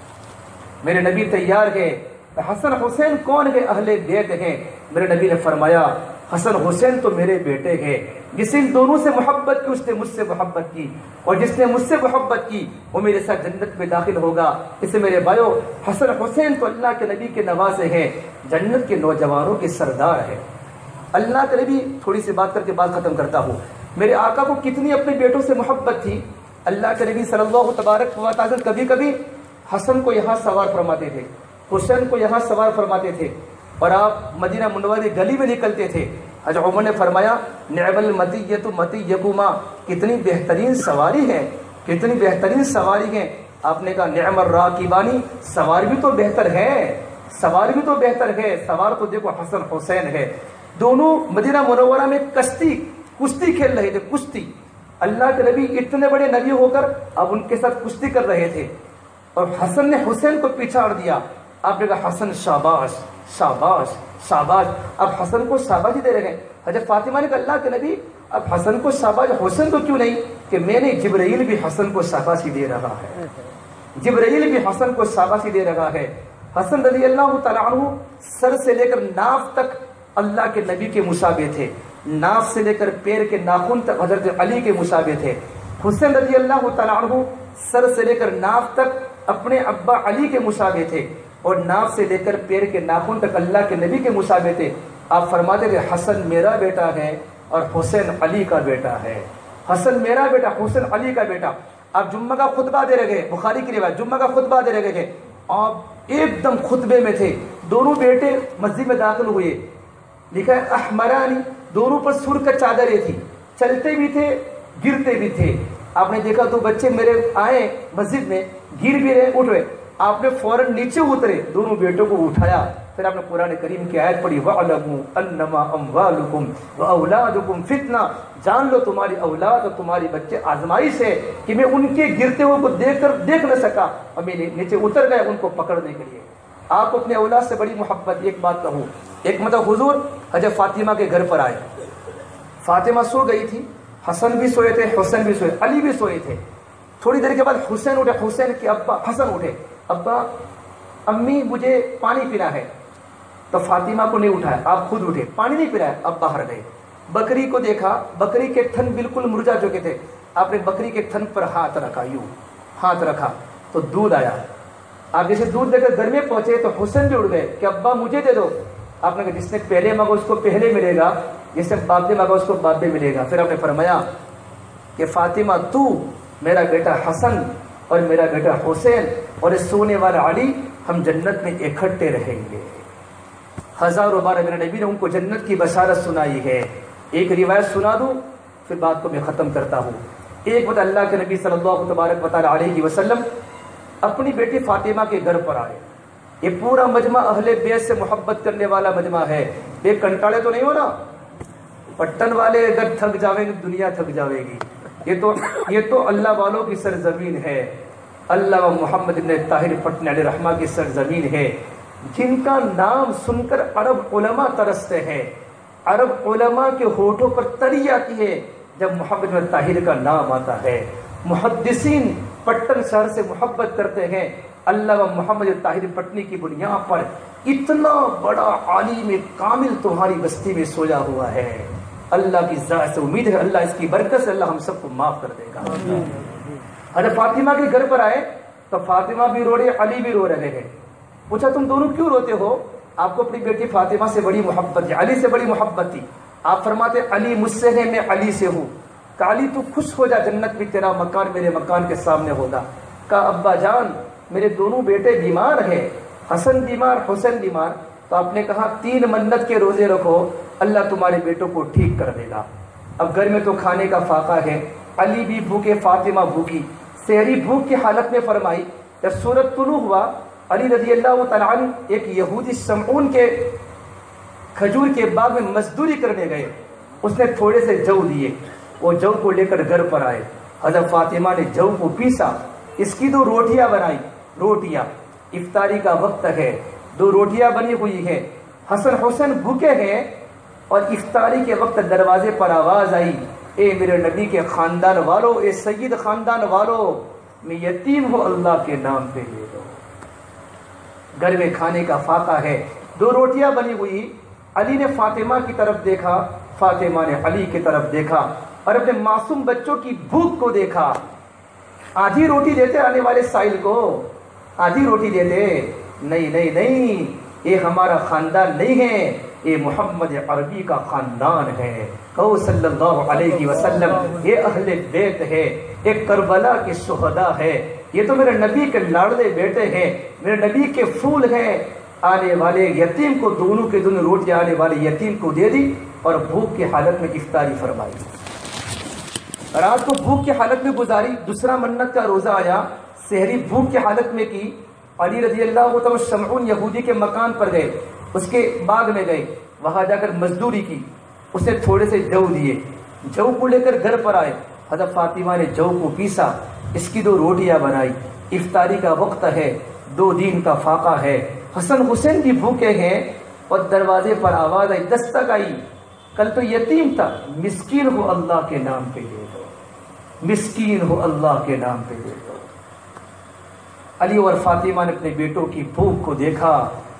میرے نبی تیار ہے۔ حسن حسین کون ہے؟ اہل بیت ہیں۔ میرے نبی نے فرمایا حسن حسین تو میرے بیٹے ہیں، جس ان دونوں سے محبت کی اس نے مجھ سے محبت کی، اور جس نے مجھ سے محبت کی وہ میرے ساتھ جنت میں داخل ہوگا۔ اسے میرے بھائیو حسن حسین تو اللہ کے نبی کے نواسے ہیں، جنت کے نوجوانوں کے سردار ہیں۔ اللہ کے نبی، تھوڑی سی بات کر کے بات ختم کرتا ہوں، میرے آقا کو کتنی اپنے بیٹوں سے محبت تھی۔ اللہ کے نبی صلی اللہ تبارک و تعالی کبھی کبھی حسن کو یہاں سوار فرماتے تھے، حسین کو یہاں سوار فرماتے تھے، اور آپ مدینہ منورہ گلی میں نکلتے تھے۔ حضرت عمر نے فرمایا نعم المطیۃ مطیکما، کتنی بہترین سواری ہے، کتنی بہترین سواری ہے۔ آپ نے کہا نعم الراکبانی، سوار بھی تو بہتر ہے، سوار بھی تو بہتر ہے، سوار تو دیکھو حسن حسین ہے۔ دونوں مدینہ منورہ میں کشتی کشتی کھیل رہے تھے، کشتی۔ اللہ کے نبی اتنے بڑے نبی ہو کر اب ان کے ساتھ کشتی کر رہے تھے، اور حسن نے حسین کو پچھاڑ دیا۔ آپ نے کہا حسن شاباش شاباش شاباش، اب حسن کو شاباشی دے رہے ہیں۔ حضرت فاطمہ نے کہا اللہ کے نبی اب حسن کو شاباش، حسین کو کیوں نہیں؟ کہ میں نے جبرائیل بھی حسن کو شاباشی دے رہا ہے، جبرائیل بھی حسن کو شاباشی دے رہا ہے۔ حسن رضی اللہ تعالیٰ عنہ سر سے لے کر ناف تک اللہ کے نبی کے مشابہ تھے، ناف سے لے کر پیر کے ناخن تک حضرت علی کے مشابہ تھے۔ حسین رضی اللہ تعالیٰ عنہ سر سے لے کر ناف تک اپنے ابا علی کے مشابہ تھے، اور ناف سے لے کر پیر کے ناخن تک اللہ کے نبی کے مشابہ تھے۔ آپ فرماتے تھے حسن میرا بیٹا ہے اور حسین علی کا بیٹا ہے، حسن میرا بیٹا، حسین علی کا بیٹا۔ آپ جمعہ کا خطبہ دے رہے، بخاری کی روایت، جمعہ کا خطبہ دے رہے ہیں، آپ ایک دم خطبے میں تھے، دونوں بیٹے مسجد میں داخل ہوئے، لکھا ہے احمرانی، دونوں پر سر کا چادریں تھی، چلتے بھی تھے گرتے بھی تھے۔ آپ نے دیکھا دو بچے میرے آئے مسجد میں، گر بھی رہے اٹھ رہے، آپ نے فوراً نیچے اترے، دونوں بیٹوں کو اٹھایا، پھر آپ نے قرآن کریم کی آیت پڑھی وَعْلَمُوا أَنَّمَا أَمْوَالُكُمْ وَأَوْلَادُكُمْ فِتْنَةٌ، جان لو تمہاری اولاد اور تمہاری بچے آزمائش ہے، کہ میں ان کے گرتے ہوئے کو دیکھ کر دیکھ نہ سکا، اور میں نیچے اتر گیا ان کو پکڑنے کے لیے۔ آپ اپنے اولاد سے بڑی محبت۔ ایک بات کہوں، ایک مطلب حضور حضرت فاطمہ کے گھر پر آئے، فاطمہ سو گئی تھی، حسن بھی سوئے تھے، حسین بھی سوئے، علی بھی سوئے تھے۔ تھوڑی دیر کے بعد حسین اٹھے، حسین کے ابا حسن اٹھے، ابا امی مجھے پانی پینا ہے، تو فاطمہ کو نہیں اٹھایا، آپ خود اٹھے، پانی نہیں پلایا، اب باہر گئے۔ بکری کو دیکھا، بکری کے تھن بالکل مرجھا چکے تھے، آپ نے بکری کے تھن پر ہاتھ رکھا، یوں ہاتھ رکھا تو دودھ آیا۔ آپ جیسے دودھ دے کر گھر میں پہنچے تو حسین بھی اڑ گئے کہ ابا مجھے دے دو۔ آپ نے کہا جس نے پہلے مانگا اس کو پہلے ملے گا، جس نے بعد میں مانگا اس کو بعد میں ملے گا۔ پھر آپ نے فرمایا کہ فاطمہ تو میرا بیٹا حسن اور میرا بیٹا حسین اور اس سونے والا علی ہم جنت میں اکٹھے رہیں گے۔ ہزاروں بار میرے نبی نے ان کو جنت کی بشارت سنائی ہے۔ ایک روایت سنا دوں پھر بات کو میں ختم کرتا ہوں۔ ایک بات اللہ کے نبی صلی اللہ تبارک و تعالی علیہ وسلم اپنی بیٹی فاطمہ کے گھر پر آئے۔ یہ پورا مجمع اہل بیت سے محبت کرنے والا مجمع ہے، بے کنٹاڑے تو نہیں ہو نا، پٹن والے اگر تھک جاویں گے دنیا تھک جاوے گی۔ یہ تو یہ تو اللہ والوں کی سرزمین ہے، اللہ و محمد ابن طاہر پٹن علیہ رحمہ کی سرزمین ہے، جن کا نام سن کر عرب علماء ترستے ہیں، عرب علماء کے ہونٹوں پر تری آتی ہے جب محمد ابن طاہر کا نام آتا ہے۔ محدثین پٹن شہر سے محبت کرتے ہیں، اللہ و محمد طاہر پٹنی کی بنیاد پر اتنا بڑا عالم کامل تمہاری بستی میں سویا ہوا ہے، اللہ کی ذات سے امید ہے اللہ اس کی برکت سے اللہ ہم سب کو معاف کر دے گا۔ حضرت فاطمہ کے گھر پر آئے تو فاطمہ بھی رو رہے، علی بھی رو رہے ہیں۔ پوچھا تم دونوں کیوں روتے ہو؟ آپ کو اپنی بیٹی فاطمہ سے بڑی محبت تھی، علی سے بڑی محبت تھی۔ آپ فرماتے علی مجھ سے ہے، میں علی سے ہوں۔ کہا علی تو خوش ہو جا، جنت میں تیرا مکان میرے مکان کے سامنے ہوگا۔ کہا ابا جان میرے دونوں بیٹے بیمار ہیں، حسن بیمار حسین بیمار، تو آپ نے کہا تین منت کے روزے رکھو، اللہ تمہارے بیٹوں کو ٹھیک کر دے گا۔ اب گھر میں تو کھانے کا فاقہ ہے، علی بھی بھوکے، فاطمہ بھوکی، سحری بھوک کی حالت میں فرمائی۔ جب سورت طلوع ہوا، علی رضی اللہ تعالیٰ عنہ ایک یہودی سمعون کے کھجور کے باغ میں مزدوری کرنے گئے، اس نے تھوڑے سے جو دیے، وہ جو کو لے کر گھر پر آئے۔ حضرت فاطمہ نے جو کو پیسا، اس کی دو روٹیاں بنائی، روٹیاں افطاری کا وقت ہے، دو روٹیاں بنی ہوئی ہے، حسن حسین بھوکے ہیں، اور افطاری کے وقت دروازے پر آواز آئی، اے میرے نبی کے خاندان والو، اے سید خاندان والو، میں یتیم ہوں، اللہ کے نام پہ لے دو۔ گھر میں کھانے کا فاقہ ہے، دو روٹیاں بنی ہوئی۔ علی نے فاطمہ کی طرف دیکھا، فاطمہ نے علی کی طرف دیکھا، اور اپنے معصوم بچوں کی بھوک کو دیکھا۔ آدھی روٹی دیتے آنے والے سائل کو، آدھی روٹی دیتے، نہیں نہیں نہیں، یہ ہمارا خاندان نہیں ہے، یہ محمد عربی کا خاندان ہے، کہو صلی اللہ علیہ وسلم، یہ اہل بیت ہے، ایک کربلا کے شہداء ہے، یہ تو میرے نبی کے لاڑلے بیٹے ہیں، میرے نبی کے پھول ہیں۔ آنے والے یتیم کو دونوں کے دونوں روٹیاں آنے والے یتیم کو دے دی، اور بھوک کی حالت میں افطاری فرمائی۔ رات کو بھوک کی حالت میں گزاری، دوسرا منت کا روزہ آیا، سحری بھوک کی حالت میں کی۔ علی رضی اللہ عنہ شمعون یہودی کے مکان پر گئے، اس کے باغ میں گئے، وہاں جا کر مزدوری کی، اسے تھوڑے سے جو دیے، جو کو لے کر گھر پر آئے۔ حضرت فاطمہ نے جو کو پیسا، اس کی دو روٹیاں بنائی، افطاری کا وقت ہے، دو دین کا فاقہ ہے، حسن حسین بھی بھوکے ہیں، اور دروازے پر آواز آئی، دستک آئی، کل تو یتیم تھا، مسکین ہو اللہ کے نام پہ دے دو، مسکین ہو اللہ کے نام پہ دے دو۔ علی اور فاطمہ نے اپنے بیٹوں کی بھوک کو دیکھا،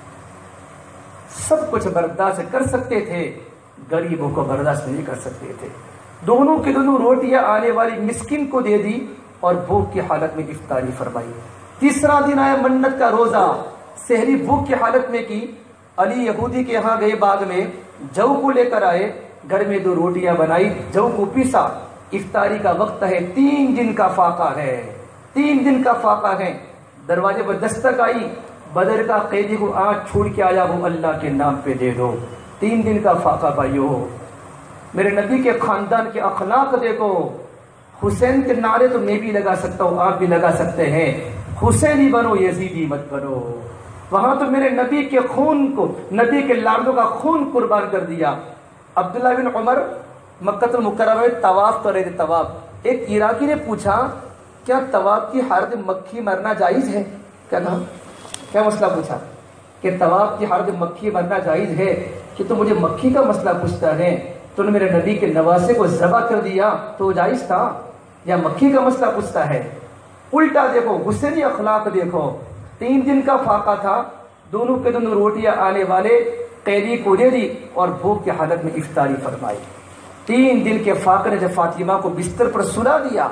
سب کچھ برداشت کر سکتے تھے، غریبوں کو برداشت نہیں کر سکتے تھے۔ دونوں کے دونوں روٹیاں آنے والی مسکین کو دے دی، اور بھوک کی حالت میں افطاری فرمائی۔ تیسرا دن آیا منت کا روزہ، سحری بھوک کی حالت میں کی۔ علی یہودی کے یہاں گئے باغ میں، جو کو لے کر آئے، گھر میں دو روٹیاں بنائی، جو کو پیسا، افطاری کا وقت ہے، تین دن کا فاقہ ہے، تین دن کا فاقہ ہے۔ دروازے پر دستک آئی، بدر کا قیدی کو آج چھوڑ کے آیا ہوں، اللہ کے نام پہ دے دو۔ تین دن کا فاقہ بھائیو، میرے نبی کے خاندان کے اخلاق دیکھو۔ حسین کے نعرے تو میں بھی لگا سکتا ہوں، آپ بھی لگا سکتے ہیں، حسینی بنو یزیدی مت بنو۔ وہاں تو میرے نبی کے خون کو، نبی کے لاڈوں کا خون قربان کر دیا۔ عبداللہ بن عمر مکہ المکرمہ میں طواف کر رہے تھے، طواف۔ ایک عراقی نے پوچھا کیا طواف کی حالت میں مکھی مرنا جائز ہے؟ کیا کہا؟ کیا مسئلہ پوچھا کہ طواف کی حالت میں مکھی مرنا جائز ہے؟ کہ تو مجھے مکھی کا مسئلہ پوچھتا ہے، تو نے میرے نبی کے نواسے کو ذبح کر دیا تو جائز تھا، یا مکھی کا مسئلہ پوچھتا ہے؟ الٹا دیکھو، حسینی اخلاق دیکھو۔ تین دن کا فاقہ تھا، دونوں کے دونوں روٹیاں آنے والے قیدی کو دے دی، اور بھوک کی حالت میں افطاری فرمائی۔ تین دن کے فاقے نے جب فاطمہ کو بستر پر سلا دیا،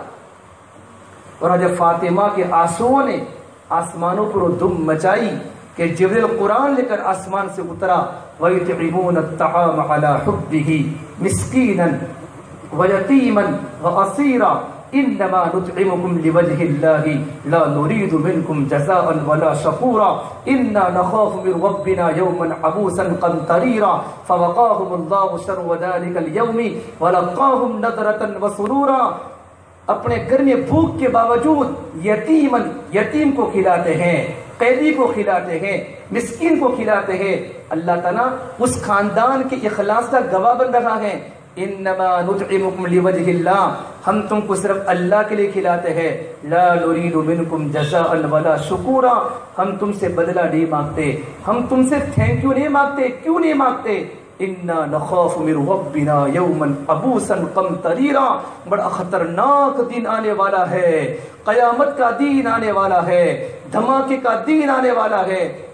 اور جب فاطمہ کے آنسوؤں نے آسمانوں پر دم مچائی کہ جبریل قرآن لے کر آسمان سے اترا، وَيُطْعِمُونَ الطَّعَامَ عَلَى حُبِّهِ مِسْكِينًا وَيَتِيمًا وَأَسِيرًا إِنَّمَا نُطْعِمُكُمْ لِوَجْهِ اللَّهِ لَا نُرِيدُ مِنْكُمْ جَزَاءً وَلَا شَكُورًا إِنَّا نَخَافُ مِنْ رَبِّنَا يَوْمًا عَبُوسًا قَمْطَرِيرًا فَوَقَاهُمُ اللَّهُ شَرَّ ذَلِكَ الْيَوْمِ وَلَقَّاهُمْ نَضْرَةً وَسُرُورًا۔ اپنے گھر میں بھوک کے باوجود یتیمن، یتیم کو کھلاتے ہیں، قیدی کو کھلاتے ہیں، مسکین کو کھلاتے ہیں۔ اللہ تعالیٰ اس خاندان کے اخلاص کا گواہ بن رہا ہے۔ انما نطعمکم لوجہ اللہ، ہم تم کو صرف اللہ کے لیے کھلاتے ہیں، لا نرید منکم جزاء ولا شکورا، ہم تم سے بدلہ نہیں مانگتے، ہم تم سے تھینک یو نہیں مانگتے۔ کیوں نہیں مانگتے؟ انا نخاف من ربنا یوما عبوسا قمطریرا، بڑا خطرناک دن آنے والا ہے، قیامت کا دن آنے والا ہے، دھماکے کا دن آنے والا ہے،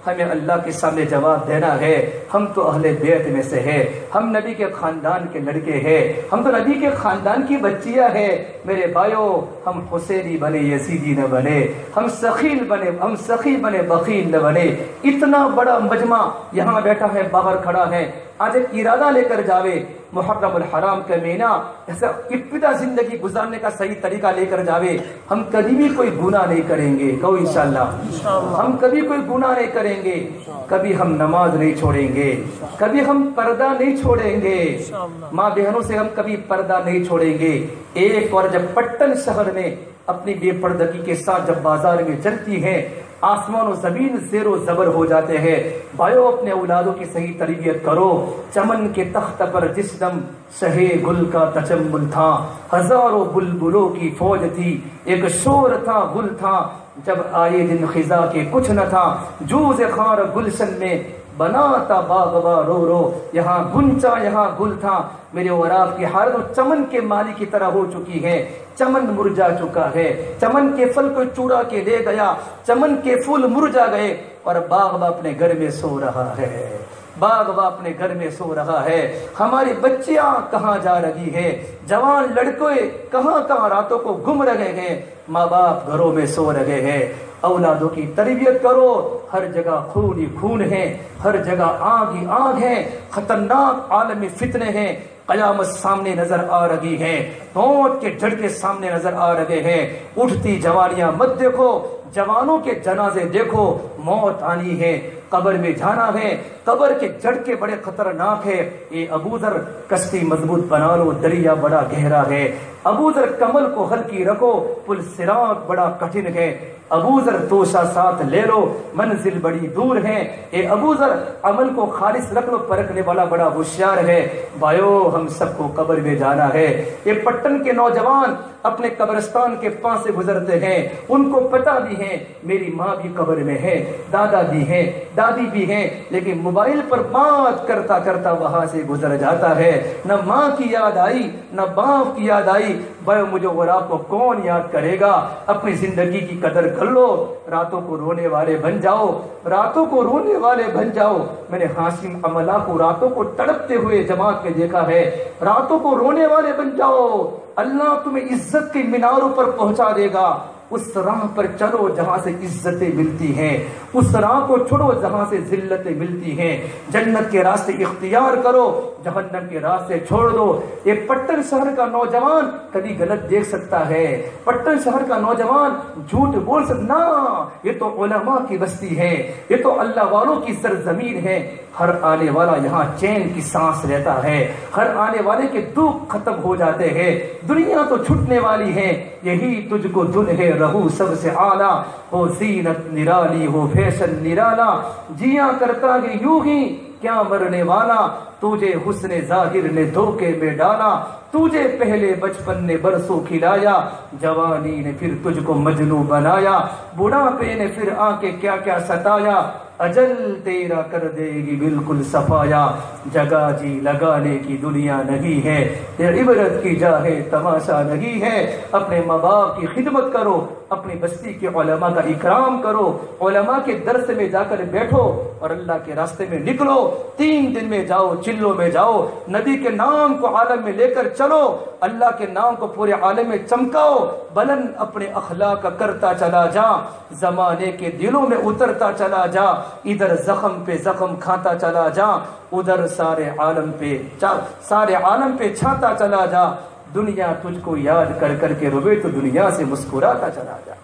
ہمیں اللہ کے سامنے جواب دینا ہے، ہم تو اہل بیت میں سے ہے، ہم نبی کے خاندان کے لڑکے ہیں، ہم تو نبی کے خاندان کی بچیاں ہیں۔ میرے بھائیو، ہم حسینی بنے یزیدی نہ بنے، ہم سخیل بنے ہم سخی بنے بخیل نہ بنے۔ اتنا بڑا مجمع یہاں بیٹھا ہے، باہر کھڑا ہے، آج ایک ارادہ لے کر جاوے، محرم الحرام کا مہینہ ایسا ابتدا زندگی گزارنے کا صحیح طریقہ لے کر جاوے، ہم کبھی بھی کوئی گناہ نہیں کریں گے، کہو انشاءاللہ ہم کبھی کوئی گناہ نہیں کریں گے، کبھی ہم نماز نہیں چھوڑیں گے، کبھی ہم پردہ نہیں چھوڑیں گے، ماں بہنوں سے ہم کبھی پردہ نہیں چھوڑیں گے۔ ایک اور جب پٹن شہر میں اپنی بے پردگی کے ساتھ جب بازار میں چلتی ہیں، آسمان و زمین زیر و زبر ہو جاتے ہیں۔ بھائیو، اپنے اولادوں کی صحیح تربیت کرو۔ چمن کے تخت پر جس دم شہے گل کا تجمل تھا، ہزاروں بلبلوں کی فوج تھی، ایک شور تھا گل تھا، جب آئے دن خزاں کے کچھ نہ تھا، جوز خار گلشن میں بناتا باغبا رو رو، یہاں گنچا یہاں گل تھا۔ میرے اور آپ کی حالت چمن کے مالی کی طرح ہو چکی ہے، چمن مرجا چکا ہے، چمن کے پھل کو چورا کے لے گیا، چمن کے پھول مرجا گئے، اور باغبا اپنے گھر میں سو رہا ہے، باغبا اپنے گھر میں سو رہا ہے۔ ہماری بچیاں کہاں جا رہی ہے، جوان لڑکے کہاں کہاں راتوں کو گم رہے ہیں، ماں باپ گھروں میں سو رہے ہیں۔ اولادوں کی تربیت کرو، ہر جگہ خون ہی خون ہے، ہر جگہ آگ ہی آگ ہے، خطرناک عالم فتنے ہیں، قیامت سامنے نظر آ رہی ہے، موت کے جھٹکے سامنے نظر آ رہے ہیں۔ اٹھتی جوانیاں مت دیکھو، جوانوں کے جنازے دیکھو، موت آنی ہے، قبر میں جانا ہے، قبر کے جھٹکے بڑے خطرناک ہے۔ اے ابو ذر، کشتی مضبوط بنا لو، دریا بڑا گہرا ہے، ابو ذر کمل کو ہلکی رکھو، پل صراط بڑا کٹھن ہے، ابو ذر توشا ساتھ لے لو، منزل بڑی دور ہے، اے ابو ذر عمل کو خالص رکھ لو، پرکھنے والا بڑا ہوشیار ہے۔ بھائیو، ہم سب کو قبر میں جانا ہے۔ یہ پٹن کے نوجوان اپنے قبرستان کے پاس سے گزرتے ہیں، ان کو پتہ بھی ہے میری ماں بھی قبر میں ہے، دادا بھی ہے، دادی بھی ہیں، لیکن موبائل پر بات کرتا کرتا وہاں سے گزر جاتا ہے، نہ ماں کی یاد آئی نہ باپ کی یاد آئی۔ بھائی، مجھے اور آپ کو کون یاد کرے گا؟ اپنی زندگی کی قدر کر لو، راتوں کو رونے والے بن جاؤ، راتوں کو رونے والے بن جاؤ۔ میں نے ہاشم عملہ کو راتوں کو تڑپتے ہوئے جماعت میں دیکھا ہے، راتوں کو رونے والے بن جاؤ، اللہ تمہیں عزت کے میناروں پر پہنچا دے گا۔ اس راہ پر چلو جہاں سے عزتیں ملتی ہیں، اس راہ کو چھوڑو جہاں سے ذلتیں ملتی ہیں، جنت کے راستے اختیار کرو، جہنم کے راستے چھوڑ دو۔ یہ پٹن شہر کا نوجوان کبھی غلط دیکھ سکتا ہے، پٹن شہر کا نوجوان جھوٹ بول سکتا، یہ تو علماء کی بستی ہے، یہ تو اللہ والوں کی سرزمین ہے۔ ہر آنے والا یہاں چین کی سانس لیتا ہے، ہر آنے والے کے دکھ ختم ہو جاتے ہیں، دنیا تو چھٹنے والی ہے، یہی تجھ کو دن ہے، رہو سب سے اعلیٰ، ہو زینت نرالی ہو فیشن نرالا، جیا کرتا گے یوں ہی کیا مرنے والا، تجھے حسن ظاہر نے دھوکے میں ڈالا، تجھے پہلے بچپن نے برسوں کھلایا، جوانی نے پھر تجھ کو مجنوں بنایا، بڑھاپے نے پھر آ کے کیا کیا ستایا، اجل تیرا کر دے گی بالکل صفایا، جگہ جی لگانے کی دنیا نہیں ہے، یہ عبرت کی جا ہے تماشا نہیں ہے۔ اپنے ماں باپ کی خدمت کرو، اپنی بستی کے علماء کا اکرام کرو، علماء کے درس میں جا کر بیٹھو اور اللہ کے راستے میں نکلو، تین دن میں جاؤ، چلوں میں جاؤ، نبی کے نام کو عالم میں لے کر چلو، اللہ کے نام کو پورے عالم میں چمکاؤ، بلند اپنے اخلاق کا کرتا چلا جا، زمانے کے دلوں میں اترتا چلا جا، ادھر زخم پہ زخم کھاتا چلا جا، ادھر سارے عالم پہ سارے عالم پہ چھاتا چلا جا، دنیا تجھ کو یاد کر کر کے روے تو دنیا سے مسکراتا چلا جا۔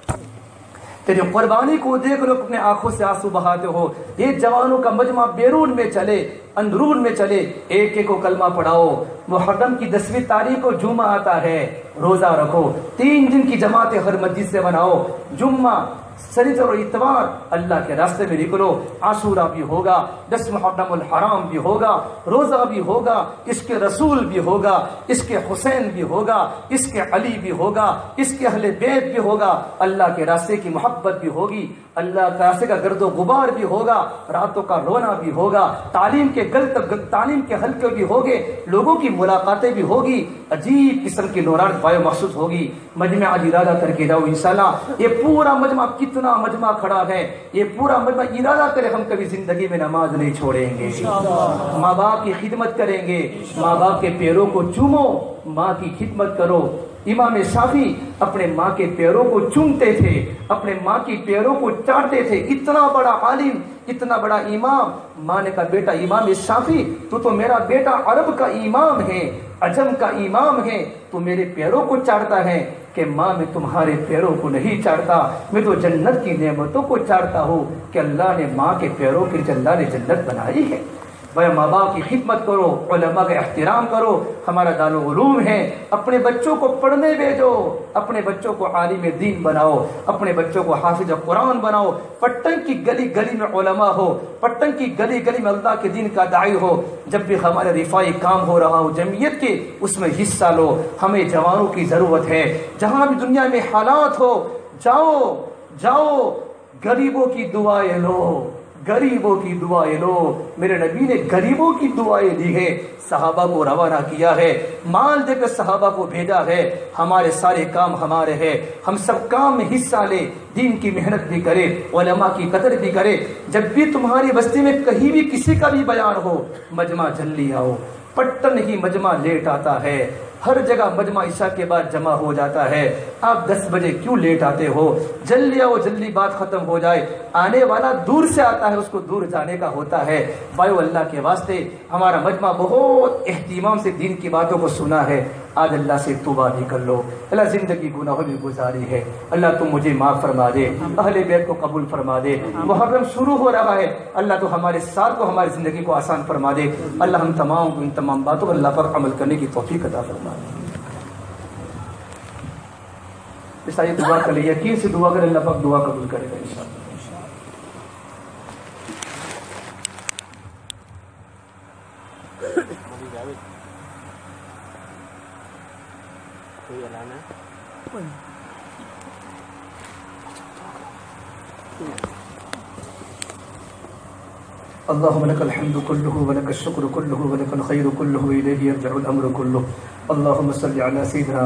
تیری قربانی کو دیکھ لو، اپنے آنکھوں سے آنسو بہاتے ہو۔ یہ جوانوں کا مجمع بیرون میں چلے، اندرون میں چلے، ایک ایک کو کلمہ پڑھاؤ۔ محرم کی دسویں تاریخ کو جمعہ آتا ہے، روزہ رکھو، تین دن کی جماعتیں ہر مسجد سے بناؤ، جمعہ سنیچر اور اتوار اللہ کے راستے میں نکلو، عاشورہ بھی ہوگا، دس محرم الحرام بھی ہوگا، روزہ بھی ہوگا، اس کے رسول بھی ہوگا، اس کے حسین بھی ہوگا، اس کے علی بھی ہوگا، اس کے اہل بیت بھی ہوگا، اللہ کے راستے کی محبت بھی ہوگی۔ اللہ کاسے کا گرد و غبار بھی ہوگا، راتوں کا رونا بھی ہوگا، تعلیم کے غلط تعلیم کے حلقے بھی ہوگے، لوگوں کی ملاقاتیں بھی ہوگی، عجیب قسم کی نوران بایو محسوس ہوگی۔ مجمع آج ارادہ کر کے جاؤ انشاءاللہ، یہ پورا مجمع کتنا مجمع کھڑا ہے، یہ پورا مجمع ارادہ کرے ہم کبھی زندگی میں نماز نہیں چھوڑیں گے، ماں باپ کی خدمت کریں گے، ماں باپ کے پیروں کو چومو، ماں کی خدمت کرو۔ امام شافعی اپنے ماں کے پیروں کو چومتے تھے، اپنے ماں کی پیروں کو چاٹتے تھے۔ اتنا بڑا عالم، اتنا بڑا امام، ماں نے کہا بیٹا امام شافعی تو تو میرا بیٹا عرب کا امام ہے، عجم کا امام ہے، تو میرے پیروں کو چاٹتا ہے کہ ماں میں تمہارے پیروں کو نہیں چاٹتا، میں تو جنت کی نعمتوں کو چاٹتا ہوں کہ اللہ نے ماں کے پیروں کے لیے اللہ نے جنت بنائی ہے۔ بھائی ماں باپ کی خدمت کرو، علماء کا احترام کرو۔ ہمارا دارالعلوم ہے، اپنے بچوں کو پڑھنے بھیجو، اپنے بچوں کو عالم دین بناؤ، اپنے بچوں کو حافظ قرآن بناؤ۔ پٹن کی گلی گلی میں علماء ہو، پٹن کی گلی گلی میں اللہ کے دین کا داعی ہو۔ جب بھی ہمارے رفاعی کام ہو رہا ہو جمعیت کے، اس میں حصہ لو۔ ہمیں جوانوں کی ضرورت ہے، جہاں بھی دنیا میں حالات ہو، جاؤ جاؤ غریبوں کی دعائیں لو، غریبوں کی دعائیں لو۔ میرے نبی نے غریبوں کی دعائیں دی ہے، صحابہ کو روانہ کیا ہے، مال دے کر صحابہ کو بھیجا ہے۔ ہمارے سارے کام ہمارے ہیں، ہم سب کام میں حصہ لے، دین کی محنت بھی کرے، علماء کی قدر بھی کرے۔ جب بھی تمہاری بستی میں کہیں بھی کسی کا بھی بیان ہو، مجمع جلدی آؤ۔ پٹن ہی مجمع لیٹ آتا ہے، ہر جگہ مجمع عشاء کے بعد جمع ہو جاتا ہے۔ آپ دس بجے کیوں لیٹ آتے ہو؟ جلدی آؤ، جلدی بات ختم ہو جائے۔ آنے والا دور سے آتا ہے، اس کو دور جانے کا ہوتا ہے۔ بھائیو اللہ کے واسطے ہمارا مجمع بہت اہتمام سے دین کی باتوں کو سنا ہے۔ آج اللہ سے توبہ بھی کر لو، اللہ زندگی گناہوں میں گزاری ہے، اللہ تم مجھے معاف فرما دے، اہل بیت کو قبول فرما دے۔ محرم شروع ہو رہا ہے، اللہ تو ہمارے ساتھ کو ہماری زندگی کو آسان فرما دے۔ اللہ ہم تمام ان تمام باتوں پر اللہ پر عمل کرنے کی توفیق عطا فرما دے۔ اس آیت دعا کر لیں، یقین سے دعا کریں، اللہ پاک دعا قبول کرے گا انشاءاللہ۔ اللهم لك الحمد كله ولك الشكر كله ولك الخير كله وإليه يرجع الأمر كله. اللهم صل على سيدنا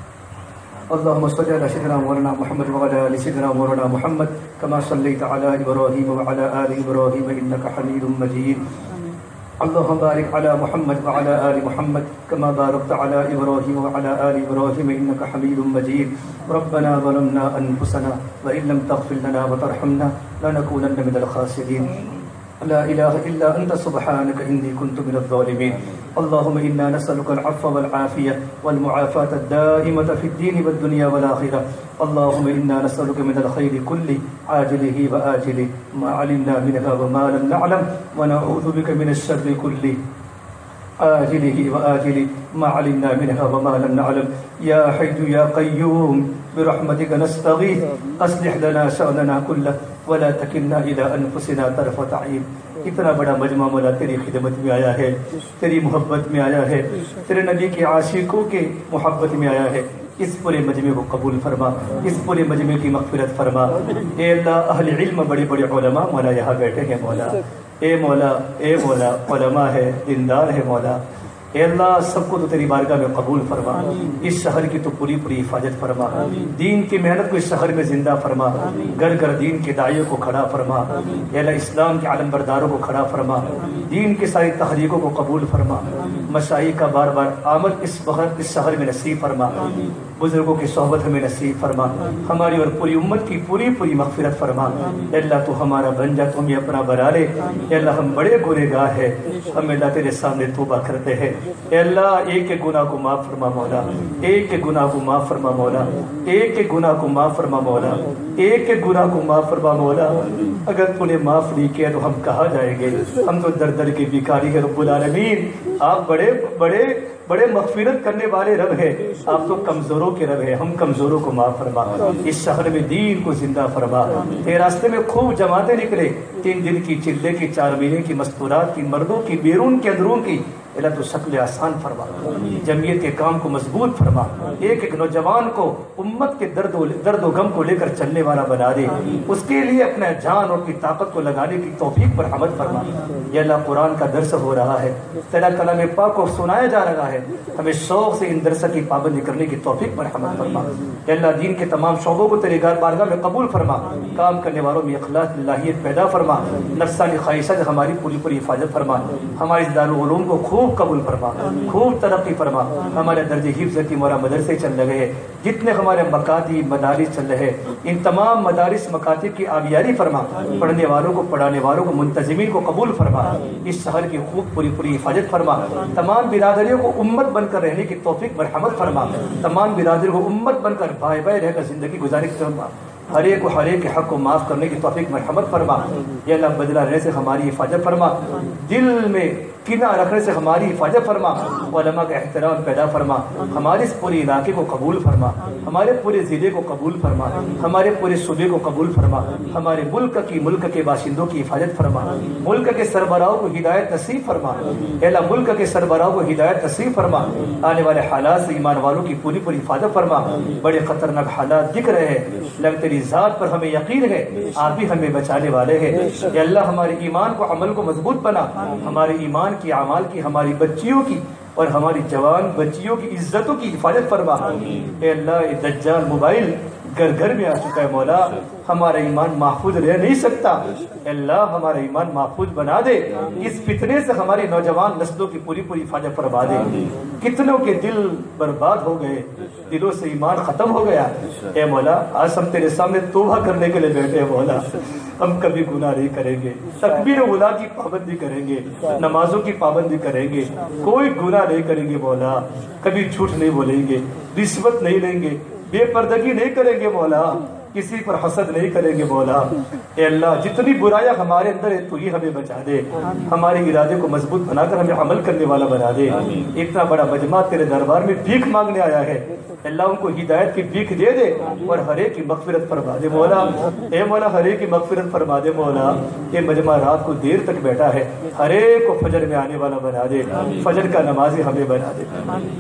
اللهم صل على سيدنا مولانا محمد وعلى آل سيدنا مولانا محمد كما صليت على إبراهيم وعلى آل إبراهيم إنك حميد مجيد. اللهم بارك على محمد وعلى آل محمد كما باركت على إبراهيم وعلى آل إبراهيم إنك حميد مجيد. ربنا ظلمنا أنفسنا وإن لم تغفر لنا وترحمنا لنكونن من الخاسرين. لا إله إلا أنت سبحانك إني كنت من الظالمين. اللهم إنا نسألك العفو والعافية والمعافاة الدائمة في الدين والدنيا والآخرة. اللهم إنا نسألك من الخير كله عاجله وآجله ما علمنا منها وما لم نعلم ونعوذ بك من الشر كله عاجله وآجله ما علمنا منها وما لم نعلم. يا حي يا قيوم برحمتك نستغيث أصلح لنا شأننا كله ولا تكلنا إلى أنفسنا طرفة عين. اتنا بڑا مجمع مولا تیری خدمت میں آیا ہے، تیری محبت میں آیا ہے، تیرے نبی کے عاشقوں کے محبت میں آیا ہے۔ اس پورے مجمع کو قبول فرما، اس پورے مجمع کی مغفرت فرما۔ اے اللہ، اہل علم بڑے بڑے علماء مولا یہاں بیٹھے ہیں مولا، اے مولا اے مولا علماء ہے، دیندار ہے مولا، اے اللہ سب کو تو تیری بارگاہ میں قبول فرما۔ اس شہر کی تو پوری پوری حفاظت فرما، دین کی محنت کو اس شہر میں زندہ فرما، گھر گھر دین کے داعیوں کو کھڑا فرما، اے اللہ اسلام کے علم برداروں کو کھڑا فرما، دین کی ساری تحریکوں کو قبول فرما، مشائخ کا بار بار آمد اس وقت اس شہر میں نصیب فرما، بزرگوں کی صحبت ہمیں نصیب فرما، ہماری اور پوری امت کی پوری پوری مغفرت فرما۔ اے اللہ تو ہمارا بن جا، تو ہمیں اپنا بنا لے۔ اے اللہ ہم بڑے گنہگار ہیں، ہم اللہ تیرے سامنے توبہ کرتے ہیں۔ اے اللہ ایک ایک گناہ کو معاف فرما مولا، ایک ایک گناہ کو معاف فرما مولا، ایک ایک گناہ کو معاف فرما مولا، ایک ایک گناہ کو معاف فرما مولا۔ اگر تو نے معاف نہیں کیا تو ہم کہاں جائیں گے؟ ہم تو در در کے بھکاری ہیں رب العالمین۔ آپ بڑے بڑے بڑے مغفرت کرنے والے رب ہیں، آپ تو کمزوروں کے رب ہیں، ہم کمزوروں کو معاف فرما۔ اس شہر میں دین کو زندہ فرما۔ تیرے راستے میں خوب جماعتیں نکلے، تین دن کی چلے کی، چار مہینے کی، مستورات کی، مردوں کی، بیرون کے اندروں کی۔ اللہ تو شکل آسان فرما، جمعیت کے کام کو مضبوط فرما، ایک ایک نوجوان کو امت کے درد و درد و غم کو لے کر چلنے والا بنا دے، اس کے لیے اپنا جان اور کی طاقت کو لگانے کی توفیق پر حمد فرما۔ یا اللہ قرآن کا درس ہو رہا ہے، تیرا کلام پاک کو سنایا جا رہا ہے، ہمیں شوق سے ان درس کی پابندی کرنے کی توفیق پر حمد فرما۔ یا اللہ دین کے تمام شعبوں کو تیری بارگاہ میں قبول فرما، کام کرنے والوں میں اخلاص اللہیت پیدا فرما، نفسانی خواہشات ہماری پوری پوری حفاظت فرما، ہمارے دارالعلوم کو خوب قبول فرما، خوب ترقی فرما، ہمارے درجے حفظ کی مورا مدرسے چل رہے ہیں، جتنے ہمارے مکاتب مدارس چل رہے ہیں ان تمام مدارس مکاتب کی آبیاری فرما، پڑھنے والوں کو پڑھانے والوں کو منتظمین کو قبول فرما، اس شہر کی خوب پوری پوری حفاظت فرما، تمام برادریوں کو امت بن کر رہنے کی توفیق مرحمت فرما، تمام برادریوں کو امت بن کر بھائی بھائی رہ کر زندگی گزارنے کی فرما، ہر ایک کو ہر ایک کے حق کو معاف کرنے کی توفیق مرحمت فرما۔ یا اللہ بدلہ رہنے سے ہماری حفاظت فرما، دل میں کینہ رکھنے سے ہماری حفاظت فرما، علماء کا احترام پیدا فرما، ہمارے اس پورے علاقے کو قبول فرما، ہمارے پورے ضلع کو قبول فرما، ہمارے پورے صوبے کو قبول فرما، ہمارے ملک کی ملک کے باشندوں کی حفاظت فرما، ملک کے سربراہوں کو ہدایت نصیب فرما، اے اللہ ملک کے سربراہوں کو ہدایت نصیب فرما، آنے والے حالات سے ایمان والوں کی پوری پوری حفاظت فرما، بڑے خطرناک حالات دکھ رہے ہیں، لگ تیری ذات پر ہمیں یقین ہے آپ بھی ہمیں بچانے والے ہیں، اے اللہ ہمارے ایمان کو عمل کو مضبوط بنا، ہمارے ایمان کی اعمال کی ہماری بچیوں کی اور ہماری جوان بچیوں کی عزتوں کی حفاظت فرما۔ اے اللہ دجال موبائل گھر گھر میں آ چکا ہے مولا، ہمارا ایمان محفوظ رہ نہیں سکتا، اے اللہ ہمارا ایمان محفوظ بنا دے، اس فتنے سے ہماری نوجوان نسلوں کی پوری پوری حفاظت فرما دے، کتنوں کے دل برباد ہو گئے، دلوں سے ایمان ختم ہو گیا، اے مولا آج ہم تیرے سامنے توبہ کرنے کے لیے بیٹھے ہیں مولا، ہم کبھی گناہ نہیں کریں گے، تکبیر اولیٰ کی پابندی کریں گے، نمازوں کی پابندی کریں گے، کوئی گناہ نہیں کریں گے مولا، کبھی جھوٹ نہیں بولیں گے، رشوت نہیں لیں گے، بے پردگی نہیں کریں گے مولا، کسی پر حسد نہیں کریں گے مولا، اے اللہ جتنی برائیاں ہمارے اندر ہے تو ہی ہمیں بچا دے، ہمارے ارادے کو مضبوط بنا کر ہمیں عمل کرنے والا بنا دے، اتنا بڑا مجمع تیرے دربار میں بھیک مانگنے آیا ہے، اللہ ان کو ہدایت کی بھیک دے دے اور ہر ایک کی مغفرت فرما دے مولا، اے مولا ہر ایک کی مغفرت فرما دے مولا، یہ مجمع رات کو دیر تک بیٹھا ہے، ہر ایک کو فجر میں آنے والا بنا دے، فجر کا نمازی ہمیں بنا دے،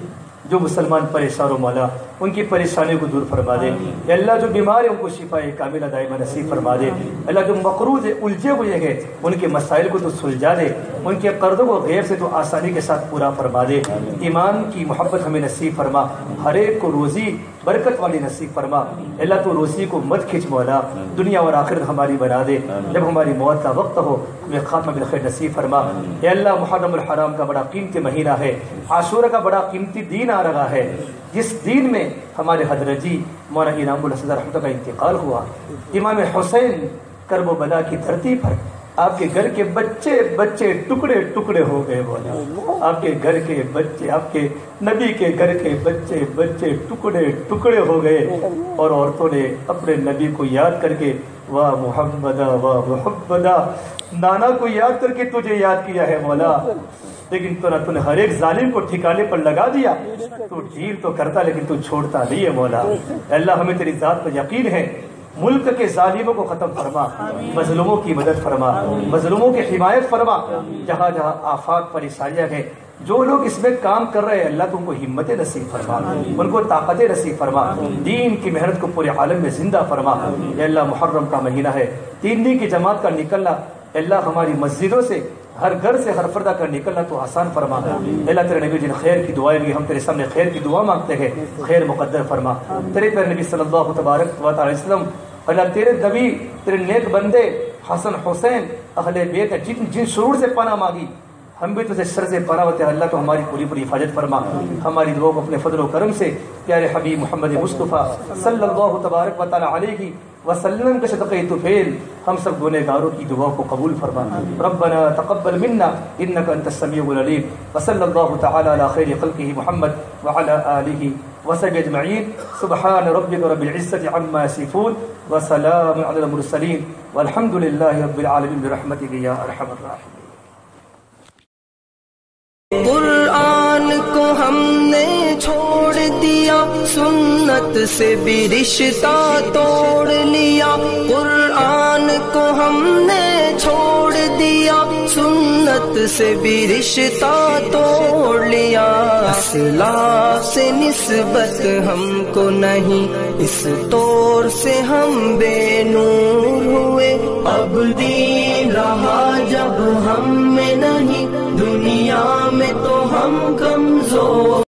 جو مسلمان پریشان ہو مولا ان کی پریشانیوں کو دور فرما دے، اے اللہ جو بیمار ہیں ان کو شفا کاملہ دائمہ نصیب فرما دے، اللہ جو مقروض ہے الجھے ہوئے ہیں ان کے مسائل کو تو سلجھا دے، ان کے قرضوں کو غیر سے تو آسانی کے ساتھ پورا فرما دے، ایمان کی محبت ہمیں نصیب فرما، ہر ایک کو روزی برکت والی نصیب فرما، اللہ تو روزی کو مت کھچ مولا، دنیا اور آخرت ہماری بنا دے، جب ہماری موت کا وقت ہو ہمیں خاتمہ بالخیر نصیب فرما، اے اللہ محرم الحرام کا بڑا قیمتی مہینہ ہے، عاشورہ کا بڑا قیمتی دین آ رہا ہے، جس دین میں ہمارے حضرت جی مولانا انعام الحسن رحمۃ کا انتقال ہوا، امام حسین کرب و بلا کی دھرتی پر آپ کے گھر کے بچے بچے ٹکڑے ٹکڑے ہو گئے مولا، آپ کے گھر کے بچے آپ کے نبی کے گھر کے بچے بچے ٹکڑے ٹکڑے ہو گئے، اور عورتوں نے اپنے نبی کو یاد کر کے واہ محمدہ واہ محمدہ، نانا کو یاد کر کے تجھے یاد کیا ہے مولا، لیکن تو نہ تو نے ہر ایک ظالم کو ٹھکانے پر لگا دیا، تو ڈھیل تو کرتا لیکن تو چھوڑتا نہیں ہے مولا، اللہ ہمیں تیری ذات پر یقین ہے، ملک کے ظالموں کو ختم فرما، مظلوموں کی مدد فرما، مظلوموں کی حمایت فرما، جہاں جہاں آفات پریشانیاں ہیں جو لوگ اس میں کام کر رہے ہیں اللہ تو ان کو ہمت نصیب فرما، ان کو طاقت نصیب فرما، دین کی محنت کو پورے عالم میں زندہ فرما، اے اللہ محرم کا مہینہ ہے، تین دن کی جماعت کا نکلنا، اللہ ہماری مسجدوں سے ہر گھر سے ہر فردہ کا نکلنا تو آسان فرما، اللہ تیرے نبی جن خیر کی دعائیں بھی ہم تیرے سامنے خیر کی دعا مانگتے ہیں، خیر مقدر فرما، تیرے پیارے نبی صلی اللہ تبارک و تعالی وسلم، اللہ تیرے نبی تیرے نیک بندے حسن حسین اہل بیت جن جن شرور سے پناہ مانگی، ہم بھی تجھے شر سے پناہ ہوتے ہیں، اللہ تو ہماری پوری پوری حفاظت فرما، ہماری دعا کو اپنے فضل و کرم سے پیارے حبیب محمد مصطفیٰ صلی اللہ تبارک و تعالی علیہ وسلم کے صدقے طفیل ہم سب گنہگاروں کی دعا کو قبول فرما، ربنا تقبل منا انك انت السميع العليم، وصلی اللہ تعالی علی خیر خلقہ محمد وعلی آلہ وصحبہ اجمعین، سبحان ربک رب العزة عما یصفون وسلام علی المرسلین والحمد للہ رب العالمین برحمتک یا ارحم الراحمین۔ قرآن کو ہم نے چھوڑ دیا سنت سے بھی رشتہ توڑ لیا، قرآن کو ہم نے چھوڑ دیا، سنت سے بھی رشتہ توڑ لیا، اسلاف سے نسبت ہم کو نہیں، اس طور سے ہم بے نور ہوئے، اب دین رہا جب ہم میں نہیں، دنیا میں تو ہم کمزور